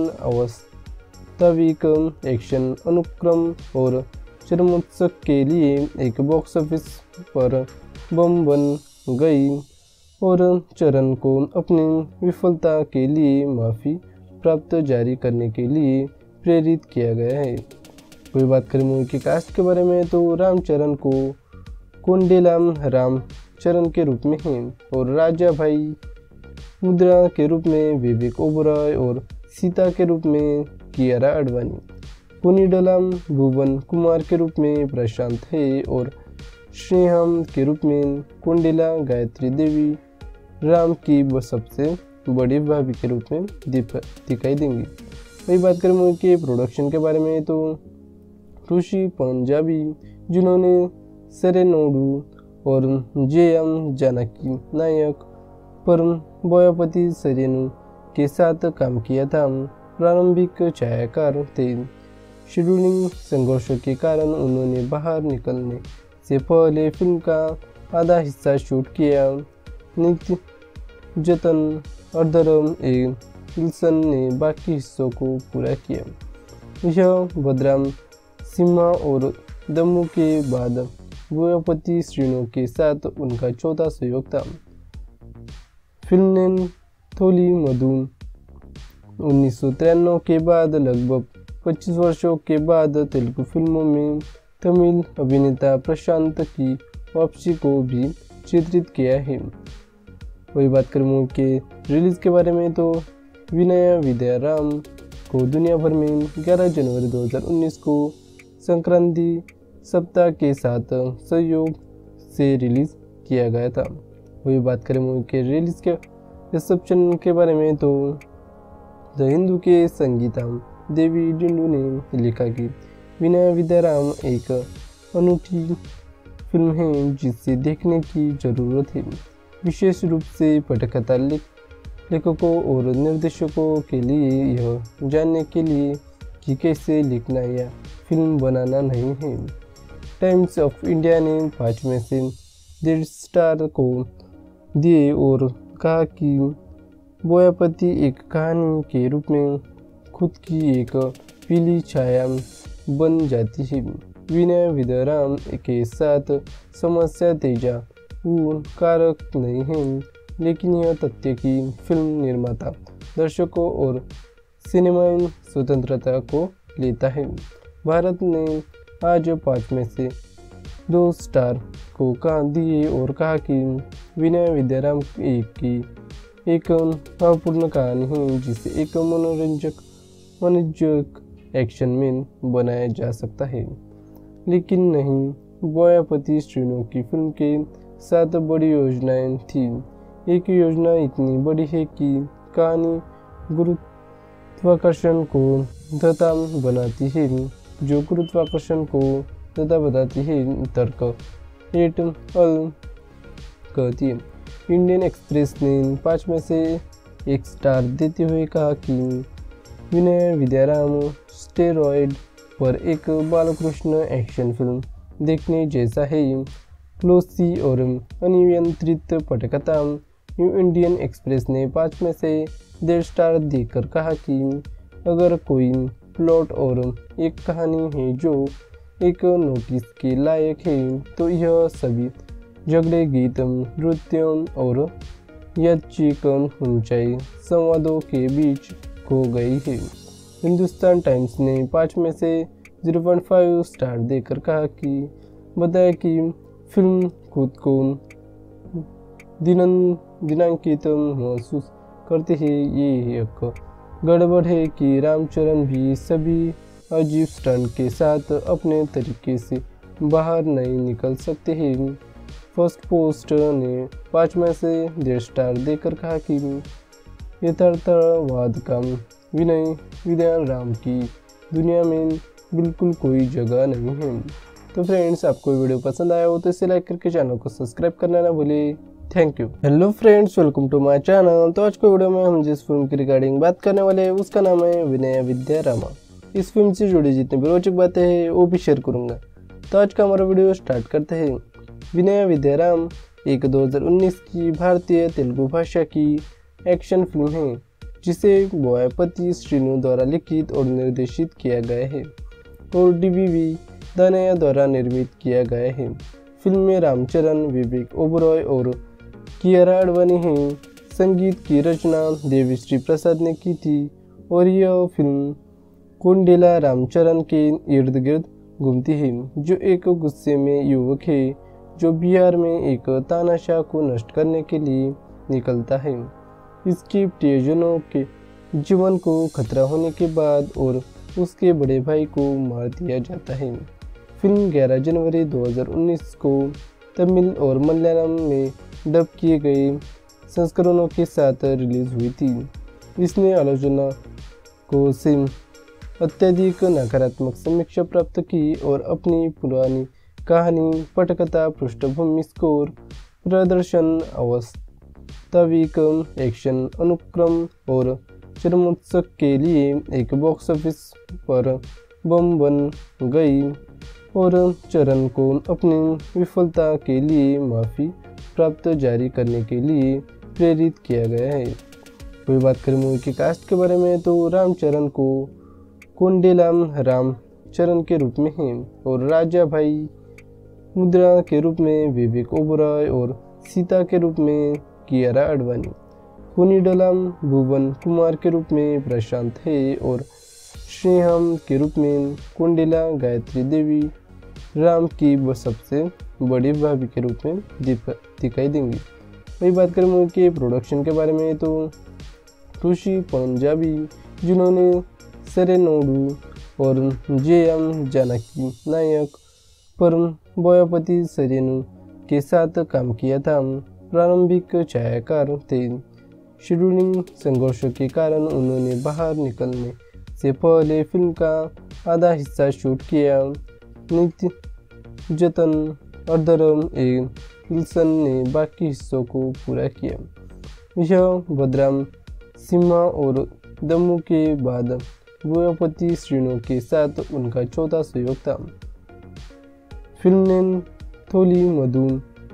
वास्तविक एक्शन अनुक्रम और चरमोत्सव के लिए एक बॉक्स ऑफिस पर बम बन गई और चरण को अपनी विफलता के लिए माफ़ी प्राप्त जारी करने के लिए प्रेरित किया गया है। कोई बात करें मूवी की कास्ट के बारे में तो रामचरण को कोंडेला रामचरण के रूप में है और राजा भाई मुद्रा के रूप में विवेक ओबरॉय और सीता के रूप में कियारा आडवाणी, कुनिडलम भुवन कुमार के रूप में प्रशांत है और श्रीहम के रूप में कोंडेला गायत्री देवी राम की सबसे बड़ी भाभी के रूप में दिखाई देंगी। वही बात करें मूवी के प्रोडक्शन के बारे में तो ऋषि पंजाबी, जिन्होंने सेरेनोडू और JM जानकी नायक पर बोयापति श्रीनु के साथ काम किया था, प्रारंभिक छायाकार थे। शेड्यूलिंग संघर्षों के कारण उन्होंने बाहर निकलने से पहले फिल्म का आधा हिस्सा शूट किया। नित्य जतन अर्धरम विल्सन ने बाकी हिस्सों को पूरा किया। यह बदराम सिम्हा और दम्मू के बाद बोयापति श्रीनु के साथ उनका चौथा सहयोग था। फिल्म ने थोली मधु 1993 के बाद लगभग 25 वर्षों के बाद तेलुगु फिल्मों में तमिल अभिनेता प्रशांत की वापसी को भी चित्रित किया है। वही बात करें मूवी के रिलीज के बारे में तो विनय विद्याराम को दुनिया भर में 11 जनवरी 2019 को संक्रांति सप्ताह के साथ सहयोग से रिलीज किया गया था। वही बात करें मूवी के रिलीज के रिसेप्शन के बारे में तो द हिंदू के संगीता देवी डिंडू ने लिखा कि विनय विद्याराम एक अनूठी फिल्म है जिसे देखने की ज़रूरत है, विशेष रूप से पटकथा लेखकों और निर्देशकों के लिए यह जानने के लिए कि कैसे लिखना या फिल्म बनाना नहीं है। टाइम्स ऑफ इंडिया ने 5 में से 1.5 स्टार को दिए और कहा कि बोयापति एक कहानी के रूप में खुद की एक पीली छाया बन जाती है। विनय विद्याराम के साथ समस्या तेजा कारक नहीं है, लेकिन यह तथ्य कि फिल्म निर्माता दर्शकों और सिनेमाई स्वतंत्रता को लेता है। भारत ने आज 5 में से 2 स्टार को दिए और कहा कि विनय विद्याराम एक भावपूर्ण कहानी है जिसे एक मनोरंजक एक्शन में बनाया जा सकता है, लेकिन नहीं बोयापति श्रीनु की फिल्म के साथ बड़ी योजनाएं थी। एक योजना इतनी बड़ी है कि कहानी गुरुत्वाकर्षण को धता बनाती है, जो गुरुत्वाकर्षण को धता बताती है तर्क एट अल कहती है। इंडियन एक्सप्रेस ने 5 में से 1 स्टार देते हुए कहा कि विनय विद्याराम स्टेरॉयड पर एक बालकृष्ण एक्शन फिल्म देखने जैसा है। क्लोसी और अनियंत्रित पटकथा। इंडियन एक्सप्रेस ने 5 में से 1.5 स्टार देकर कहा कि अगर कोई प्लॉट और एक कहानी है जो एक नोटिस के लायक है तो यह सभी झगड़े, गीत, नृत्य और यादृच्छिक ऊंचाई संवादों के बीच खो गई है। हिंदुस्तान टाइम्स ने 5 में से 0.5 स्टार देकर बताया कि फिल्म खुद को दिनांकित महसूस करती है। ये एक गड़बड़ है कि रामचरण भी सभी अजीब स्टंट के साथ अपने तरीके से बाहर नहीं निकल सकते हैं। फर्स्ट पोस्ट ने 5 में से 1.5 स्टार देकर कहा कि यथार्थवाद का विनय राम की दुनिया में बिल्कुल कोई जगह नहीं है। तो फ्रेंड्स, आपको वीडियो पसंद आया हो तो इसे लाइक करके चैनल को सब्सक्राइब करना ना भूलिए। Thank you. Hello friends, welcome to my channel. तो आज को वीडियो में हम जिस फिल्म की रिगार्डिंग बात करने वाले हैं उसका नाम है विनय विद्यारामा। इस फिल्म से जुड़ी जितनी भी रोचक बातें हैं वो भी शेयर करूंगा। तो आज का हमारा वीडियो स्टार्ट करते हैं। विनय विद्याराम एक 2019 की भारतीय तेलुगु भाषा की एक्शन फिल्म है जिसे बोयापति श्रीनु द्वारा लिखित और निर्देशित किया गया है और DBV दानैया द्वारा निर्मित किया गया है। फिल्म में रामचरण, विवेक ओबरॉय और कियारा आडवाणी हैं। संगीत की रचना देविश्री प्रसाद ने की थी और यह फिल्म कोंडेला रामचरण के इर्द गिर्द घूमती है, जो एक गुस्से में युवक है जो बिहार में एक तानाशाह को नष्ट करने के लिए निकलता है। इसके प्रियजनों के जीवन को खतरा होने के बाद और उसके बड़े भाई को मार दिया जाता है। फिल्म 11 जनवरी 2019 को तमिल और मलयालम में डब किए गए संस्करणों के साथ रिलीज हुई थी। इसने आलोचना को से अत्यधिक नकारात्मक समीक्षा प्राप्त की और अपनी पुरानी कहानी, पटकथा, पृष्ठभूमि स्कोर, प्रदर्शन, वास्तविक एक्शन अनुक्रम और चरमोत्सव के लिए एक बॉक्स ऑफिस पर बम बन गई और चरण को अपनी विफलता के लिए माफ़ी प्राप्त जारी करने के लिए प्रेरित किया गया है। कोई बात करें मूवी की कास्ट के बारे में तो रामचरण को कोंडेला रामचरण के रूप में है और राजा भाई मुद्रा के रूप में विवेक ओबरॉय और सीता के रूप में कियारा आडवाणी, कोनिडलम भुवन कुमार के रूप में प्रशांत है और श्रीहम के रूप में कोंडेला गायत्री देवी राम की सबसे बड़ी भाभी के रूप में दिखाई देंगी। वही बात करें मूवी के प्रोडक्शन के बारे में तो ऋषि पंजाबी, जिन्होंने सेरेनोडू और JM जानकी नायक पर बोयापति श्रीनु के साथ काम किया था, प्रारंभिक छायाकार थे। शेड्यूलिंग संघर्षों के कारण उन्होंने बाहर निकलने से पहले फिल्म का आधा हिस्सा शूट किया। जतन अर्धरम विल्सन ने बाकी हिस्सों को पूरा किया। यह बदराम सिम्हा और दम्मू के बाद बोयापति श्रीनु के साथ उनका चौथा सहयोग था। फिल्म ने थोली मधु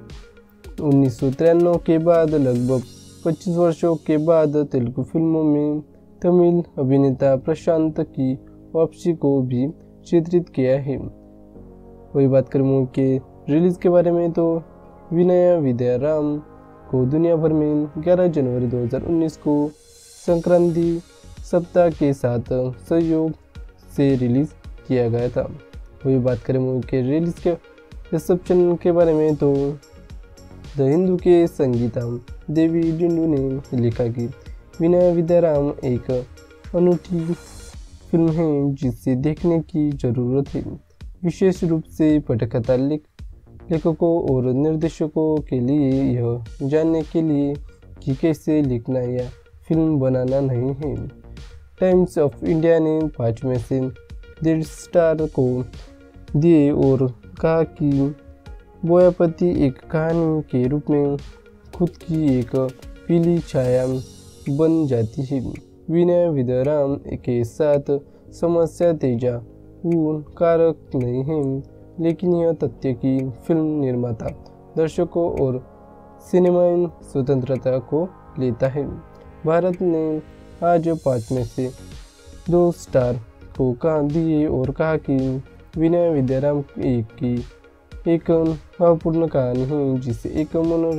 1993 के बाद लगभग 25 वर्षों के बाद तेलुगु फिल्मों में तमिल अभिनेता प्रशांत की वापसी को भी चित्रित किया है। वही बात करें मूवी के रिलीज के बारे में तो विनय विद्याराम को दुनिया भर में 11 जनवरी 2019 को संक्रांति सप्ताह के साथ सहयोग से रिलीज किया गया था। वही बात करें मूवी के रिलीज के रिसेप्शन के बारे में तो द हिंदू के संगीता देवी डिंडू ने लिखा कि विनय विद्याराम एक अनूठी फिल्म है जिसे देखने की जरूरत है, विशेष रूप से पटकथा लेखकों और निर्देशकों के लिए यह जानने के लिए कि कैसे लिखना या फिल्म बनाना नहीं है। टाइम्स ऑफ इंडिया ने 5 में से 1.5 स्टार को दिए और कहा कि बोयापति एक कहानी के रूप में खुद की एक पीली छाया बन जाती है। विनय विद्याराम के साथ समस्या तेजा कारक नहीं है, लेकिन यह तथ्य कि फिल्म निर्माता दर्शकों और सिनेमाई स्वतंत्रता को लेता है। भारत ने आज 5 में से 2 स्टार को दिए और कहा कि विनय विद्याराम की एक भावपूर्ण कहानी है जिसे एक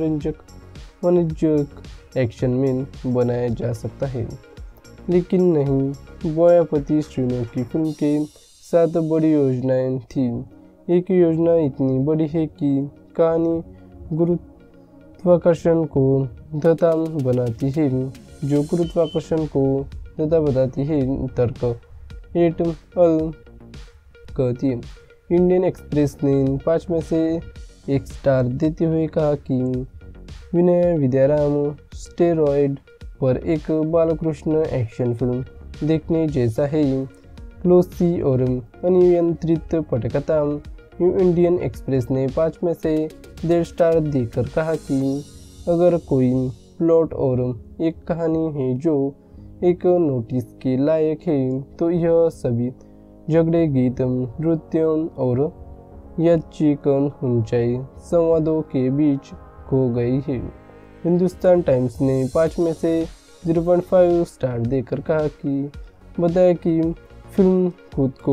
मनोरंजक एक्शन में बनाया जा सकता है। लेकिन नहीं, बोयापति श्रीनु की फिल्म के साथ बड़ी योजनाएं थी। एक योजना इतनी बड़ी है कि कहानी गुरुत्वाकर्षण को धता बनाती है, जो गुरुत्वाकर्षण को धता बताती है तर्क एट अल कहती है। इंडियन एक्सप्रेस ने 5 में से 1 स्टार देते हुए कहा कि विनय विद्याराम स्टेरॉयड पर एक बालकृष्ण एक्शन फिल्म देखने जैसा है। क्लोसी और अनियंत्रित पटकथा। इंडियन एक्सप्रेस ने 5 में से 1.5 स्टार देकर कहा कि अगर कोई प्लॉट और एक कहानी है जो एक नोटिस के लायक है तो यह सभी झगड़े, गीत, नृत्य और यादृच्छिक ऊंचाई संवादों के बीच खो गई है। हिंदुस्तान टाइम्स ने 5 में से 0.5 स्टार देकर कहा कि बताया कि फिल्म खुद को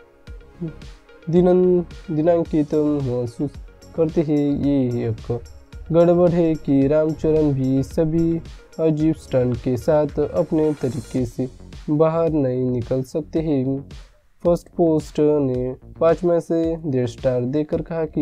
दिनांकित महसूस करते हैं। ये एक गड़बड़ है कि रामचरण भी सभी अजीब स्टंट के साथ अपने तरीके से बाहर नहीं निकल सकते हैं। फर्स्ट पोस्ट ने 5 में से 1.5 स्टार देकर कहा कि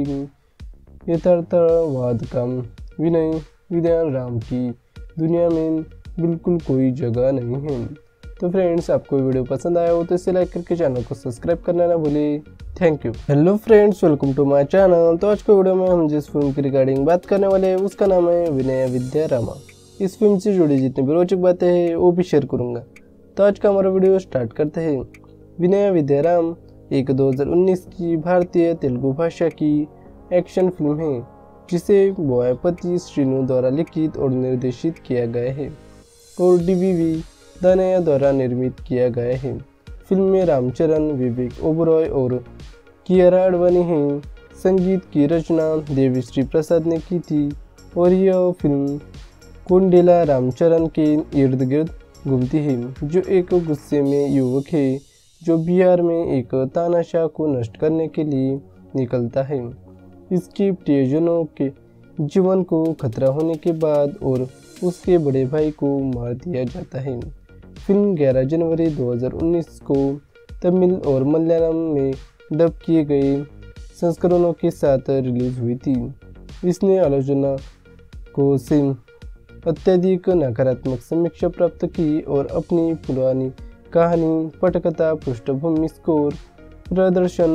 यथार्थवाद का विनय विद्याराम की दुनिया में बिल्कुल कोई जगह नहीं है। तो फ्रेंड्स, आपको वीडियो पसंद आया हो तो इसे लाइक करके चैनल को सब्सक्राइब करना ना भूलिए। Thank you. Hello friends, welcome to my channel. तो आज के वीडियो में हम जिस फिल्म की रिगार्डिंग बात करने वाले हैं उसका नाम है विनय विद्यारामा। इस फिल्म से जुड़ी जितनी भी रोचक बातें हैं वो भी शेयर करूंगा। तो आज का हमारा वीडियो स्टार्ट करते हैं। विनय विद्याराम एक 2019 की भारतीय तेलुगु भाषा की एक्शन फिल्म है जिसे बोयापति श्रीनु द्वारा लिखित और निर्देशित किया गया है और DBV दानैया द्वारा निर्मित किया गया है। फिल्म में रामचरण, विवेक ओबरॉय और कियारा आडवाणी हैं। संगीत की रचना देविश्री प्रसाद ने की थी और यह फिल्म कोंडेला रामचरण के इर्द गिर्द घूमती है, जो एक गुस्से में युवक है जो बिहार में एक तानाशाह को नष्ट करने के लिए निकलता है। इसके प्रियजनों के जीवन को खतरा होने के बाद और उसके बड़े भाई को मार दिया जाता है। फिल्म 11 जनवरी 2019 को तमिल और मलयालम में डब किए गए संस्करणों के साथ रिलीज हुई थी। इसने आलोचना को से अत्यधिक नकारात्मक समीक्षा प्राप्त की और अपनी पुरानी कहानी, पटकथा, पृष्ठभूमि स्कोर, प्रदर्शन,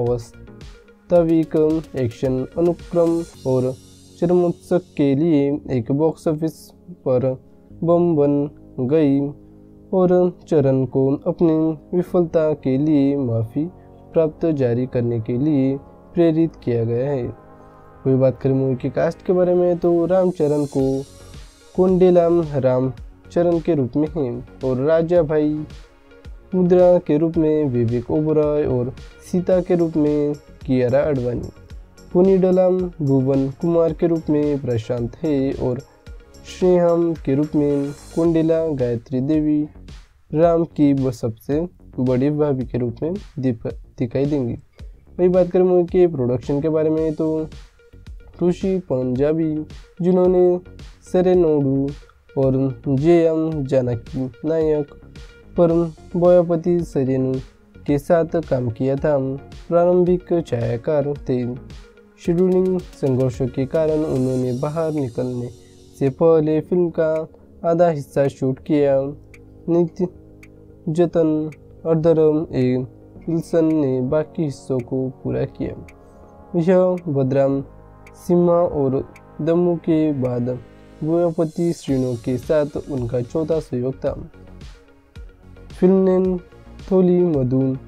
वास्तविक एक्शन अनुक्रम और चरमोत्सव के लिए एक बॉक्स ऑफिस पर बम बन गई और चरण को अपनी विफलता के लिए माफ़ी प्राप्त जारी करने के लिए प्रेरित किया गया है। कोई बात करें मूवी की कास्ट के बारे में तो रामचरण को कोंडेलाम रामचरण के रूप में है और राजा भाई मुद्रा के रूप में विवेक ओबरॉय और सीता के रूप में कियारा आडवाणी, पुनीडलम भुवन कुमार के रूप में प्रशांत है और श्रीहम के रूप में कोंडेला गायत्री देवी राम की सबसे बड़ी भाभी के रूप में दिखाई देंगी। वही बात करें मूवी के प्रोडक्शन के बारे में तो ऋषि पंजाबी, जिन्होंने सेरेनोडू और JM जानकी नायक पर बोयापति श्रीनु के साथ काम किया था, प्रारंभिक छायाकार थे। शेड्यूलिंग संघर्षों के कारण उन्होंने बाहर निकलने से पहले फिल्म का आधा हिस्सा शूट किया। नित्य जतन अर्धरम ए विल्सन ने बाकी हिस्सों को पूरा किया। यह बदराम सिम्हा और दम्मू के बाद बोयापति श्रीनु के साथ उनका चौथा सहयोग था। फिल्म ने थोली मधुन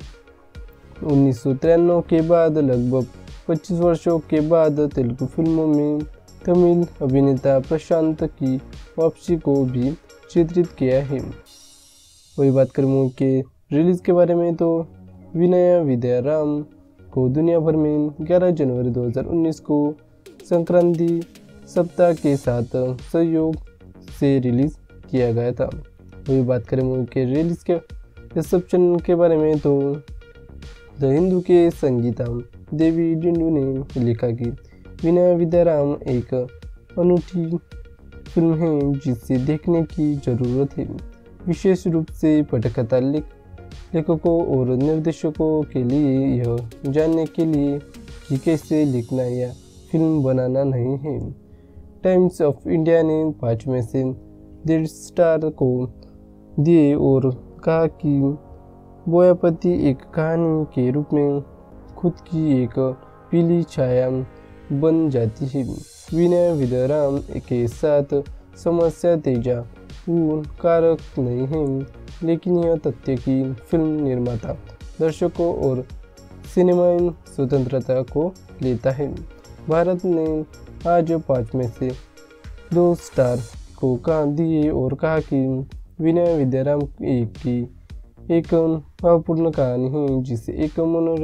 1993 के बाद लगभग 25 वर्षों के बाद तेलुगु फिल्मों में तमिल अभिनेता प्रशांत की वापसी को भी चित्रित किया है। वही बात करें मूवी के रिलीज के बारे में तो विनय विद्याराम को दुनिया भर में 11 जनवरी 2019 को संक्रांति सप्ताह के साथ सहयोग से रिलीज किया गया था। वही बात करें मूवी के रिलीज के रिसेप्शन के बारे में तो द हिंदू के संगीता देवी डिंडू ने लिखा कि विनय विद्याराम एक अनूठी फिल्म है जिसे देखने की ज़रूरत है, विशेष रूप से पटकथा लेखकों और निर्देशकों के लिए यह जानने के लिए कि कैसे लिखना या फिल्म बनाना नहीं है। टाइम्स ऑफ इंडिया ने 5 में से 1.5 स्टार को दिए और कहा कि बोयापति एक कहानी के रूप में खुद की एक पीली छाया बन जाती है। विनय विद्याराम के साथ समस्या तेजा कारक नहीं है, लेकिन यह तथ्य कि फिल्म निर्माता दर्शकों और सिनेमाई स्वतंत्रता को लेता है। भारत ने आज 5 में से 2 स्टार को दिए और कहा कि विनय विद्याराम की एक अपूर्ण कहानी है जिसे एक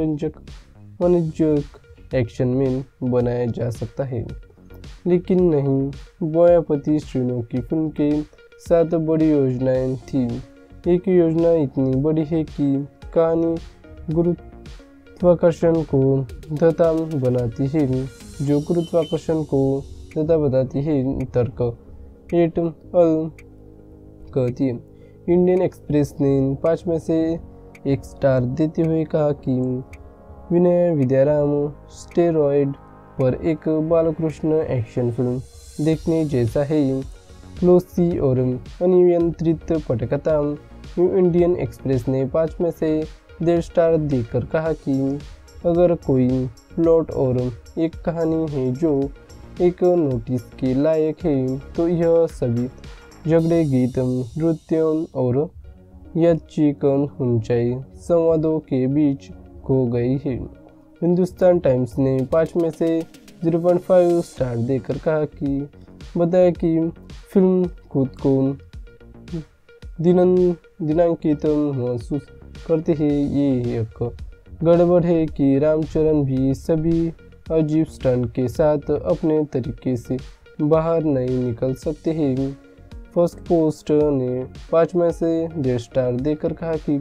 मनोरंजक एक्शन में बनाया जा सकता है, लेकिन नहीं। बोयापति श्रीनु की फिल्म के 7 बड़ी योजनाएं थी। एक योजना इतनी बड़ी है कि कहानी गुरुत्वाकर्षण को धता बनाती है, जो गुरुत्वाकर्षण को धता बताती है तर्क एट अल कहती है। इंडियन एक्सप्रेस ने 5 में से 1 स्टार देते हुए कहा कि विनय विद्याराम स्टेरॉयड पर एक बालकृष्ण एक्शन फिल्म देखने जैसा है। क्लोसी और अनियंत्रित पटकथा। न्यू इंडियन एक्सप्रेस ने 5 में से 1.5 स्टार देकर कहा कि अगर कोई प्लॉट और एक कहानी है जो एक नोटिस के लायक है तो यह सभी झगड़े, गीत, नृत्य और यादृच्छिक ऊंचाई संवादों के बीच खो गई है। हिंदुस्तान टाइम्स ने 5 में से 0.5 स्टार देकर कहा कि बताया कि फिल्म खुद को दिनांकित महसूस करते हैं। ये एक गड़बड़ है कि रामचरण भी सभी अजीब स्टंट के साथ अपने तरीके से बाहर नहीं निकल सकते हैं। फर्स्ट पोस्ट ने 5 में से 1.5 स्टार देकर कहा कि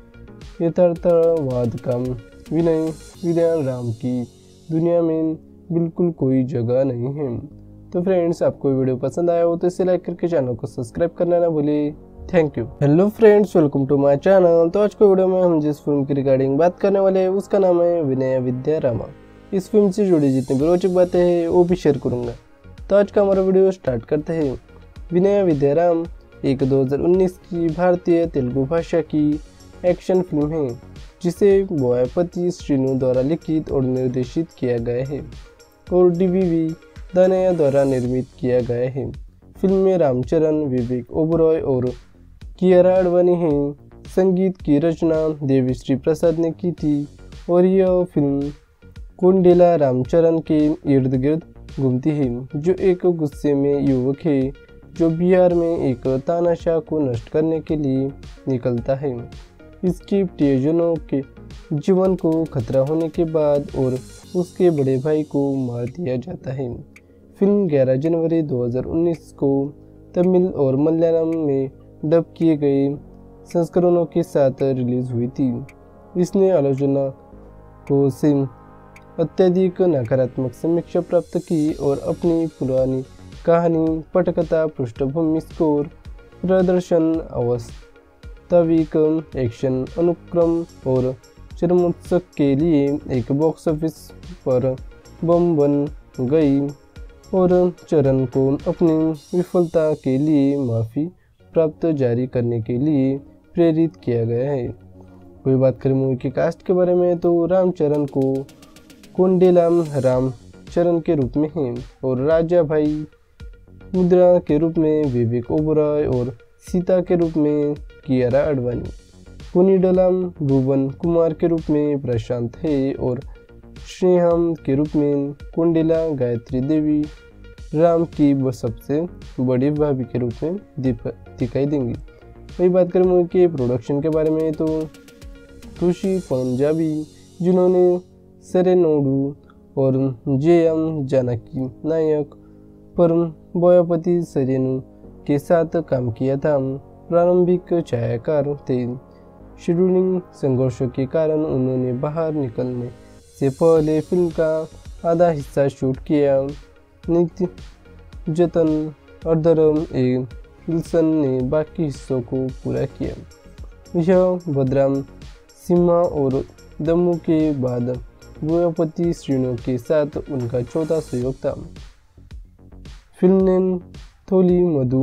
यथार्थवाद का विनय विद्याराम की दुनिया में बिल्कुल कोई जगह नहीं है। तो फ्रेंड्स, आपको वीडियो पसंद आया हो तो इसे लाइक करके चैनल को सब्सक्राइब करना ना भूलिए। Thank you. Hello friends, welcome to my channel. तो आज के वीडियो में हम जिस फिल्म की रिगार्डिंग बात करने वाले हैं उसका नाम है विनय विद्याराम। इस फिल्म से जुड़ी जितनी भी रोचक बातें हैं वो भी शेयर करूंगा। तो आज का हमारा वीडियो स्टार्ट करते हैं। विनय विद्याराम एक 2019 की भारतीय तेलुगु भाषा की एक्शन फिल्म है जिसे बोयापति श्रीनु द्वारा लिखित और निर्देशित किया गया है और DVV दानैया द्वारा निर्मित किया गया है। फिल्म में रामचरण, विवेक ओबरॉय और कियारा आडवाणी हैं। संगीत की रचना देविश्री प्रसाद ने की थी और यह फिल्म कोंडेला रामचरण के इर्द गिर्द घूमती है, जो एक गुस्से में युवक है जो बिहार में एक तानाशाह को नष्ट करने के लिए निकलता है। इसके प्रियजनों के जीवन को खतरा होने के बाद और उसके बड़े भाई को मार दिया जाता है। फिल्म 11 जनवरी 2019 को तमिल और मलयालम में डब किए गए संस्करणों के साथ रिलीज हुई थी। इसने आलोचना को से अत्यधिक नकारात्मक समीक्षा प्राप्त की और अपनी पुरानी कहानी, पटकथा, पृष्ठभूमि स्कोर, प्रदर्शन, वास्तविक एक्शन अनुक्रम और चरमोत्सव के लिए एक बॉक्स ऑफिस पर बम बन गई और चरण को अपनी विफलता के लिए माफ़ी प्राप्त जारी करने के लिए प्रेरित किया गया है। कोई बात करें मूवी के कास्ट के बारे में तो रामचरण को कोंडेला रामचरण के रूप में है और राजा भाई मुद्रा के रूप में विवेक ओबरॉय और सीता के रूप में कियारा आडवाणी, कुनिडलम भुवन कुमार के रूप में प्रशांत है और श्रीहम के रूप में कोंडेला गायत्री देवी राम की सबसे बड़ी भाभी के रूप में दिखाई देंगी। वही बात करें मूवी के प्रोडक्शन के बारे में तो खुशी पंजाबी, जिन्होंने सेरेनोडू और JM जानकी नायक पर बोयापति श्रीनु के साथ काम किया था, प्रारंभिक छायाकार थे। शेड्यूलिंग संघर्षों के कारण उन्होंने बाहर निकलने से पहले फिल्म का आधा हिस्सा शूट किया। नितिन अर्धरम विल्सन ने बाकी हिस्सों को पूरा किया। यह बदराम सिम्हा और दम्मू के बाद बोयापति श्रीनु के साथ उनका चौथा सहयोग था। फिल्म ने थोली मधु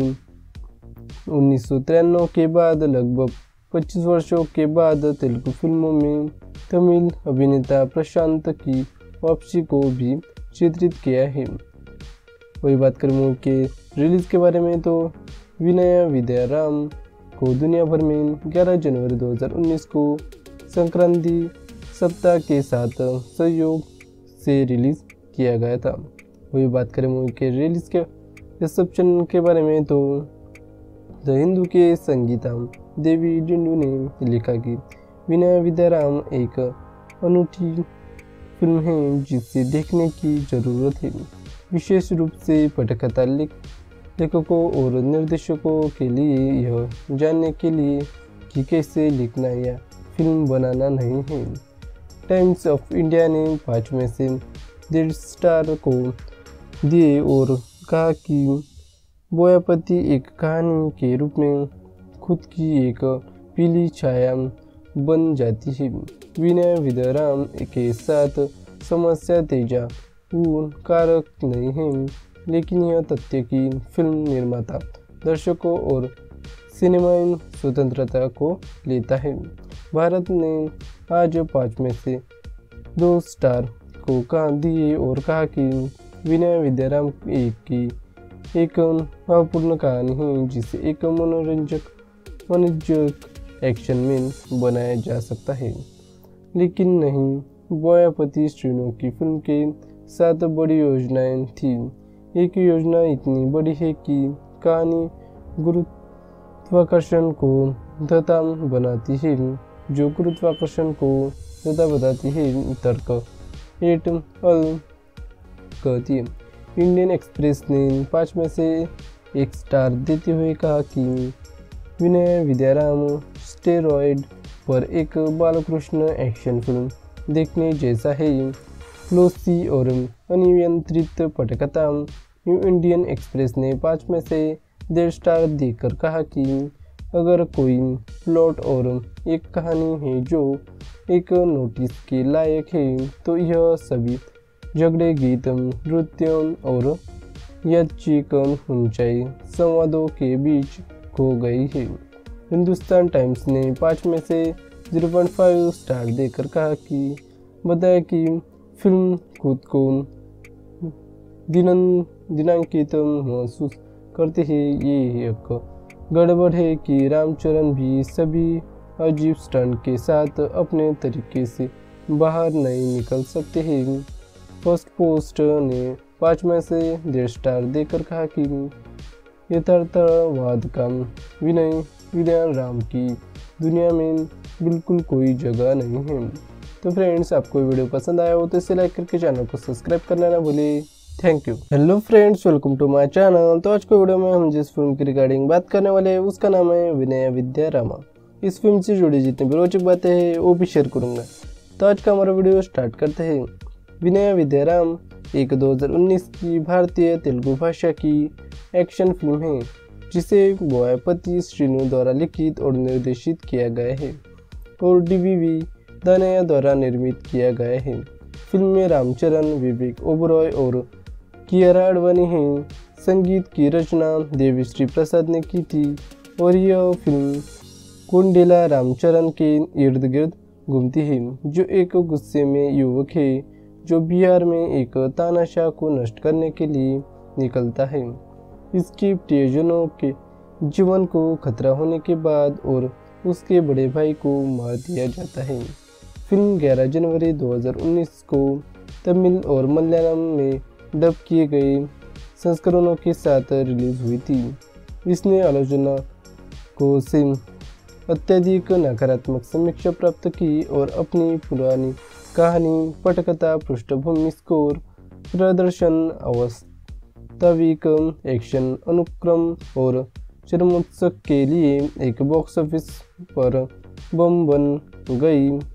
1993 के बाद लगभग 25 वर्षों के बाद तेलुगु फिल्मों में तमिल अभिनेता प्रशांत की वापसी को भी चित्रित किया है। वही बात करें मूवी के रिलीज के बारे में तो विनय विद्याराम को दुनिया भर में 11 जनवरी 2019 को संक्रांति सप्ताह के साथ सहयोग से रिलीज किया गया था। वही बात करें मूवी के रिलीज के रिसेप्शन के बारे में तो द हिंदू के संगीता देवी डिंडू ने लिखा कि विनय विद्याराम एक अनूठी फिल्म है जिसे देखने की ज़रूरत है, विशेष रूप से पटकथा लेखकों और निर्देशकों के लिए यह जानने के लिए कि कैसे लिखना या फिल्म बनाना नहीं है। टाइम्स ऑफ इंडिया ने 5 में से 1.5 स्टार को दिए और कहा कि बोयापति एक कहानी के रूप में खुद की एक पीली छाया बन जाती है। विनय विद्याराम के साथ समस्या तेजा कारक नहीं है, लेकिन यह तथ्य कि फिल्म निर्माता दर्शकों और सिनेमाई स्वतंत्रता को लेता है। भारत ने आज 5 में से 2 स्टार को दिए और कहा कि विनय विद्याराम एक भावपूर्ण कहानी है जिसे एक मनोरंजक एक्शन में बनाया जा सकता है, लेकिन नहीं बोयापति श्रीनु की फिल्म के 7 बड़ी योजनाएं थी। एक योजना इतनी बड़ी है कि कहानी गुरुत्वाकर्षण को धता बनाती है, जो गुरुत्वाकर्षण को धता बताती है तर्क एट अल कहती है। इंडियन एक्सप्रेस ने 5 में से 1 स्टार देते हुए कहा कि विनय विद्याराम स्टेरॉयड पर एक बालकृष्ण एक्शन फिल्म देखने जैसा है, फ्लोसी और अनियंत्रित पटकथा। न्यू इंडियन एक्सप्रेस ने 5 में से 1.5 स्टार देकर कहा कि अगर कोई प्लॉट और एक कहानी है जो एक नोटिस के लायक है तो यह सभी झगड़े, गीत, नृत्य और यादृच्छिक ऊंचाई संवादों के बीच खो गई है। हिंदुस्तान टाइम्स ने 5 में से 0.5 स्टार देकर कहा कि बताया कि फिल्म खुद को दिनांकित महसूस करती है। ये एक गड़बड़ है कि रामचरण भी सभी अजीब स्टंट के साथ अपने तरीके से बाहर नहीं निकल सकते हैं। फर्स्ट पोस्ट ने 5 में से 1.5 स्टार देकर कहा कि यथार्थवाद का विनय विद्याराम की दुनिया में बिल्कुल कोई जगह नहीं है। तो फ्रेंड्स, आपको वीडियो पसंद आया हो तो इसे लाइक करके चैनल को सब्सक्राइब करना ना भूलिए। Thank you. Hello friends, welcome to my channel. तो आज को वीडियो में हम जिस फिल्म की रिगार्डिंग बात करने वाले हैं उसका नाम है विनय विद्याराम। इस फिल्म से जुड़ी जितनी भी रोचक बातें हैं वो भी शेयर करूंगा। तो आज का हमारा वीडियो स्टार्ट करते हैं। विनय विद्याराम एक 2019 की भारतीय तेलुगु भाषा की एक्शन फिल्म है जिसे बोयापति श्रीनु द्वारा लिखित और निर्देशित किया गया है और DVV दानैया द्वारा निर्मित किया गया है। फिल्म में रामचरण, विवेक ओबरॉय और कियारा आडवाणी हैं। संगीत की रचना देविश्री प्रसाद ने की थी और यह फिल्म कोंडेला रामचरण के इर्द गिर्द घूमती है, जो एक गुस्से में युवक है जो बिहार में एक तानाशाह को नष्ट करने के लिए निकलता है। इसके प्रियजनों के जीवन को खतरा होने के बाद और उसके बड़े भाई को मार दिया जाता है। फिल्म 11 जनवरी 2019 को तमिल और मलयालम में डब किए गए संस्करणों के साथ रिलीज हुई थी। इसने आलोचना को से अत्यधिक नकारात्मक समीक्षा प्राप्त की और अपनी पुरानी कहानी, पटकथा, पृष्ठभूमि स्कोर, प्रदर्शन, वास्तविक एक्शन अनुक्रम और चरमोत्सव के लिए एक बॉक्स ऑफिस पर बम बन गई।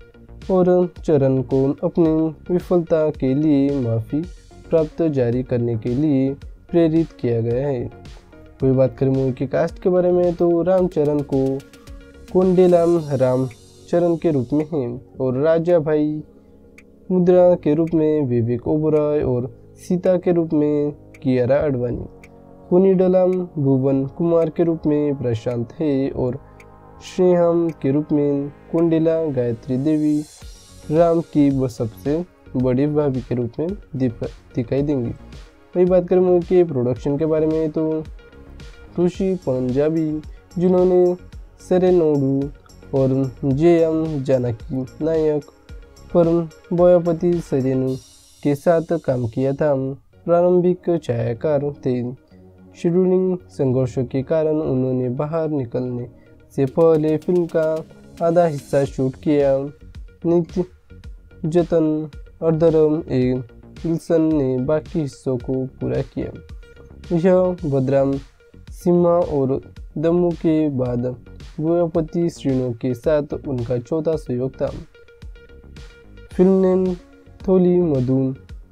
और चरण को अपनी विफलता के लिए माफ़ी प्राप्त जारी करने के लिए प्रेरित किया गया है। कोई बात करें मूवी के कास्ट के बारे में तो रामचरण को कोंडेलाम रामचरण के रूप में है और राजा भाई मुद्रा के रूप में विवेक ओबरॉय और सीता के रूप में कियारा आडवाणी, कोनिडलाम भुवन कुमार के रूप में प्रशांत है और श्रीहम के रूप में कोंडेला गायत्री देवी राम की सबसे बड़ी भाभी के रूप में दिखाई देंगी। वही बात करें मूवी के प्रोडक्शन के बारे में तो ऋषि पंजाबी जिन्होंने सेरेनोडू और जेएम जानकी नायक पर बोयापति सरेनु के साथ काम किया था। प्रारंभिक छायाकार थे। शेड्यूलिंग संघर्षों के कारण उन्होंने बाहर निकलने से पहले फिल्म का आधा हिस्सा शूट किया। नित्य जतन अर्धरम विल्सन ने बाकी हिस्सों को पूरा किया। यह बदराम सिम्हा और दम्मू के बाद बोयापति श्रीनु के साथ उनका चौथा सहयोग था। फिल्म ने थोली मधुन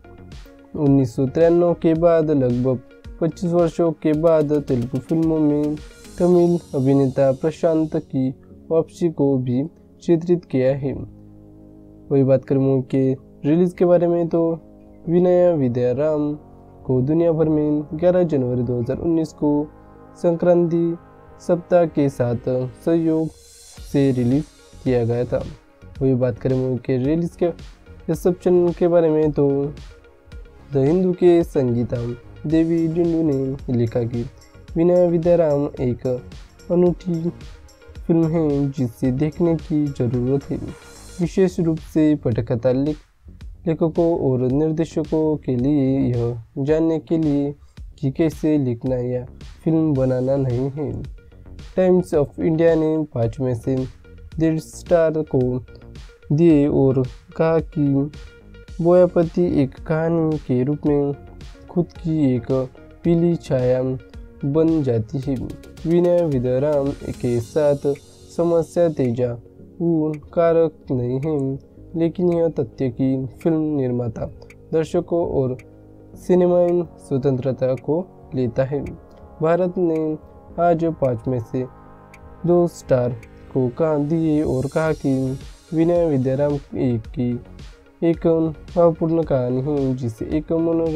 1993 के बाद लगभग 25 वर्षों के बाद तेलुगु फिल्मों में तमिल अभिनेता प्रशांत की वापसी को भी चित्रित किया है। वही बात करें मूवी के रिलीज के बारे में तो विनय विद्याराम को दुनिया भर में 11 जनवरी 2019 को संक्रांति सप्ताह के साथ सहयोग से रिलीज किया गया था। वही बात करें मूवी के रिलीज के रिसेप्शन के बारे में तो द हिंदू के संगीता देवी डिंडू ने लिखा कि विनय विद्याराम एक अनूठी फिल्म है जिसे देखने की जरूरत है, विशेष रूप से पटकथा लेखकों और निर्देशकों के लिए यह जानने के लिए कि कैसे लिखना या फिल्म बनाना नहीं है। टाइम्स ऑफ इंडिया ने 5 में से 1.5 स्टार को दिए और कहा कि बोयापति एक कहानी के रूप में खुद की एक पीली छाया बन जाती है। विनय विद्याराम के साथ समस्या तेजा कारक नहीं है, लेकिन यह तथ्य कि फिल्म निर्माता दर्शकों और सिनेमाई स्वतंत्रता को लेता है। भारत ने आज 5 में से 2 स्टार को कहा दिए और कहा कि विनय विद्याराम एक भावपूर्ण कहानी है जिसे एक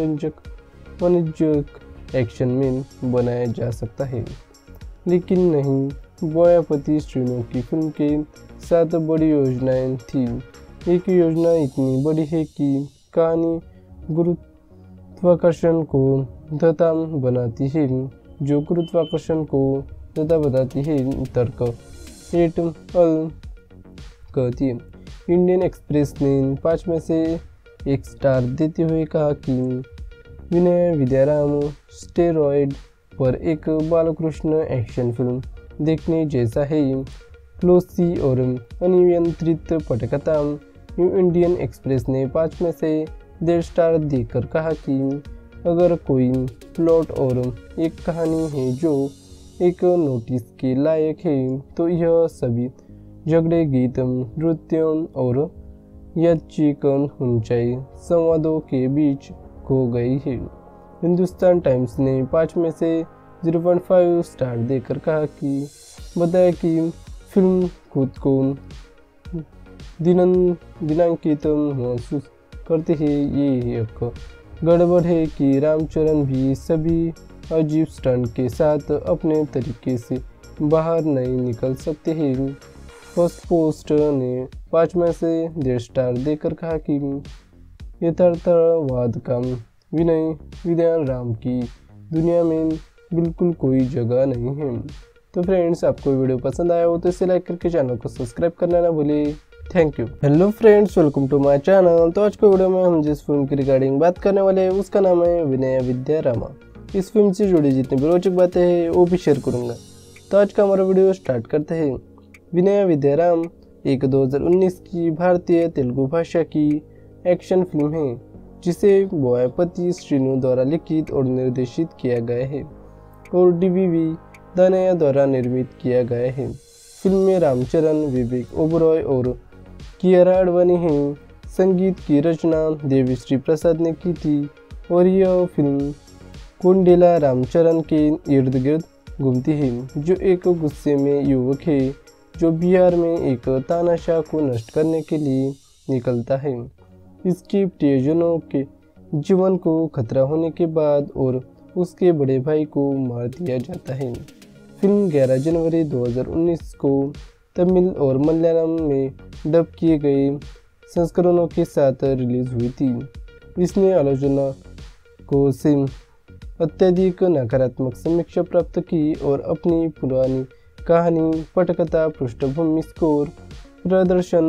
मनोरंजक एक्शन में बनाया जा सकता है, लेकिन नहीं बोयापति श्रीनु की फिल्म के 7 बड़ी योजनाएं थी। एक योजना इतनी बड़ी है कि कहानी गुरुत्वाकर्षण को धता बनाती है, जो गुरुत्वाकर्षण को धता बताती है तर्क एट अल कहती है। इंडियन एक्सप्रेस ने 5 में से 1 स्टार देते हुए कहा कि विनय विद्याराम स्टेरॉयड पर एक बालकृष्ण एक्शन फिल्म देखने जैसा है, क्लोसी और अनियंत्रित पटकथा। इंडियन एक्सप्रेस ने 5 में से 1.5 स्टार देकर कहा कि अगर कोई प्लॉट और एक कहानी है जो एक नोटिस के लायक है तो यह सभी झगड़े गीत नृत्य और यादृच्छिक ऊंचाई संवादों के बीच खो गई है। हिंदुस्तान टाइम्स ने 5 में से 0.5 स्टार देकर कहा कि बताया कि फिल्म खुद को दिनांकित महसूस करते हैं। ये एक गड़बड़ है कि रामचरण भी सभी अजीब स्टंट के साथ अपने तरीके से बाहर नहीं निकल सकते हैं। फर्स्ट पोस्ट ने 5 में से 1.5 स्टार देकर कहा कि यथार्थवाद का विनय विद्याराम की दुनिया में बिल्कुल कोई जगह नहीं है। तो फ्रेंड्स, आपको वीडियो पसंद आया हो तो इसे लाइक करके चैनल को सब्सक्राइब करना ना भूलिए। Thank you. Hello friends, welcome to my channel. तो आज के वीडियो में हम जिस फिल्म की रिगार्डिंग बात करने वाले हैं उसका नाम है विनय विद्यारामा। इस फिल्म से जुड़ी जितनी भी रोचक बातें हैं वो भी शेयर करूंगा। तो आज का हमारा वीडियो स्टार्ट करते हैं। विनय विद्याराम एक 2019 की भारतीय तेलुगु भाषा की एक्शन फिल्म है जिसे बोयापति श्रीनु द्वारा लिखित और निर्देशित किया गया है और DVV दानैया द्वारा निर्मित किया गया है। फिल्म में रामचरण, विवेक ओबरॉय और कियारा आडवाणी है। संगीत की रचना देविश्री प्रसाद ने की थी और यह फिल्म कुंडेला रामचरण के इर्द गिर्द घूमती है, जो एक गुस्से में युवक है जो बिहार में एक तानाशाह को नष्ट करने के लिए निकलता है। इसके प्रियजनों के जीवन को खतरा होने के बाद और उसके बड़े भाई को मार दिया जाता है। फिल्म 11 जनवरी 2019 को तमिल और मलयालम में डब किए गए संस्करणों के साथ रिलीज हुई थी। इसने आलोचना को से अत्यधिक नकारात्मक समीक्षा प्राप्त की और अपनी पुरानी कहानी, पटकथा, पृष्ठभूमि स्कोर, प्रदर्शन,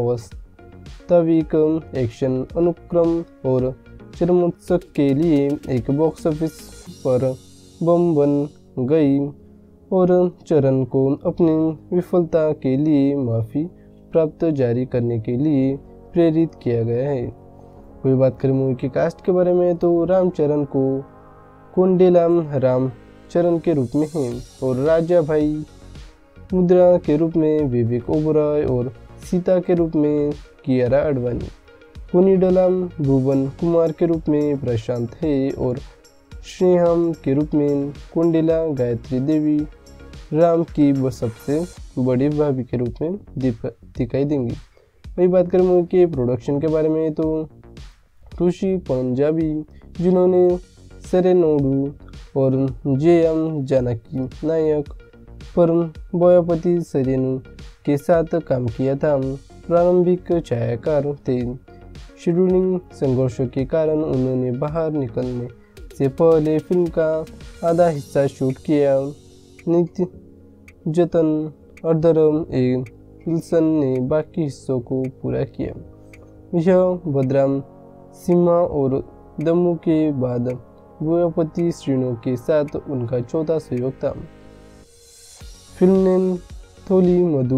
वास्तविक एक्शन अनुक्रम और चरमोत्सव के लिए एक बॉक्स ऑफिस पर बम बन गई और चरण को अपनी विफलता के लिए माफ़ी प्राप्त जारी करने के लिए प्रेरित किया गया है। कोई बात करें मूवी के कास्ट के बारे में तो रामचरण को कोंडेलाम रामचरण के रूप में है और राजा भाई मुद्रा के रूप में विवेक ओबरॉय और सीता के रूप में कियारा आडवाणी, कुनिडलम भुवन कुमार के रूप में प्रशांत है और श्रीहम के रूप में कुंडेला गायत्री देवी राम की सबसे बड़ी भाभी के रूप में दिखाई देंगी। वही बात करें मूवी के प्रोडक्शन के बारे में तो ऋषि पंजाबी, जिन्होंने सेरेनोडू और जेएम जानकी नायक पर बोयापति सरेनु के साथ काम किया था, प्रारंभिक छायाकार थे। शेड्यूलिंग संघर्षों के कारण उन्होंने बाहर निकलने से पहले फिल्म का आधा हिस्सा शूट किया। नित्य जतन अर्धरम ए विल्सन ने बाकी हिस्सों को पूरा किया। यह बदराम सिम्हा और दम्मू के बाद बोयापति श्रीनु के साथ उनका चौथा सहयोग था। फिल्म ने थोली मधु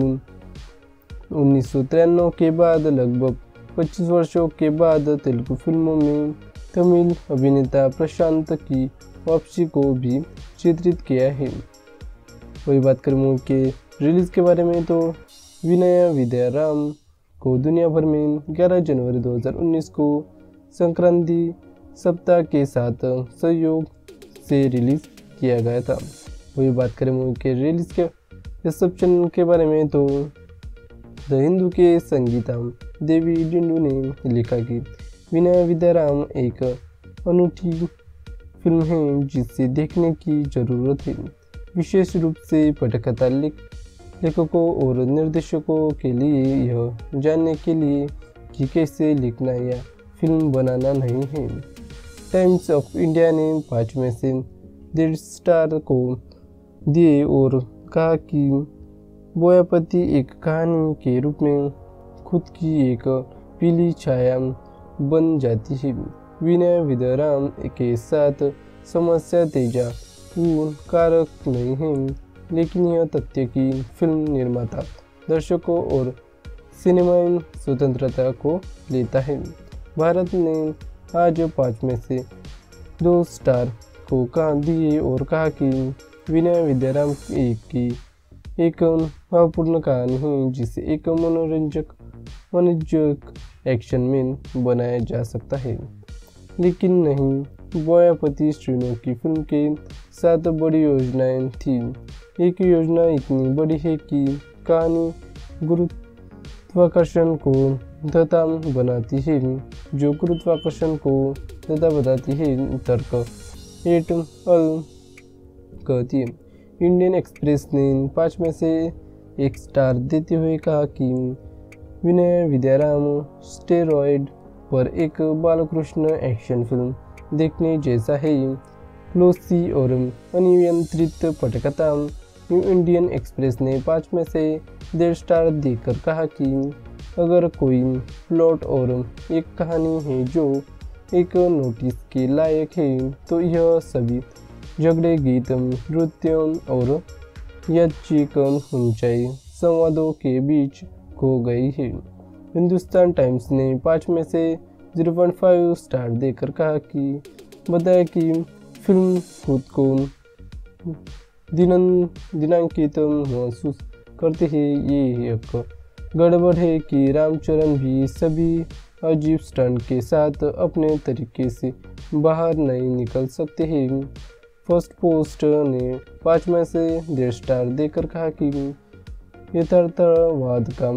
1993 के बाद लगभग 25 वर्षों के बाद तेलुगु फिल्मों में तमिल अभिनेता प्रशांत की वापसी को भी चित्रित किया है। वही बात करें मूवी के रिलीज के बारे में तो विनय विद्याराम को दुनिया भर में 11 जनवरी 2019 को संक्रांति सप्ताह के साथ सहयोग से रिलीज किया गया था। वही बात करें मूवी के रिलीज के रिसेप्शन के बारे में तो द हिंदू के संगीता देवी डिंडू ने लिखा कि विनय विद्याराम एक अनूठी फिल्म है जिसे देखने की ज़रूरत है, विशेष रूप से पटकथा लेखकों और निर्देशकों के लिए यह जानने के लिए कि कैसे लिखना या फिल्म बनाना नहीं है। टाइम्स ऑफ इंडिया ने 5 में से 1.5 स्टार को दिए और कहा कि बोयापति एक कहानी के रूप में खुद की एक पीली छाया बन जाती है। विनय विद्याराम के साथ समस्या तेजा कारक नहीं है, लेकिन यह तथ्य कि फिल्म निर्माता दर्शकों और सिनेमाई स्वतंत्रता को लेता है। भारत ने आज 5 में से 2 स्टार को कहा दिए और कहा कि विनय विद्याराम की एक भावपूर्ण कहानी है जिसे एक मनोरंजक वाणिज्यिक एक्शन में बनाया जा सकता है, लेकिन नहीं बोयापति श्रीनु की फिल्म के 7 बड़ी योजनाएं थी। एक योजना इतनी बड़ी है कि कहानी गुरुत्वाकर्षण को धता बनाती है, जो गुरुत्वाकर्षण को धता बताती है तर्क एट अल कहती है। इंडियन एक्सप्रेस ने 5 में से 1 स्टार देते हुए कहा कि विनय विद्याराम स्टेरॉयड पर एक बालकृष्ण एक्शन फिल्म देखने जैसा है, क्लोसी और अनियंत्रित पटकथा। न्यू इंडियन एक्सप्रेस ने 5 में से 1.5 स्टार देकर कहा कि अगर कोई प्लॉट और एक कहानी है जो एक नोटिस के लायक है तो यह सभी झगड़े, गीत, नृत्य और यादृच्छिक ऊंचाई संवादों के बीच खो गई है। हिंदुस्तान टाइम्स ने 5 में से 0.5 स्टार देकर कहा कि बताया कि फिल्म खुद को दिनांकित महसूस करती है। ये एक गड़बड़ है कि रामचरण भी सभी अजीब स्टंट के साथ अपने तरीके से बाहर नहीं निकल सकते हैं। फर्स्ट पोस्ट ने 5 में से 1.5 स्टार देकर कहा कि यथार्थवाद का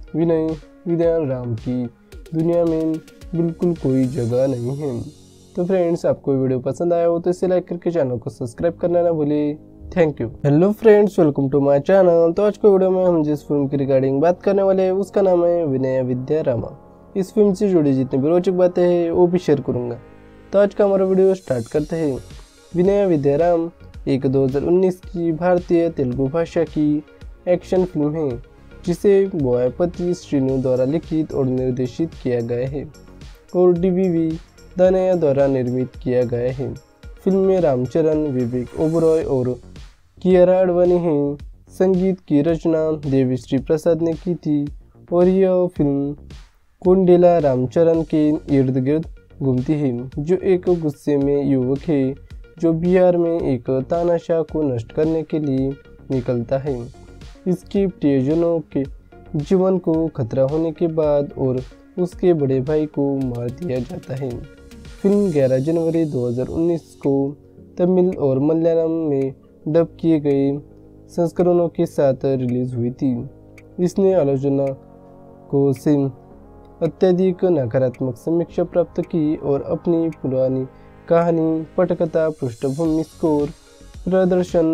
विधान राम की दुनिया में बिल्कुल कोई जगह नहीं है। तो फ्रेंड्स, आपको वीडियो पसंद आया हो तो इसे लाइक करके चैनल को सब्सक्राइब करना ना भूलिए। Thank you. Hello friends, welcome to my channel. तो आज के वीडियो में हम जिस फिल्म की रिगार्डिंग बात करने वाले हैं उसका नाम है विनय विद्यारामा। इस फिल्म से जुड़ी जितनी भी रोचक बातें हैं वो भी शेयर करूंगा। तो आज का हमारा वीडियो स्टार्ट करते हैं। विनय विद्याराम एक 2019 की भारतीय तेलुगु भाषा की एक्शन फिल्म है जिसे बोयापति श्रीनु द्वारा लिखित और निर्देशित किया गया है और DBV दानैया द्वारा निर्मित किया गया है। फिल्म में रामचरण, विवेक ओबरॉय और कियारा आडवाणी हैं। संगीत की रचना देविश्री प्रसाद ने की थी और यह फिल्म कोंडेला रामचरण के इर्द गिर्द घूमती है, जो एक गुस्से में युवक है जो बिहार में एक तानाशाह को नष्ट करने के लिए निकलता है। इसके प्रियजनों के जीवन को खतरा होने के बाद और उसके बड़े भाई को मार दिया जाता है। फिल्म 11 जनवरी 2019 को तमिल और मलयालम में डब किए गए संस्करणों के साथ रिलीज हुई थी। इसने आलोचना को से अत्यधिक नकारात्मक समीक्षा प्राप्त की और अपनी पुरानी कहानी, पटकथा, पृष्ठभूमि स्कोर, प्रदर्शन,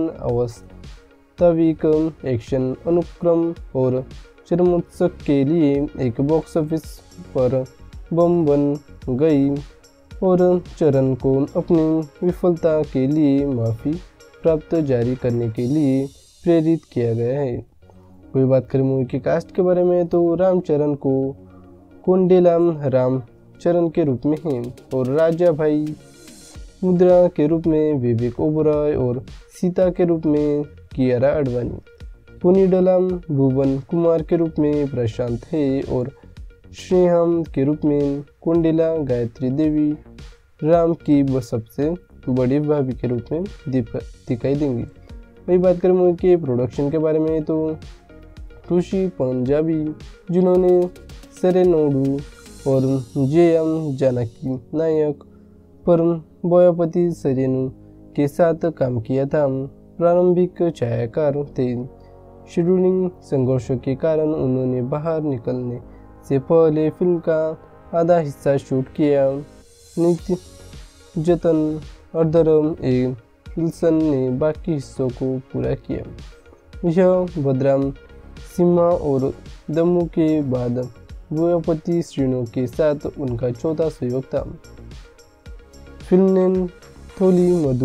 वास्तविक एक्शन अनुक्रम और चरमोत्सव के लिए एक बॉक्स ऑफिस पर बम बन गई और चरण को अपनी विफलता के लिए माफ़ी प्राप्त जारी करने के लिए प्रेरित किया गया है। कोई बात करें मूवी के कास्ट के बारे में तो रामचरण को कोंडेला रामचरण के रूप में है और राजा भाई मुद्रा के रूप में विवेक ओबरॉय और सीता के रूप में कियारा आडवाणी, पुनीडलम भुवन कुमार के रूप में प्रशांत है और श्रीहम के रूप में कोंडेला गायत्री देवी राम की सबसे बड़ी भाभी के रूप में दिखाई देंगी। वही बात करें मूवी के प्रोडक्शन के बारे में तो ऋषि पंजाबी, जिन्होंने सेरेनोडू और JM जानकी नायक पर बोयापति श्रीनु के साथ काम किया था, प्रारंभिक छायाकार थे। शेड्यूलिंग संघर्षों के कारण उन्होंने बाहर निकलने से पहले फिल्म का आधा हिस्सा शूट किया। नित्य जतन अर्धरम विल्सन ने बाकी हिस्सों को पूरा किया। यह बदराम सिम्हा और दम्मू के बाद बोयापति श्रीनु के साथ उनका चौथा सहयोग था। फिल्म ने थोली मधु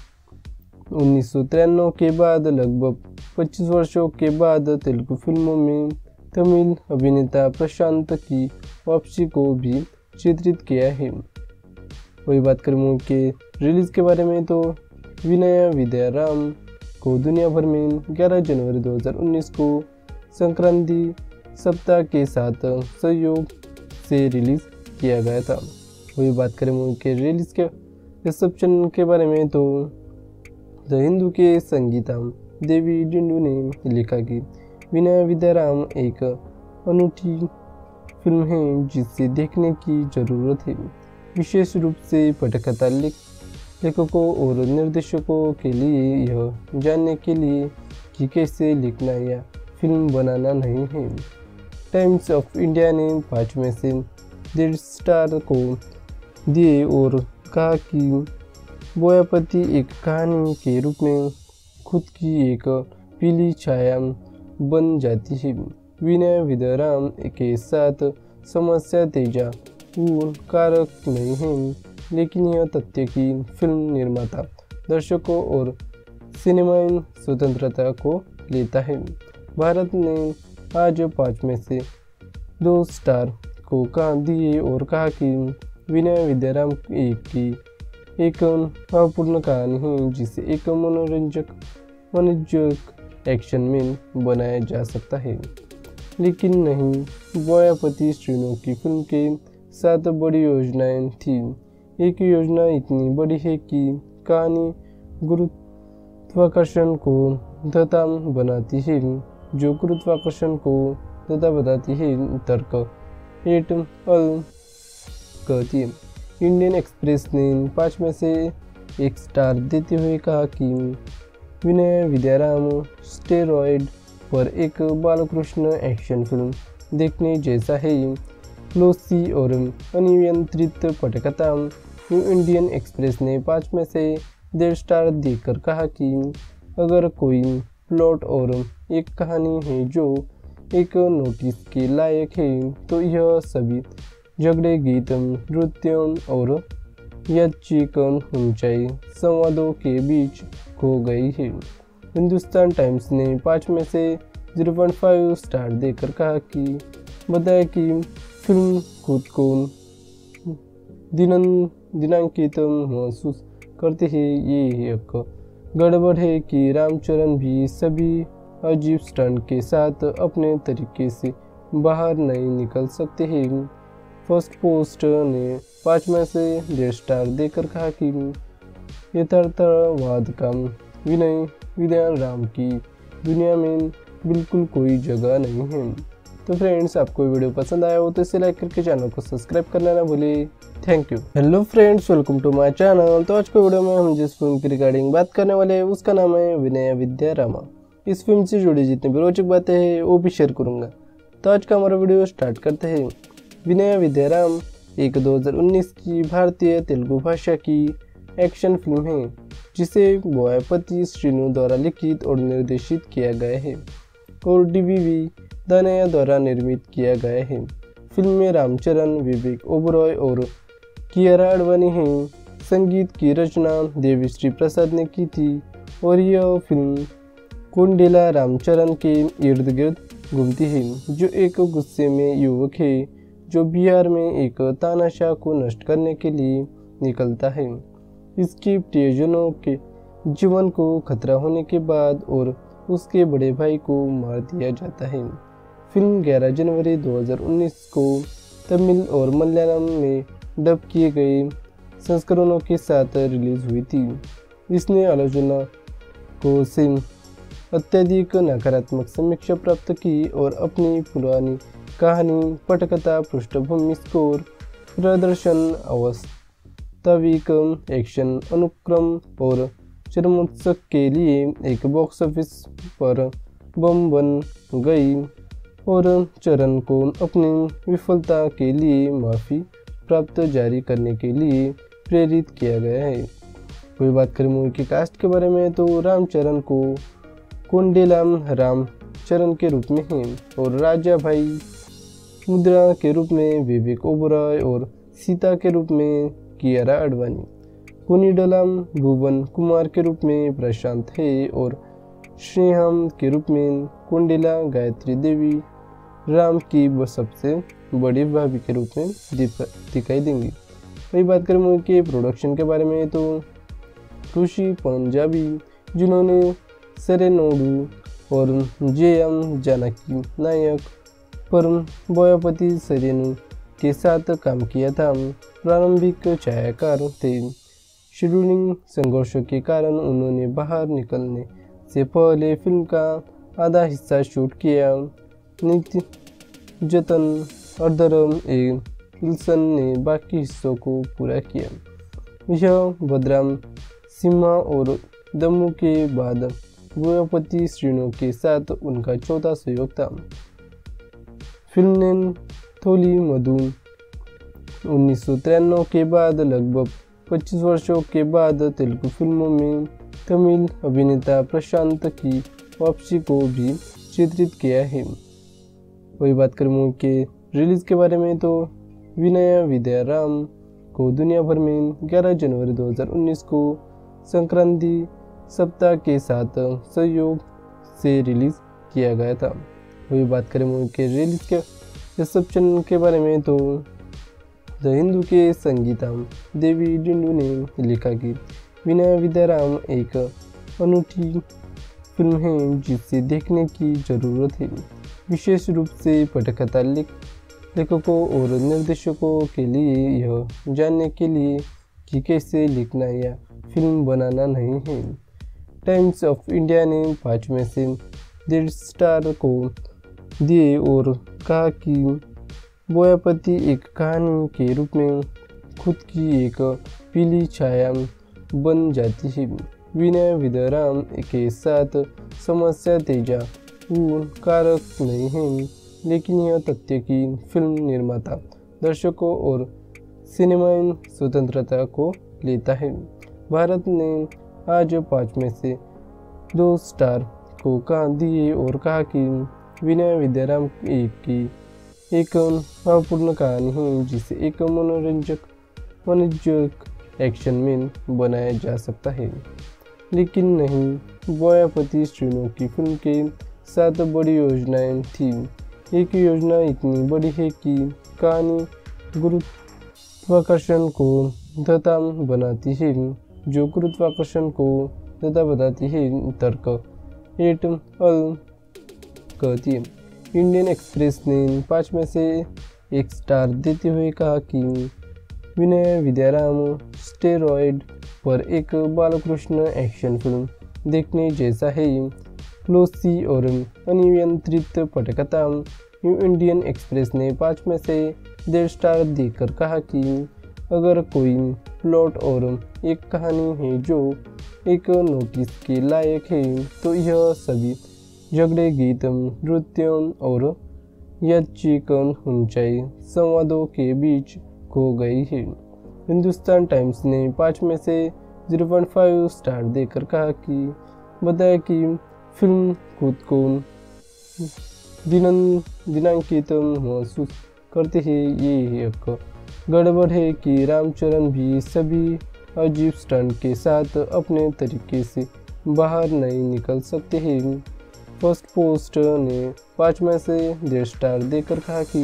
1993 के बाद लगभग 25 वर्षों के बाद तेलुगु फिल्मों में तमिल अभिनेता प्रशांत की वापसी को भी चित्रित किया है। वही बात करें मूवी के रिलीज के बारे में तो विनय विद्याराम को दुनिया भर में 11 जनवरी 2019 को संक्रांति सप्ताह के साथ सहयोग से रिलीज किया गया था। वही बात करें मूवी के रिलीज के रिसेप्शन के बारे में तो द हिंदू के संगीता देवी डिंडू ने लिखा कि विनय विद्याराम एक अनूठी फिल्म है जिसे देखने की ज़रूरत है, विशेष रूप से पटकथा लेखकों और निर्देशकों के लिए यह जानने के लिए कि कैसे लिखना या फिल्म बनाना नहीं है। टाइम्स ऑफ इंडिया ने 5 में से 1.5 स्टार को दिए और कहा कि बोयापति एक कहानी के रूप में खुद की एक पीली छाया बन जाती है। विनय विद्याराम के साथ समस्या तेजा कारक नहीं है, लेकिन यह तथ्य कि फिल्म निर्माता दर्शकों और सिनेमाई स्वतंत्रता को लेता है। भारत ने आज 5 में से 2 स्टार को दिए और कहा कि विनय विद्याराम एक भावपूर्ण कहानी है जिसे एक मनोरंजक एक्शन में बनाया जा सकता है, लेकिन नहीं बोयापति श्रीनु की फिल्म के साथ बड़ी योजनाएं थी। एक योजना इतनी बड़ी है कि कहानी गुरुत्वाकर्षण को धता बनाती है, जो गुरुत्वाकर्षण को तथा बताती है तर्क 8 अल कहती है। इंडियन एक्सप्रेस ने 5 में से 1 स्टार देते हुए कहा कि विनय विद्याराम स्टेरॉयड पर एक बालकृष्ण एक्शन फिल्म देखने जैसा है। क्लोसी और अनियंत्रित पटकथा। न्यू इंडियन एक्सप्रेस ने 5 में से 1.5 स्टार देकर कहा कि अगर कोई प्लॉट और एक कहानी है जो एक नोटिस के लायक है तो यह सभी झगड़े, गीत, नृत्य और यादृच्छिक ऊंचाई संवादों के बीच खो गई है। हिंदुस्तान टाइम्स ने 5 में से 0.5 स्टार देकर कहा कि बताया कि फिल्म खुद को दिनांकित महसूस करते हैं। ये एक गड़बड़ है कि रामचरण भी सभी अजीब स्टंट के साथ अपने तरीके से बाहर नहीं निकल सकते हैं। फर्स्ट पोस्ट ने 5 में से 1.5 स्टार देकर कहा कि यथार्थवाद का विनय विद्याराम की दुनिया में बिल्कुल कोई जगह नहीं है। तो फ्रेंड्स, आपको वीडियो पसंद आया हो तो इसे लाइक करके चैनल को सब्सक्राइब करना ना भूलिए। Thank you. Hello friends, welcome to my channel. तो आज के वीडियो में हम जिस फिल्म की रिगार्डिंग बात करने वाले हैं उसका नाम है विनय विद्याराम। इस फिल्म से जुड़ी जितनी भी रोचक बातें हैं वो भी शेयर करूंगा। तो आज का हमारा वीडियो स्टार्ट करते हैं। विनय विद्याराम एक 2019 की भारतीय तेलुगु भाषा की एक्शन फिल्म है जिसे बोयापति श्रीनु द्वारा लिखित और निर्देशित किया गया है और DBV दानैया द्वारा निर्मित किया गया है। फिल्म में रामचरण, विवेक ओबरॉय और कियारा आडवाणी हैं। संगीत की रचना देविश्री प्रसाद ने की थी और यह फिल्म कोंडेला रामचरण के इर्द गिर्द घूमती है जो एक गुस्से में युवक है जो बिहार में एक तानाशाह को नष्ट करने के लिए निकलता है। इसके प्रियजनों के जीवन को खतरा होने के बाद और उसके बड़े भाई को मार दिया जाता है। फिल्म 11 जनवरी 2019 को तमिल और मलयालम में डब किए गए संस्करणों के साथ रिलीज हुई थी। इसने आलोचना को से अत्यधिक नकारात्मक समीक्षा प्राप्त की और अपनी पुरानी कहानी, पटकथा, पृष्ठभूमि स्कोर, प्रदर्शन, वास्तविक एक्शन अनुक्रम और चरमोत्सव के लिए एक बॉक्स ऑफिस पर बम बन गई और चरण को अपनी विफलता के लिए माफ़ी प्राप्त जारी करने के लिए प्रेरित किया गया है। कोई बात करें मूवी की कास्ट के बारे में तो रामचरण को कोंडेला रामचरण के रूप में है और राजा भाई मुद्रा के रूप में विवेक ओबरॉय और सीता के रूप में कियारा आडवाणी, कोनिडलम भुवन कुमार के रूप में प्रशांत है और श्रीहम के रूप में कोंडेला गायत्री देवी राम की सबसे बड़ी भाभी के रूप में दिखाई देंगी। वही बात करें मूवी के प्रोडक्शन के बारे में तो ऋषि पंजाबी जिन्होंने सेरेनोडू और JM जानकी नायक पर बोयापति श्रीनु के साथ काम किया था। प्रारंभिक छायाकार थे। शेड्यूलिंग संघर्षों के कारण उन्होंने बाहर निकलने से पहले फिल्म का आधा हिस्सा शूट किया। नित्य जतन अर्धरम विल्सन ने बाकी हिस्सों को पूरा किया। यह बदराम सिम्हा और दम्मू के बाद बोयापति श्रीनु के साथ उनका चौथा सहयोग था। फिल्म ने थोली मधु 1993 के बाद लगभग 25 वर्षों के बाद तेलुगु फिल्मों में तमिल अभिनेता प्रशांत की वापसी को भी चित्रित किया है। वही बात करें मूवी के रिलीज के बारे में तो विनय विद्याराम को दुनिया भर में 11 जनवरी 2019 को संक्रांति सप्ताह के साथ सहयोग से रिलीज किया गया था। वही बात करें मूवी के रिलीज के रिसेप्शन के बारे में तो द हिंदू के संगीता देवी डिंडू ने लिखा कि विनय विद्याराम एक अनूठी फिल्म है जिसे देखने की ज़रूरत है, विशेष रूप से पटकथा लेखकों और निर्देशकों के लिए यह जानने के लिए कि कैसे लिखना या फिल्म बनाना नहीं है। टाइम्स ऑफ इंडिया ने 5 में से 1.5 स्टार को दिए और कहा कि बोयापति एक कहानी के रूप में खुद की एक पीली छाया बन जाती है। विनय विद्याराम के साथ समस्या तेजा वो कारक नहीं है, लेकिन यह तथ्य कि फिल्म निर्माता दर्शकों और सिनेमाई स्वतंत्रता को लेता है। भारत ने आज 5 में से 2 स्टार को कहा दिए और कहा कि विनय विद्याराम की एक अपूर्ण कहानी है जिसे एक मनोरंजक एक्शन में बनाया जा सकता है। लेकिन नहीं, बोयापति श्रीनु की फिल्म के 7 बड़ी योजनाएं थी। एक योजना इतनी बड़ी है कि कहानी गुरुत्वाकर्षण को धता बनाती है, जो गुरुत्वाकर्षण को धता बताती है तर्क एट अल कहती है। इंडियन एक्सप्रेस ने 5 में से 1 स्टार देते हुए कहा कि विनय विद्याराम स्टेरॉयड पर एक बालकृष्ण एक्शन फिल्म देखने जैसा है। क्लोसी और अनियंत्रित पटकथा। इंडियन एक्सप्रेस ने 5 में से 1.5 स्टार देकर कहा कि अगर कोई प्लॉट और एक कहानी है जो एक नोटिस के लायक है तो यह सभी झगड़े, गीत, नृत्य और यादृच्छिक ऊंचाई संवादों के बीच खो गई है। हिंदुस्तान टाइम्स ने 5 में से 0.5 स्टार देकर कहा कि बताया कि फिल्म खुद को दिनांकित महसूस करते हैं। ये एक गड़बड़ है कि रामचरण भी सभी अजीब स्टंट के साथ अपने तरीके से बाहर नहीं निकल सकते हैं। फर्स्ट पोस्ट ने 5 में से 1.5 स्टार देकर कहा कि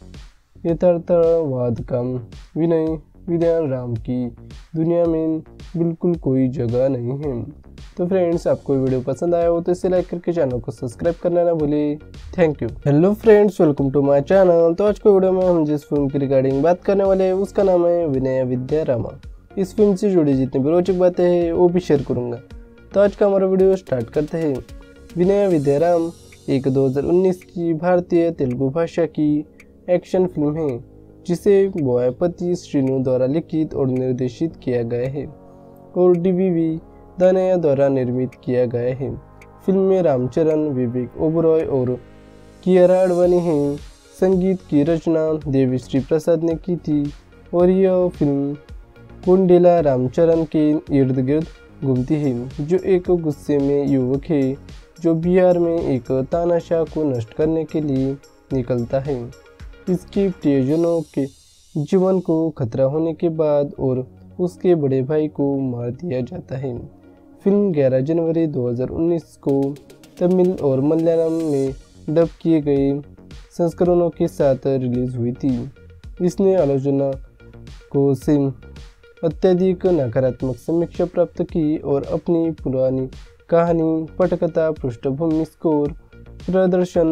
यथार्थवाद का विनय विद्याराम की दुनिया में बिल्कुल कोई जगह नहीं है। तो फ्रेंड्स, आपको वीडियो पसंद आया हो तो इसे लाइक करके चैनल को सब्सक्राइब करना ना भूलिए। Thank you. Hello friends, welcome to my channel. तो आज के वीडियो में हम जिस फिल्म की रिगार्डिंग बात करने वाले हैं उसका नाम है विनय विद्याराम। इस फिल्म से जुड़ी जितनी भी रोचक बातें हैं वो भी शेयर करूंगा। तो आज का हमारा वीडियो स्टार्ट करते हैं। विनय विद्याराम एक 2019 की भारतीय तेलुगु भाषा की एक्शन फिल्म है जिसे बोयापति श्रीनु द्वारा लिखित और निर्देशित किया गया है और DBV दानैया द्वारा निर्मित किया गया है। फिल्म में रामचरण, विवेक ओबरॉय और कियारा आडवाणी हैं। संगीत की रचना देविश्री प्रसाद ने की थी और यह फिल्म कुंडेला रामचरण के इर्द गिर्द घूमती है, जो एक गुस्से में युवक है जो बिहार में एक तानाशाह को नष्ट करने के लिए निकलता है। इसके प्रियजनों के जीवन को खतरा होने के बाद और उसके बड़े भाई को मार दिया जाता है। फिल्म 11 जनवरी 2019 को तमिल और मलयालम में डब किए गए संस्करणों के साथ रिलीज हुई थी। इसने आलोचना को से अत्यधिक नकारात्मक समीक्षा प्राप्त की और अपनी पुरानी कहानी, पटकथा, पृष्ठभूमि स्कोर, प्रदर्शन,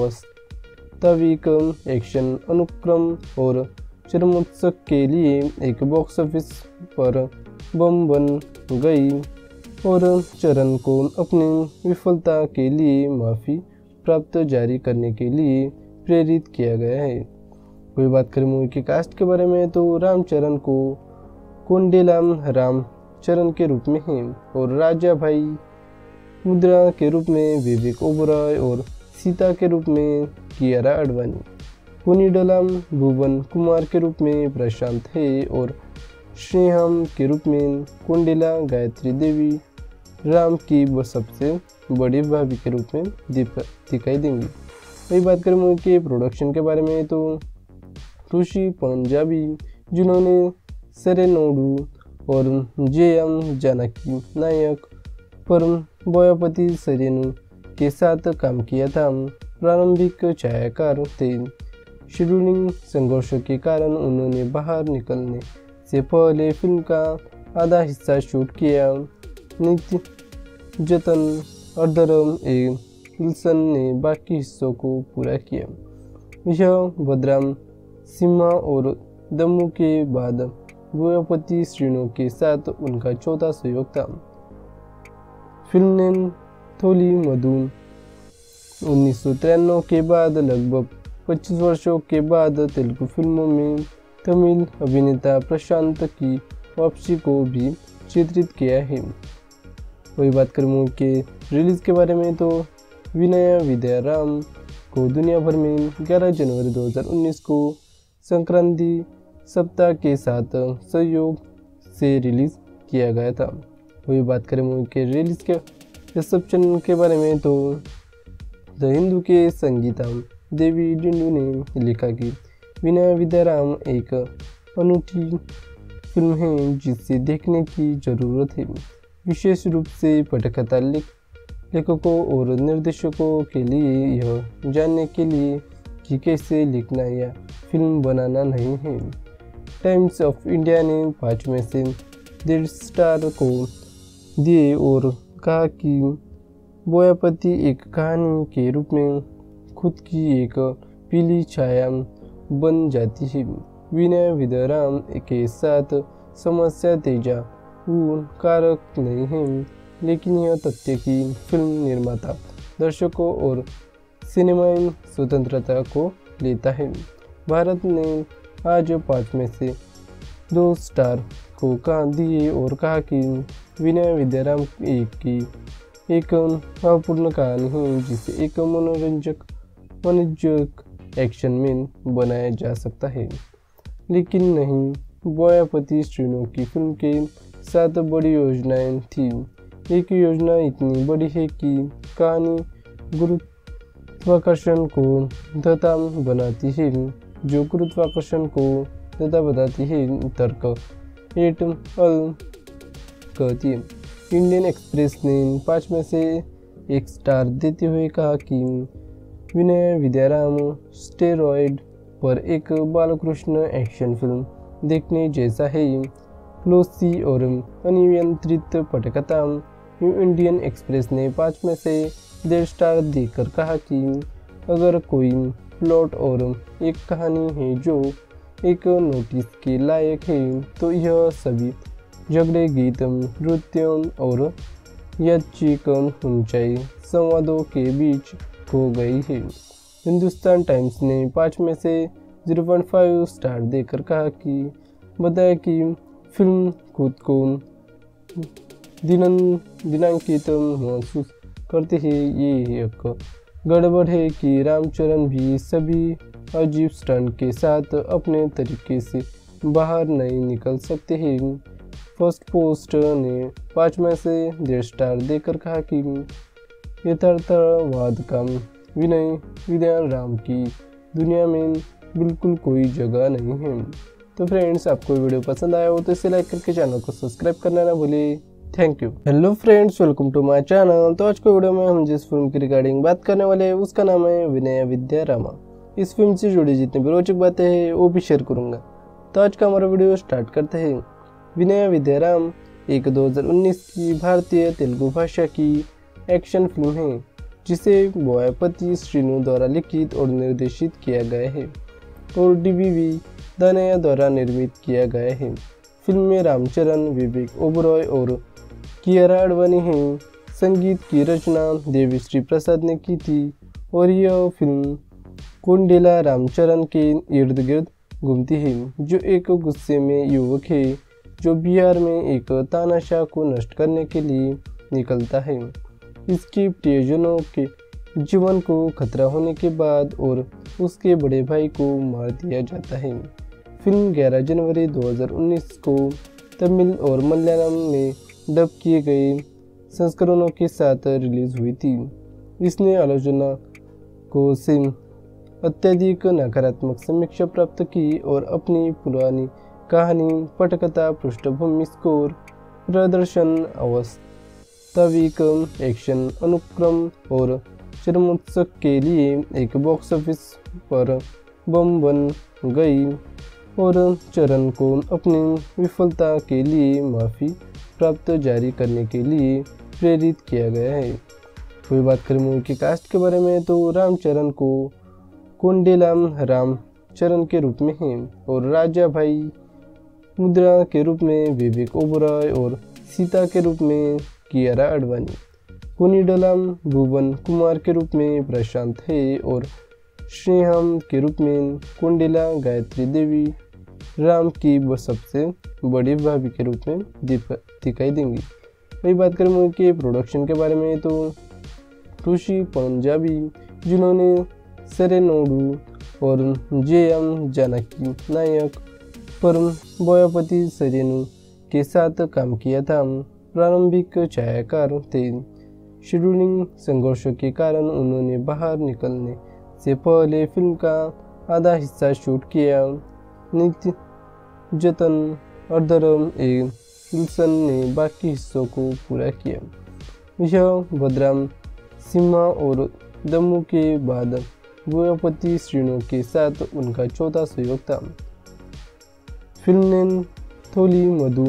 वास्तविक एक्शन अनुक्रम और चरमोत्सव के लिए एक बॉक्स ऑफिस पर बम बन गई और चरण को अपनी विफलता के लिए माफ़ी प्राप्त जारी करने के लिए प्रेरित किया गया है। कोई बात करें मूवी के कास्ट के बारे में तो रामचरण को कोंडेला रामचरण के रूप में है और राजा भाई मुद्रा के रूप में विवेक ओबरॉय और सीता के रूप में कियारा आडवाणी, कुनिडलम भुवन कुमार के रूप में प्रशांत है और श्रीहम के रूप में कुंडेला गायत्री देवी राम की सबसे बड़ी भाभी के रूप में दिखाई देंगी। वही बात करें मूवी के प्रोडक्शन के बारे में तो ऋषि पंजाबी, जिन्होंने सेरेनोडू और JM जानकी नायक पर बोयापति श्रीनु के साथ काम किया था, प्रारंभिक छायाकार थे। शेड्यूलिंग संघर्षों के कारण उन्होंने बाहर निकलने से पहले फिल्म का आधा हिस्सा शूट किया। नित्य जतन अर्धरम विल्सन ने बाकी हिस्सों को पूरा किया। यह बदराम सिम्हा और दम्मू के बाद बोयापति श्रीनु के साथ उनका चौथा सहयोग था। फिल्म ने थोली मधु 1993 के बाद लगभग 25 वर्षों के बाद तेलुगु फिल्मों में तमिल अभिनेता प्रशांत की वापसी को भी चित्रित किया है। वही बात करें मूवी के रिलीज़ के बारे में तो विनय विद्याराम को दुनिया भर में 11 जनवरी 2019 को संक्रांति सप्ताह के साथ सहयोग से रिलीज़ किया गया था। वही बात करें मूवी के रिलीज़ के रिसेप्शन के बारे में तो द हिंदू के संगीता देवी डिंडू ने लिखा कि विनय विद्याराम एक अनूठी फिल्म है जिसे देखने की ज़रूरत है, विशेष रूप से पटकथा लेखकों और निर्देशकों के लिए यह जानने के लिए कि कैसे लिखना या फिल्म बनाना नहीं है। टाइम्स ऑफ इंडिया ने 5 में से 1.5 स्टार को दिए और कहा कि बोयापति एक कहानी के रूप में खुद की एक पीली छाया बन जाती है। विनय विद्याराम के साथ समस्या तेजा कारक नहीं है, लेकिन यह तथ्य कि फिल्म निर्माता दर्शकों और सिनेमाई स्वतंत्रता को लेता है। भारत ने आज 5 में से 2 स्टार को कहा दिए और कहा कि विनय विद्याराम एक अपूर्ण कहानी है जिसे एक मनोरंजक वाणिज्यिक एक्शन में बनाया जा सकता है, लेकिन नहीं बोयापति श्रीनु की फिल्म के 7 बड़ी योजनाएं थी। एक योजना इतनी बड़ी है कि कहानी गुरुत्वाकर्षण को धता बनाती है, जो गुरुत्वाकर्षण को धता बताती है तर्क एट अल कहती है। इंडियन एक्सप्रेस ने 5 में से 1 स्टार देते हुए कहा कि विनय विद्याराम स्टेरॉयड पर एक बालकृष्ण एक्शन फिल्म देखने जैसा है, क्लोसी और अनियंत्रित पटकथा। इंडियन एक्सप्रेस ने 5 में से 1.5 स्टार देकर कहा कि अगर कोई प्लॉट और एक कहानी है जो एक नोटिस के लायक है तो यह सभी झगड़े गीत नृत्य और यादृच्छिक ऊंचाई संवादों के बीच खो गई है। हिंदुस्तान टाइम्स ने 5 में से 0.5 स्टार देकर कहा कि बताया कि फिल्म खुद को दिनांकित महसूस करते हैं। ये एक गड़बड़ है कि रामचरण भी सभी अजीब स्टंट के साथ अपने तरीके से बाहर नहीं निकल सकते हैं। फर्स्ट पोस्ट ने 5 में से 1.5 स्टार देकर कहा कि यथार्थवाद का विनय विद्याराम की दुनिया में बिल्कुल कोई जगह नहीं है। तो फ्रेंड्स, आपको वीडियो पसंद आया हो तो इसे लाइक करके चैनल को सब्सक्राइब करना ना भूलिए। Thank you. Hello friends, welcome to my channel. तो आज के वीडियो में हम जिस फिल्म की रिगार्डिंग बात करने वाले हैं उसका नाम है विनय विद्याराम। इस फिल्म से जुड़ी जितनी भी रोचक बातें हैं वो भी शेयर करूंगा। तो आज का हमारा वीडियो स्टार्ट करते हैं। विनय विद्याराम एक 2019 की भारतीय तेलुगु भाषा की एक्शन फिल्म है जिसे बोयापति श्रीनु द्वारा लिखित और निर्देशित किया गया है और DBV दानैया द्वारा निर्मित किया गया है। फिल्म में रामचरण, विवेक ओबरॉय और कियारा आडवाणी हैं। संगीत की रचना देविश्री प्रसाद ने की थी और यह फिल्म कोंडेला रामचरण के इर्द गिर्द घूमती है, जो एक गुस्से में युवक है जो बिहार में एक तानाशाह को नष्ट करने के लिए निकलता है। इसके प्रियजनों के जीवन को खतरा होने के बाद और उसके बड़े भाई को मार दिया जाता है। फिल्म 11 जनवरी 2019 को तमिल और मलयालम में डब किए गए संस्करणों के साथ रिलीज हुई थी। इसने आलोचना को से अत्यधिक नकारात्मक समीक्षा प्राप्त की और अपनी पुरानी कहानी, पटकथा, पृष्ठभूमि स्कोर, प्रदर्शन, वास्तविक एक्शन अनुक्रम और चरमोत्सव के लिए एक बॉक्स ऑफिस पर बम बन गई और चरण को अपनी विफलता के लिए माफ़ी प्राप्त जारी करने के लिए प्रेरित किया गया है। कोई बात करें मूवी के कास्ट के बारे में तो रामचरण को कोंडेला रामचरण के रूप में है और राजा भाई मुद्रा के रूप में विवेक ओबरॉय और सीता के रूप में कियारा आडवाणी। कोनिडलम भुवन कुमार के रूप में प्रशांत है और श्रीहम के रूप में कुंडिला गायत्री देवी राम की सबसे बड़ी भाभी के रूप में दिखाई देंगी। वही बात करें मूवी के प्रोडक्शन के बारे में तो ऋषि पंजाबी जिन्होंने सेरेनोडू और जे.एम. जानकी नायक पर बोयापति सरेनु के साथ काम किया था। प्रारंभिक छायाकार थे। शेड्यूलिंग संघर्षों के कारण उन्होंने बाहर निकलने से पहले फिल्म का आधा हिस्सा शूट किया। नित्य जतन अर्धरम विल्सन ने बाकी हिस्सों को पूरा किया। यह बदराम सिम्हा और दम्मू के बाद बोयापति श्रीनु के साथ उनका चौथा सहयोग था। फिल्म ने थोली मधु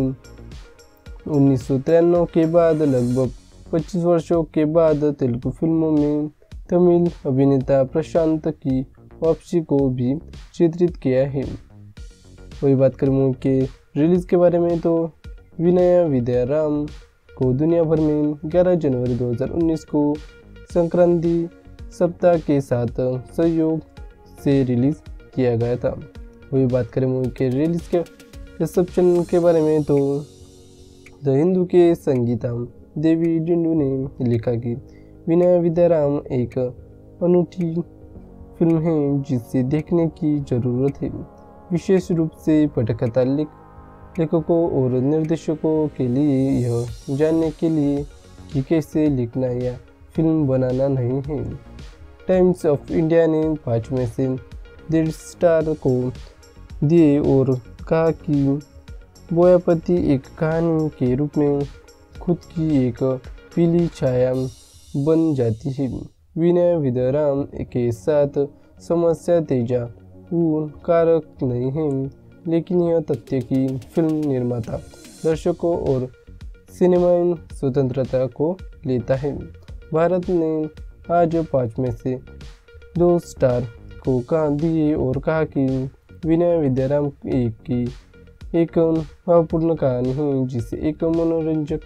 1993 के बाद लगभग 25 वर्षों के बाद तेलुगु फिल्मों में तमिल अभिनेता प्रशांत की वापसी को भी चित्रित किया है। वही बात करें मूवी के रिलीज के बारे में तो विनय विद्याराम को दुनिया भर में 11 जनवरी 2019 को संक्रांति सप्ताह के साथ सहयोग से रिलीज किया गया था। वही बात करें मूवी के रिलीज के रिसेप्शन के बारे में तो द हिंदू के संगीता देवी डिंडू ने लिखा कि विनय विद्याराम एक अनूठी फिल्म है जिसे देखने की जरूरत है, विशेष रूप से पटकथा लेखकों और निर्देशकों के लिए यह जानने के लिए कि कैसे लिखना या फिल्म बनाना नहीं है। टाइम्स ऑफ इंडिया ने 5 में से 1.5 स्टार को दिए और कहा कि बोयापति एक कहानी के रूप में खुद की एक पीली छाया बन जाती है। विनय विद्याराम के साथ समस्या तेजा कारक नहीं है, लेकिन यह तथ्य कि फिल्म निर्माता दर्शकों और सिनेमाई स्वतंत्रता को लेता है। भारत ने आज 5 में से 2 स्टार को दिए और कहा कि विनय विद्याराम एक भावपूर्ण कहानी है जिसे एक मनोरंजक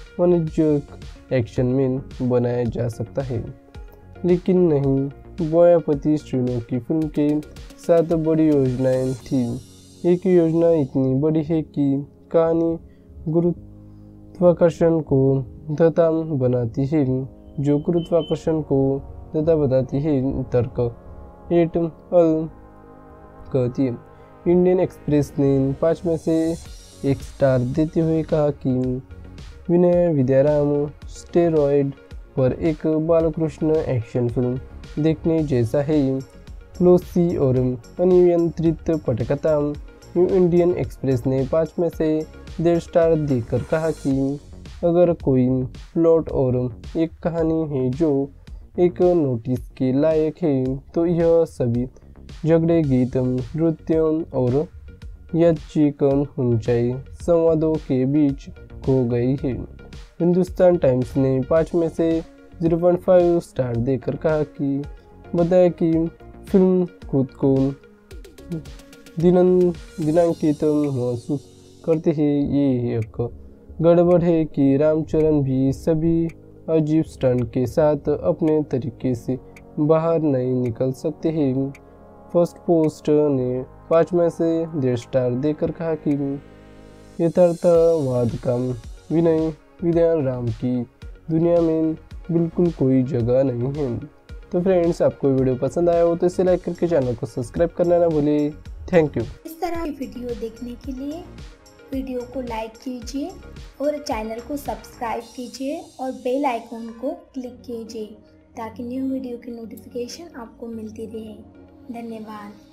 एक्शन में बनाया जा सकता है, लेकिन नहीं बोयापति श्रीनु की फिल्म के साथ बड़ी योजनाएं थी। एक योजना इतनी बड़ी है कि कहानी गुरुत्वाकर्षण को धता बनाती है, जो गुरुत्वाकर्षण को धता बताती है तर्क एट अल कहती है। इंडियन एक्सप्रेस ने 5 में से 1 स्टार देते हुए कहा कि विनय विद्याराम स्टेरॉयड पर एक बालकृष्ण एक्शन फिल्म देखने जैसा है, फ्लोसी और अनियंत्रित पटकथा। न्यू इंडियन एक्सप्रेस ने 5 में से 1.5 स्टार देकर कहा कि अगर कोई प्लॉट और एक कहानी है जो एक नोटिस के लायक है तो यह सभी झगड़े गीत नृत्य और यादृच्छिक ऊंचाई संवादों के बीच खो गई है। हिंदुस्तान टाइम्स ने 5 में से 0.5 स्टार देकर कहा कि बताया कि फिल्म खुद को दिनांकित महसूस करते हैं। ये एक गड़बड़ है कि रामचरण भी सभी अजीब स्टंट के साथ अपने तरीके से बाहर नहीं निकल सकते हैं। फर्स्ट पोस्ट ने 5 में से 1.5 स्टार देकर कहा कि यथार्थवाद का विनय विद्याराम की दुनिया में बिल्कुल कोई जगह नहीं है। तो फ्रेंड्स, आपको वीडियो पसंद आया हो तो इसे लाइक करके चैनल को सब्सक्राइब करना ना भूलिए। Thank you. इस तरह की वीडियो देखने के लिए वीडियो को लाइक कीजिए और चैनल को सब्सक्राइब कीजिए और बेल आइकन को क्लिक कीजिए ताकि न्यू वीडियो की नोटिफिकेशन आपको मिलती रहे। धन्यवाद।